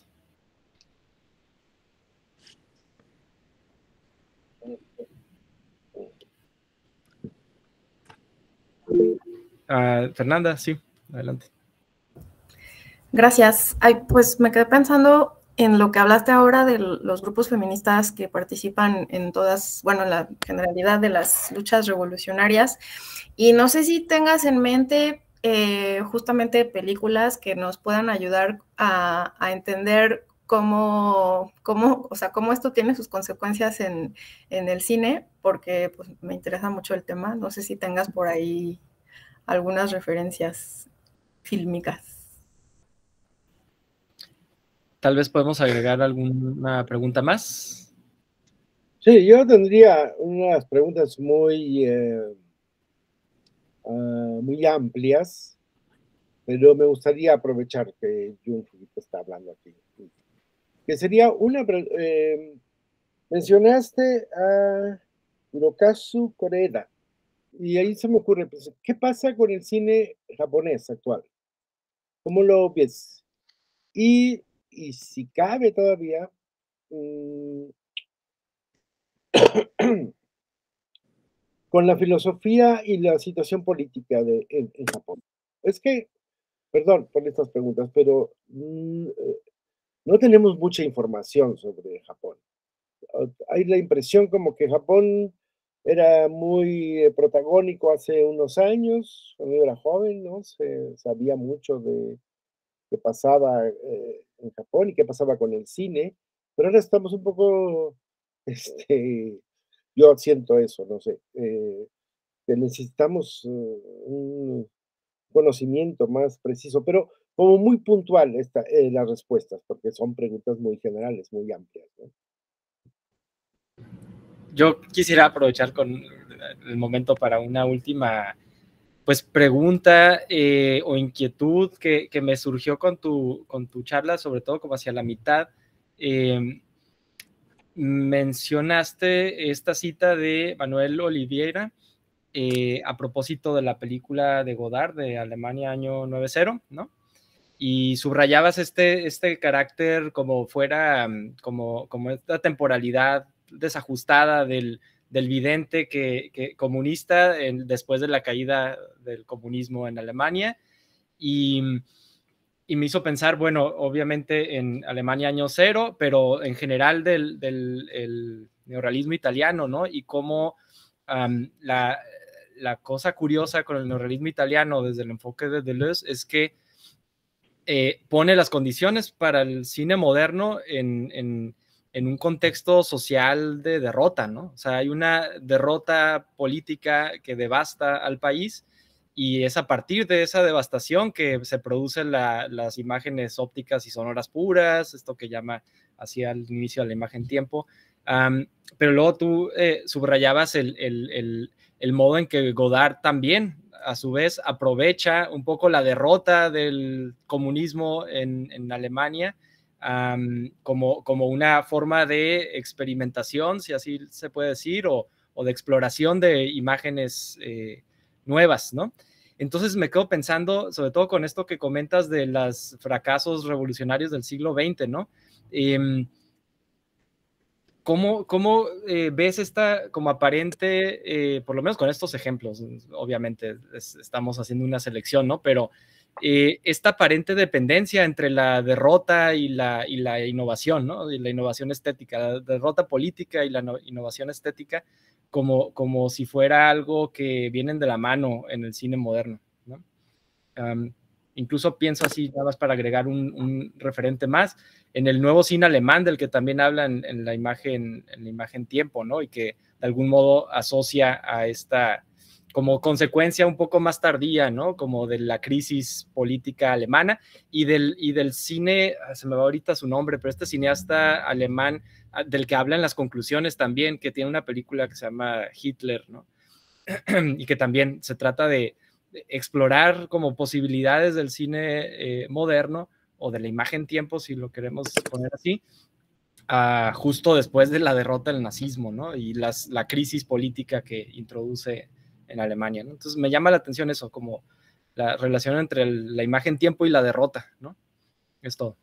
Uh, Fernanda, sí, adelante. Gracias. Ay, pues me quedé pensando en lo que hablaste ahora de los grupos feministas que participan en todas, bueno, en la generalidad de las luchas revolucionarias. Y no sé si tengas en mente eh, justamente películas que nos puedan ayudar a, a entender cómo, cómo, o sea, cómo esto tiene sus consecuencias en, en el cine, porque pues, me interesa mucho el tema. No sé si tengas por ahí algunas referencias fílmicas. Tal vez podemos agregar alguna pregunta más. Sí, yo tendría unas preguntas muy, eh, uh, muy amplias, pero me gustaría aprovechar que Jun Fujita está hablando aquí. Que sería una... Eh, mencionaste a Hirokazu Koreeda, y ahí se me ocurre, pues, ¿qué pasa con el cine japonés actual? ¿Cómo lo ves? Y, y si cabe todavía, mmm, con la filosofía y la situación política de, en, en Japón. Es que, perdón por estas preguntas, pero mmm, no tenemos mucha información sobre Japón. Hay la impresión como que Japón era muy protagónico hace unos años, cuando yo era joven, ¿no? Se sabía mucho de qué pasaba eh, en Japón y qué pasaba con el cine, pero ahora estamos un poco, este, yo siento eso, no sé, eh, que necesitamos uh, un conocimiento más preciso, pero como muy puntual esta, eh, las respuestas, porque son preguntas muy generales, muy amplias, ¿no? Yo quisiera aprovechar con el momento para una última pues pregunta eh, o inquietud que, que me surgió con tu, con tu charla, sobre todo como hacia la mitad. Eh, mencionaste esta cita de Manuel Oliveira eh, a propósito de la película de Godard de Alemania año noventa, ¿no? Y subrayabas este, este carácter como fuera, como, como esta temporalidad desajustada del, del vidente que, que comunista en, después de la caída del comunismo en Alemania. Y, y me hizo pensar, bueno, obviamente en Alemania año cero, pero en general del, del el neorrealismo italiano, ¿no? Y cómo um, la, la cosa curiosa con el neorrealismo italiano desde el enfoque de Deleuze es que Eh, pone las condiciones para el cine moderno en, en, en, un contexto social de derrota, ¿no? O sea, hay una derrota política que devasta al país y es a partir de esa devastación que se producen la, las imágenes ópticas y sonoras puras, esto que llama hacia el inicio de la imagen tiempo. Um, pero luego tú eh, subrayabas el, el, el, el modo en que Godard también a su vez aprovecha un poco la derrota del comunismo en, en Alemania um, como, como una forma de experimentación, si así se puede decir, o, o de exploración de imágenes eh, nuevas, ¿no? Entonces me quedo pensando, sobre todo con esto que comentas de los fracasos revolucionarios del siglo veinte, ¿no? Eh, ¿Cómo, cómo eh, ves esta como aparente, eh, por lo menos con estos ejemplos, obviamente es, estamos haciendo una selección, ¿no? Pero eh, esta aparente dependencia entre la derrota y la, y la innovación, ¿no? Y la innovación estética, la derrota política y la no, innovación estética, como, como si fuera algo que vienen de la mano en el cine moderno, ¿no? Um, incluso pienso así, nada más para agregar un, un referente más, en el nuevo cine alemán del que también hablan en la imagen, en la imagen tiempo, ¿no? Y que de algún modo asocia a esta como consecuencia un poco más tardía, ¿no? Como de la crisis política alemana y del, y del cine, se me va ahorita su nombre, pero este cineasta alemán del que habla en las conclusiones también, que tiene una película que se llama Hitler, ¿no? Y que también se trata de explorar como posibilidades del cine eh, moderno o de la imagen tiempo, si lo queremos poner así, uh, justo después de la derrota del nazismo, ¿no? Y las, la crisis política que introduce en Alemania, ¿no? Entonces me llama la atención eso, como la relación entre el, la imagen tiempo y la derrota, ¿no? Es todo.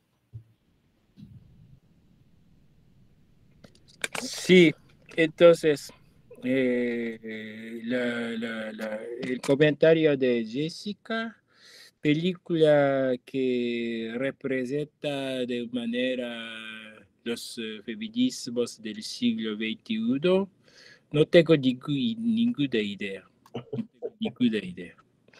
Sí, entonces, eh, la, la, la, el comentario de Jessica película que representa de manera los uh, feminismos del siglo veintiuno, no tengo ningún, ninguna idea. No tengo ninguna idea.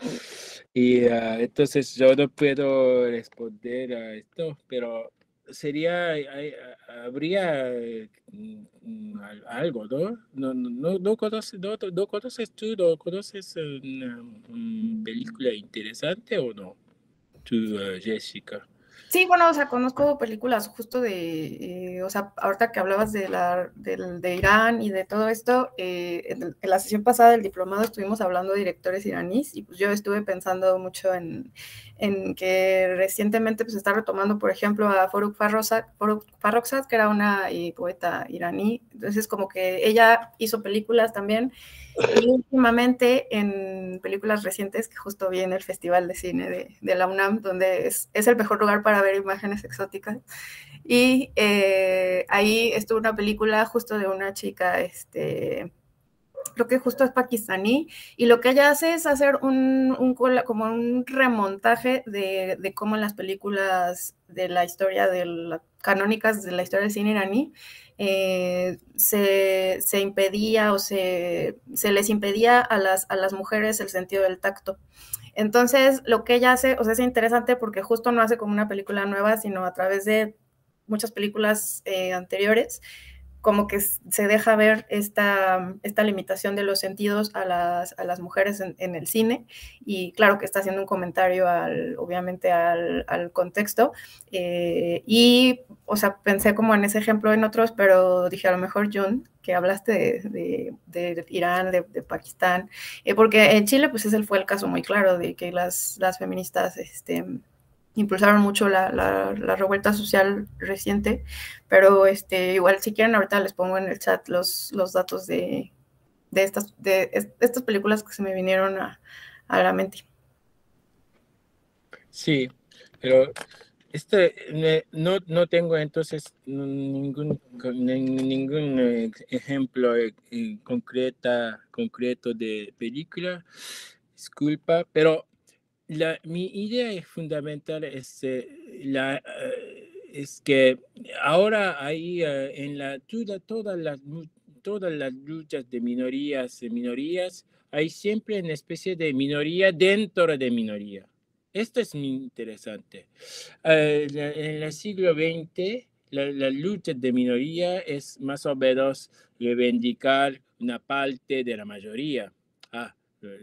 Y uh, entonces yo no puedo responder a esto, pero sería, hay, habría mm, algo, ¿no? No, no, no, conoces, no, no conoces tú, no conoces una, una película interesante o no, tú, uh, Jessica. Sí, bueno, o sea, conozco películas justo de, eh, o sea, ahorita que hablabas de, la, de, de Irán y de todo esto, eh, en, en la sesión pasada del diplomado estuvimos hablando de directores iraníes y pues yo estuve pensando mucho en, en que recientemente pues está retomando, por ejemplo, a Farrokh Farrokhzad, que era una eh, poeta iraní, entonces como que ella hizo películas también. Y últimamente en películas recientes que justo vi en el Festival de Cine de, de la UNAM, donde es, es el mejor lugar para ver imágenes exóticas, y eh, ahí estuvo una película justo de una chica, este, creo que justo es pakistaní, y lo que ella hace es hacer un, un como un remontaje de, de cómo en las películas de la historia de la, canónicas de la historia del cine iraní eh, se, se impedía o se, se les impedía a las, a las mujeres el sentido del tacto. Entonces, lo que ella hace, o sea, es interesante porque justo no hace como una película nueva, sino a través de muchas películas eh, anteriores, como que se deja ver esta, esta limitación de los sentidos a las, a las mujeres en, en el cine, y claro que está haciendo un comentario al, obviamente al, al contexto, eh, y, o sea, pensé como en ese ejemplo en otros, pero dije a lo mejor, John, que hablaste de, de, de Irán, de, de Pakistán, eh, porque en Chile pues ese fue el caso muy claro de que las, las feministas, este, impulsaron mucho la, la, la revuelta social reciente, pero este, igual si quieren ahorita les pongo en el chat los, los datos de, de, estas, de estas películas que se me vinieron a, a la mente. Sí, pero este, no, no tengo entonces ningún, ningún ejemplo concreta, concreto de película, disculpa, pero La, mi idea fundamental es, eh, la, uh, es que ahora hay uh, en la, toda, todas, las, todas las luchas de minorías, minorías, hay siempre una especie de minoría dentro de minoría. Esto es muy interesante. Uh, la, en el siglo veinte, la, la lucha de minoría es más o menos reivindicar una parte de la mayoría. Ah,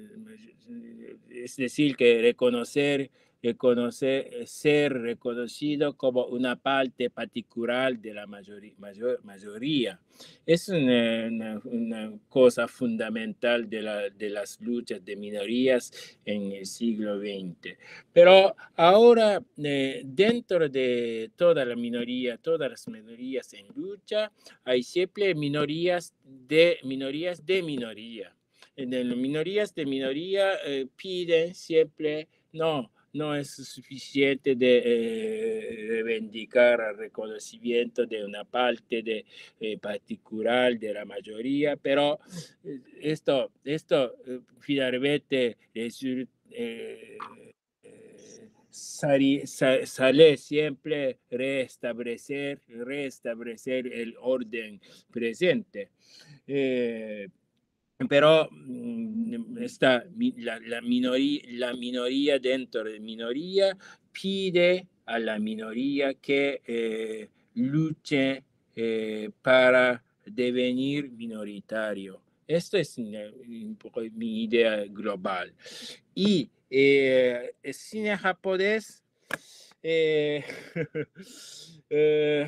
es decir, que reconocer, reconocer, ser reconocido como una parte particular de la mayoría. Mayor, mayoría. Es una, una, una cosa fundamental de, la, de las luchas de minorías en el siglo veinte. Pero ahora, eh, dentro de toda la minoría, todas las minorías en lucha, hay siempre minorías de minorías de minoría. En las minorías de minoría eh, piden siempre, no, no es suficiente de eh, reivindicar el reconocimiento de una parte de, eh, particular de la mayoría, pero esto, esto eh, finalmente resulta, eh, eh, sale, sale siempre restablecer, restablecer el orden presente. Eh, Pero esta, la, la, minoría, la minoría dentro de minoría pide a la minoría que eh, luche eh, para devenir minoritario. Esta es un poco mi idea global. Y eh, el cine japonés eh, eh,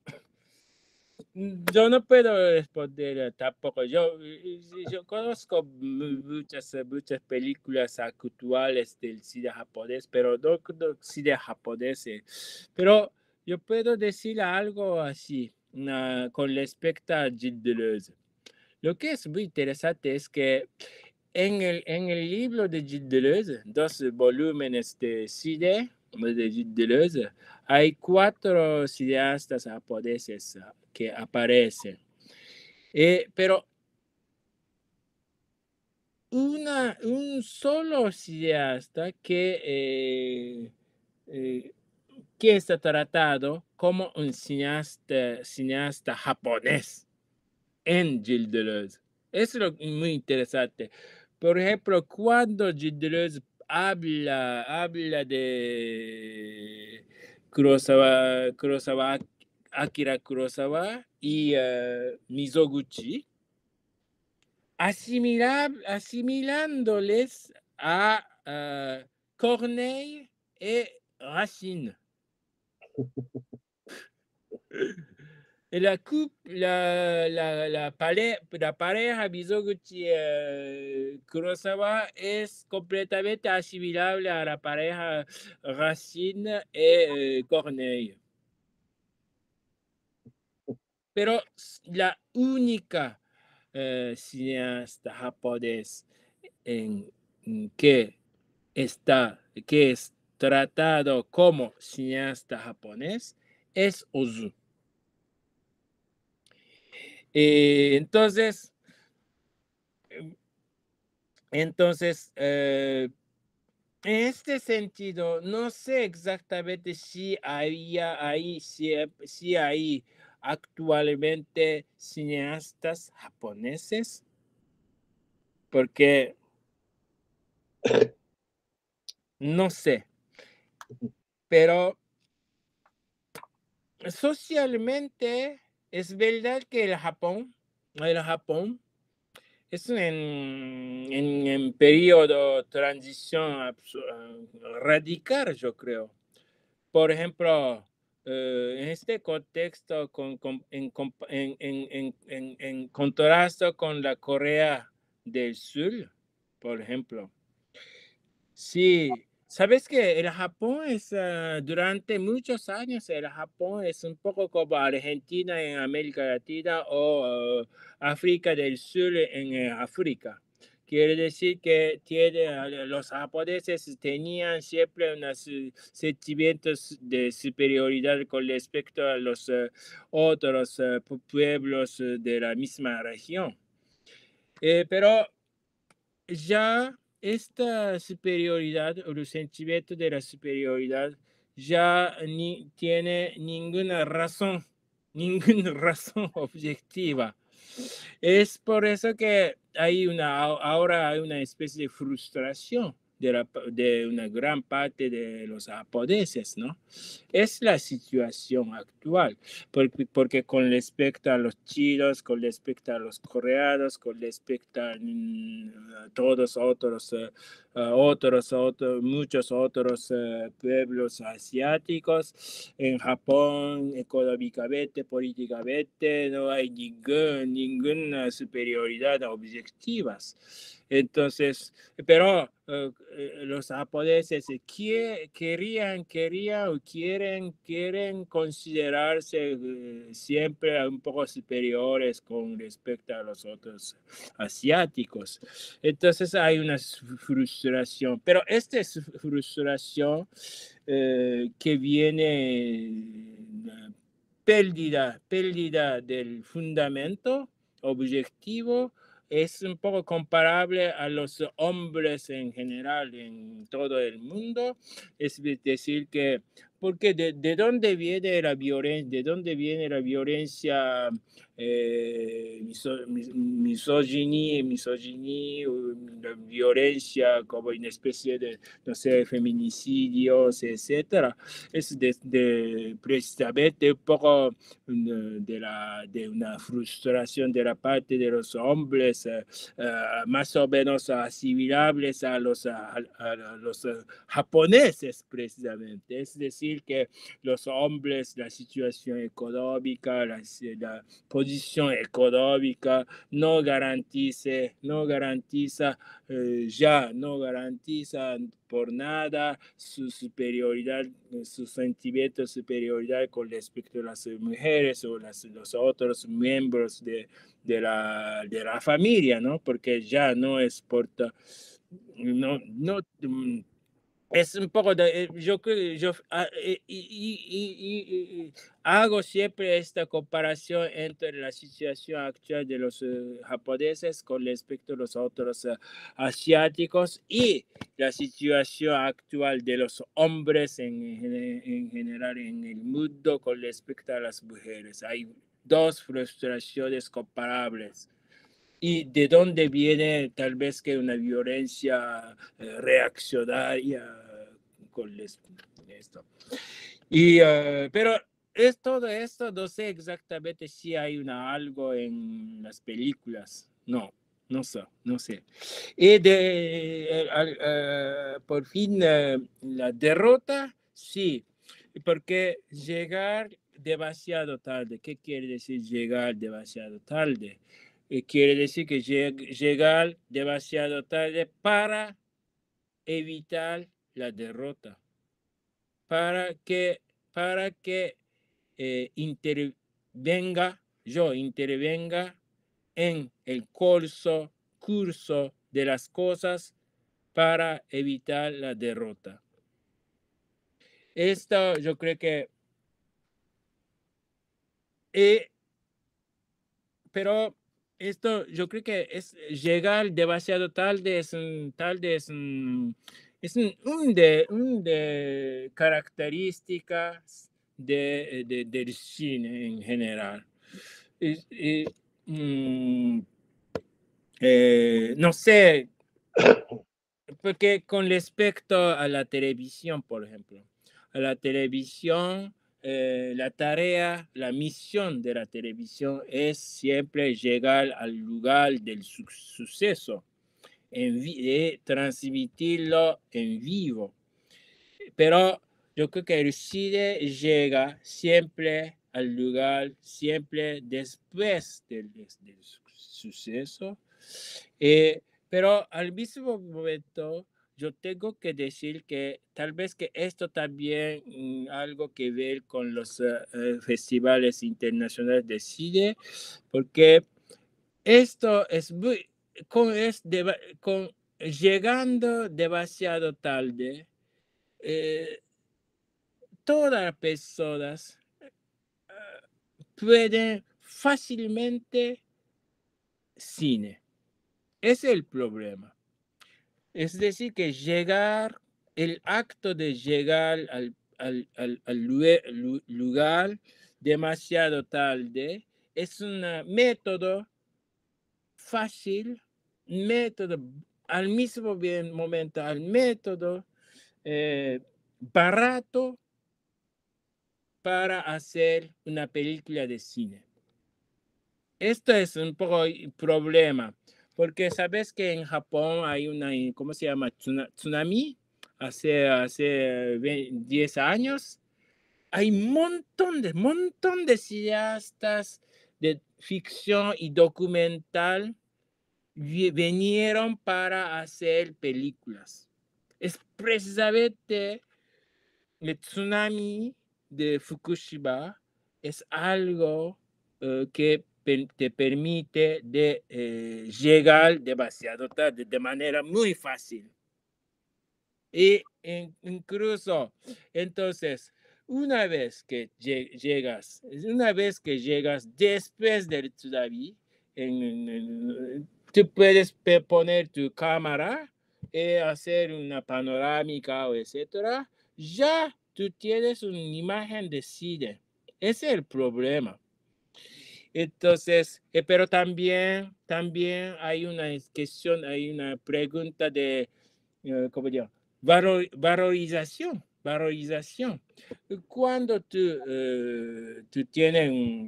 yo no puedo responder tampoco. Yo, yo conozco muchas, muchas películas actuales del cine japonés, pero no conozco cine japonés. Pero yo puedo decir algo así uh, con respecto a Gilles Deleuze. Lo que es muy interesante es que en el, en el libro de Gilles Deleuze, dos volúmenes de cine de Gilles Deleuze, hay cuatro cineastas japoneses que aparecen. Eh, pero una, un solo cineasta que, eh, eh, que está tratado como un cineasta, cineasta japonés en Gilles Deleuze. Eso es lo muy interesante. Por ejemplo, cuando Gilles Deleuze habla, habla de Kurosawa, Kurosawa, Akira Kurosawa y uh, Mizoguchi, asimilab, asimilándoles a uh, Corneille y Racine. La, la, la, la, pare, la pareja Mizoguchi uh, Kurosawa es completamente asimilable a la pareja Racine y uh, Corneille. Pero la única uh, cineasta japonés en, en que está, que es tratado como cineasta japonés es Ozu. Eh, entonces, entonces eh, en este sentido, no sé exactamente si había ahí, si, si hay actualmente cineastas japoneses, porque no sé, pero socialmente es verdad que el Japón, el Japón es en, en, en periodo de transición radical, yo creo. Por ejemplo, eh, en este contexto, con, con, en, en, en, en, en contraste con la Corea del Sur, por ejemplo, sí. ¿Sabes que el Japón es, uh, durante muchos años, el Japón es un poco como Argentina en América Latina o uh, África del Sur en uh, África? Quiere decir que tiene, los japoneses tenían siempre unos sentimientos de superioridad con respecto a los uh, otros uh, pueblos de la misma región. Eh, pero ya esta superioridad o el sentimiento de la superioridad ya ni tiene ninguna razón, ninguna razón objetiva. Es por eso que hay una, ahora hay una especie de frustración de, la, de una gran parte de los japoneses, ¿no? Es la situación actual, porque, porque con respecto a los chinos, con respecto a los coreanos, con respecto a mm, todos otros, uh, uh, otros, otros, muchos otros uh, pueblos asiáticos, en Japón, económicamente, políticamente, no hay ningún, ninguna superioridad objetiva. Entonces, pero uh, los japoneses que, querían, querían o quieren, quieren considerarse uh, siempre un poco superiores con respecto a los otros asiáticos. Entonces hay una frustración, pero esta es frustración uh, que viene uh, pérdida, pérdida del fundamento objetivo. Es un poco comparable a los hombres en general en todo el mundo. Es decir, que, porque de, de dónde viene la violencia, de dónde viene la violencia, eh, miso, misoginia, misoginia, la violencia como una especie de, no sé, feminicidios, etcétera. Es de, de, precisamente un poco de, la, de una frustración de la parte de los hombres, uh, uh, más o menos asimilables a los, a, a los uh, japoneses precisamente. Es decir, que los hombres, la situación económica, la, la posición económica no garantice, no garantiza, uh, ya no garantiza por nada su superioridad, su sentimiento de superioridad con respecto a las mujeres o las, los otros miembros de, de, la, de la familia, ¿no? Porque ya no exporta, no, no, es un poco de, yo creo, yo ah, y, y, y, y, hago siempre esta comparación entre la situación actual de los uh, japoneses con respecto a los otros uh, asiáticos y la situación actual de los hombres en, en, en general en el mundo con respecto a las mujeres. Hay dos frustraciones comparables. ¿Y de dónde viene tal vez que una violencia eh, reaccionaria con esto? Y, uh, pero es todo esto, no sé exactamente si hay una, algo en las películas. No, no sé, no sé. Y de, uh, uh, por fin, uh, la derrota, sí, porque llegar demasiado tarde. ¿Qué quiere decir llegar demasiado tarde? Quiere decir que lleg llegar demasiado tarde para evitar la derrota, para que, para que eh, intervenga, yo intervenga en el curso, curso de las cosas para evitar la derrota. Esto yo creo que... Eh, pero... Esto, yo creo que es llegar demasiado tarde, es un, tarde es un, es un, un, de, un de características de, de, del cine en general. Y, y, mm, eh, no sé, porque con respecto a la televisión, por ejemplo, a la televisión, Eh, la tarea, la misión de la televisión es siempre llegar al lugar del su suceso, en eh, transmitirlo en vivo. Pero yo creo que el cine llega siempre al lugar, siempre después del, del suceso. Eh, pero al mismo momento, yo tengo que decir que tal vez que esto también mm, algo que ver con los uh, festivales internacionales de cine, porque esto es muy, con, es de, con llegando demasiado tarde, eh, todas las personas uh, pueden fácilmente cine. Ese es el problema. Es decir, que llegar, el acto de llegar al, al, al, al lugar demasiado tarde es un método fácil, método al mismo momento, al método eh, barato para hacer una película de cine. Esto es un poco el problema. Porque sabes que en Japón hay una, ¿cómo se llama? Tsunami. Hace, hace diez años. Hay un montón de, montón de cineastas de ficción y documental vinieron para hacer películas. Es precisamente el tsunami de Fukushima. Es algo uh, que te permite de eh, llegar demasiado tarde de manera muy fácil. Y in, incluso, entonces, una vez que llegas, una vez que llegas después del tsunami, en, en, en, tú puedes poner tu cámara y hacer una panorámica o etcétera. Ya tú tienes una imagen de cine. Ese es el problema. Entonces, eh, pero también, también hay una cuestión, hay una pregunta de, uh, ¿cómo digo? Valor, valorización, valorización. Cuando tú, uh, tú tienes un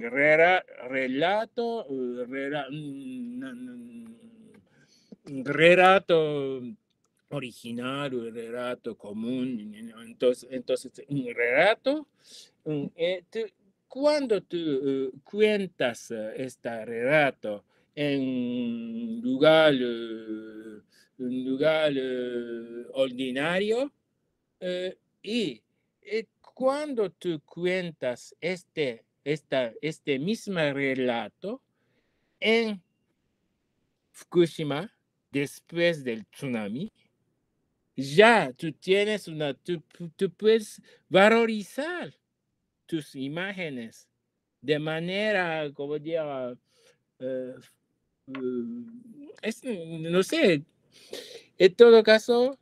relato, uh, rela, un, un relato original, un relato común, entonces, entonces un relato, un, eh, tú, cuando tú uh, cuentas uh, este relato en un lugar, uh, un lugar uh, ordinario, uh, y eh, cuando tú cuentas este, esta, este mismo relato en Fukushima, después del tsunami, ya tú tienes una, tú, tú puedes valorizar tus imágenes de manera, como diga, uh, uh, es, no sé, en todo caso,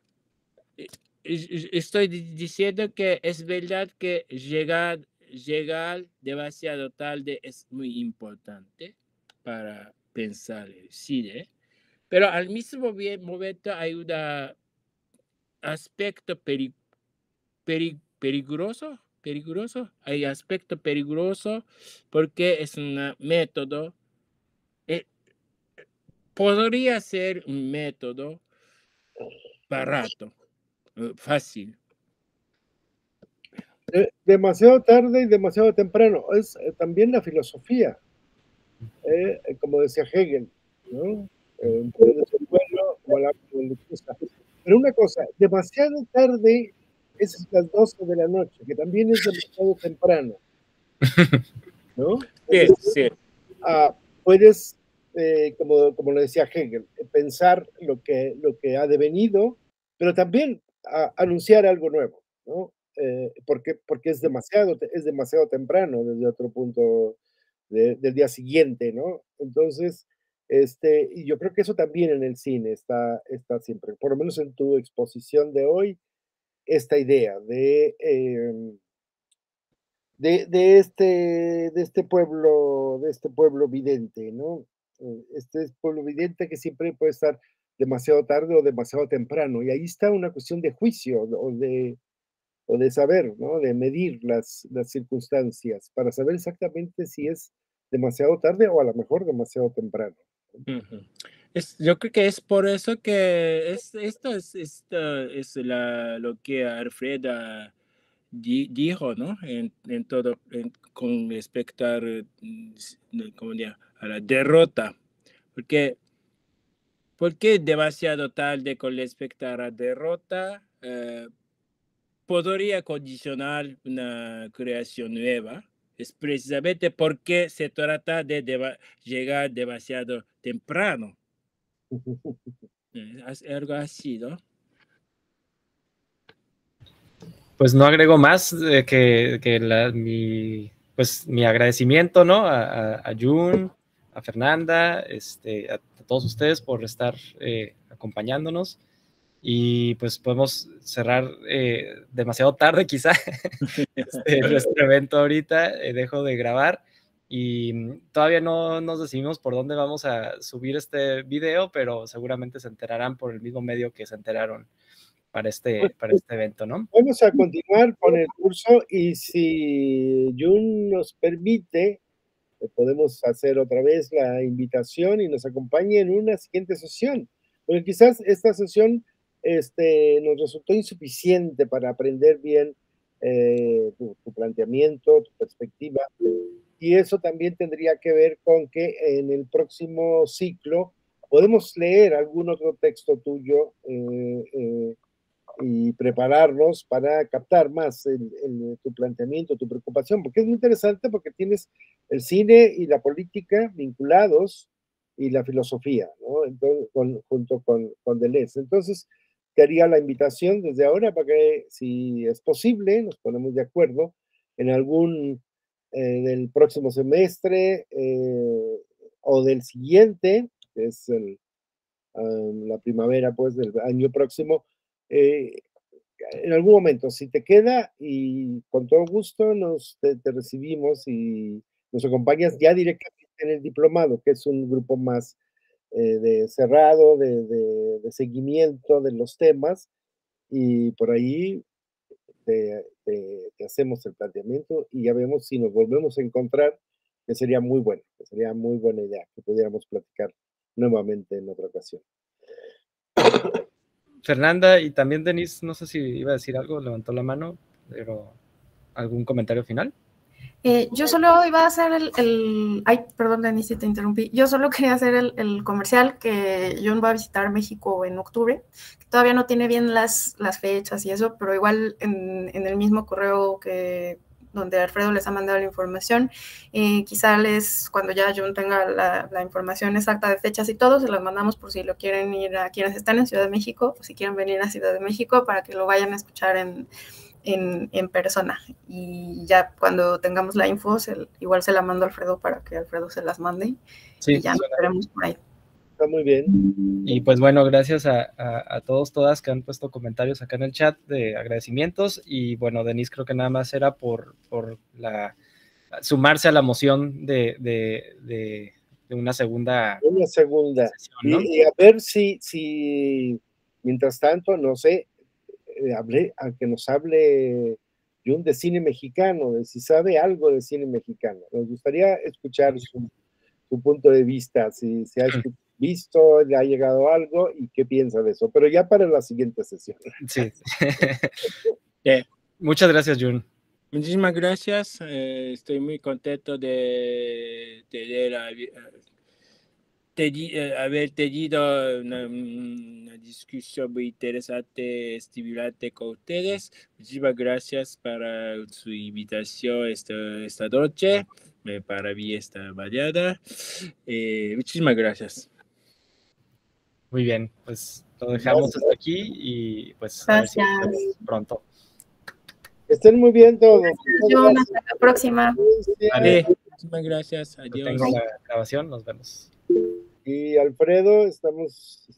estoy diciendo que es verdad que llegar, llegar demasiado tarde es muy importante para pensar el cine, pero al mismo momento hay un aspecto peri, peri, peligroso, peligroso, hay aspecto peligroso porque es un método, eh, podría ser un método barato, fácil. Eh, demasiado tarde y demasiado temprano. Es eh, también la filosofía, eh, como decía Hegel, ¿no? Eh, como la, pero una cosa, demasiado tarde es las doce de la noche, que también es demasiado temprano, ¿no? Sí, Entonces, sí. Uh, puedes, eh, como, como lo decía Hegel, pensar lo que, lo que ha devenido, pero también uh, anunciar algo nuevo, ¿no? Eh, porque, porque es demasiado, es demasiado temprano desde otro punto de, del día siguiente, ¿no? Entonces, este, y yo creo que eso también en el cine está, está siempre, por lo menos en tu exposición de hoy, esta idea de... Eh, De, de, este, de este pueblo, de este pueblo vidente, ¿no? Este pueblo vidente que siempre puede estar demasiado tarde o demasiado temprano, y ahí está una cuestión de juicio o de, o de saber, ¿no? De medir las, las circunstancias para saber exactamente si es demasiado tarde o a lo mejor demasiado temprano. Uh-huh. Es, yo creo que es por eso que es, esto es, esto es la, lo que Alfreda di, dijo, ¿no? En, en todo, en, con respecto a, ¿cómo diría? A la derrota. Porque, ¿por qué demasiado tarde con respecto a la derrota? Eh, podría condicionar una creación nueva. Es precisamente porque se trata de deba- llegar demasiado temprano. Es algo así, ¿no? Pues no agrego más eh, que, que la, mi, pues, mi agradecimiento, ¿no? A, a, a Jun, a Fernanda, este, a, a todos ustedes por estar eh, acompañándonos. Y pues podemos cerrar eh, demasiado tarde quizá este, nuestro evento ahorita. Eh, dejo de grabar y todavía no nos decidimos por dónde vamos a subir este video, pero seguramente se enterarán por el mismo medio que se enteraron para este, para este evento, ¿no? Vamos a continuar con el curso y si Jun nos permite, podemos hacer otra vez la invitación y nos acompañe en una siguiente sesión, porque quizás esta sesión este, nos resultó insuficiente para aprender bien eh, tu, tu planteamiento, tu perspectiva, y eso también tendría que ver con que en el próximo ciclo podemos leer algún otro texto tuyo eh, eh, y prepararnos para captar más el, el, tu planteamiento, tu preocupación, porque es muy interesante porque tienes el cine y la política vinculados y la filosofía, ¿no? Entonces, con, junto con, con Deleuze. Entonces, te haría la invitación desde ahora para que, si es posible, nos ponemos de acuerdo en algún eh, del próximo semestre eh, o del siguiente, que es el, um, la primavera, pues, del año próximo, eh, en algún momento, si te queda, y con todo gusto nos te, te recibimos y nos acompañas ya directamente en el diplomado, que es un grupo más eh, de cerrado, de, de, de, seguimiento de los temas, y por ahí te, te, te hacemos el planteamiento y ya vemos si nos volvemos a encontrar, que sería muy bueno, que sería muy buena idea que pudiéramos platicar nuevamente en otra ocasión. Fernanda y también Denise, no sé si iba a decir algo, levantó la mano, pero ¿algún comentario final? Eh, yo solo iba a hacer el, el... Ay, perdón, Denise, te interrumpí. Yo solo quería hacer el, el comercial que Jun va a visitar México en octubre. Todavía no tiene bien las, las fechas y eso, pero igual en, en el mismo correo que donde Alfredo les ha mandado la información. Eh, quizá les, cuando ya Jun tenga la, la información exacta de fechas y todo, se las mandamos por si lo quieren ir a quienes están en Ciudad de México, o si quieren venir a Ciudad de México, para que lo vayan a escuchar en, en, en persona. Y ya cuando tengamos la info, se, igual se la mando a Alfredo para que Alfredo se las mande. Sí, y ya nos veremos por ahí. Está muy bien. Y pues bueno, gracias a, a, a todos, todas que han puesto comentarios acá en el chat de agradecimientos. Y bueno, Denise, creo que nada más era por, por la, sumarse a la moción de, de, de, de una segunda. Una segunda. Sesión, ¿no? y, y a ver si, si, mientras tanto, no sé, eh, hablé, a que nos hable Jun de cine mexicano, de si sabe algo de cine mexicano. Nos gustaría escuchar su, su punto de vista, si se ha escuchado, visto, le ha llegado algo y qué piensa de eso, pero ya para la siguiente sesión. Sí. yeah. Muchas gracias, Jun. Muchísimas gracias, eh, estoy muy contento de tener, de, de haber tenido una, una discusión muy interesante, estimulante con ustedes. Muchísimas gracias para su invitación esta, esta noche, para mí esta mañana. Eh, muchísimas gracias. Muy bien, pues lo dejamos Gracias. hasta aquí y pues Gracias. a ver si nos vemos pronto. Estén muy bien todos. John, hasta la próxima. Vale. Muchísimas gracias. Adiós. Tengo la grabación, nos vemos. Y Alfredo, estamos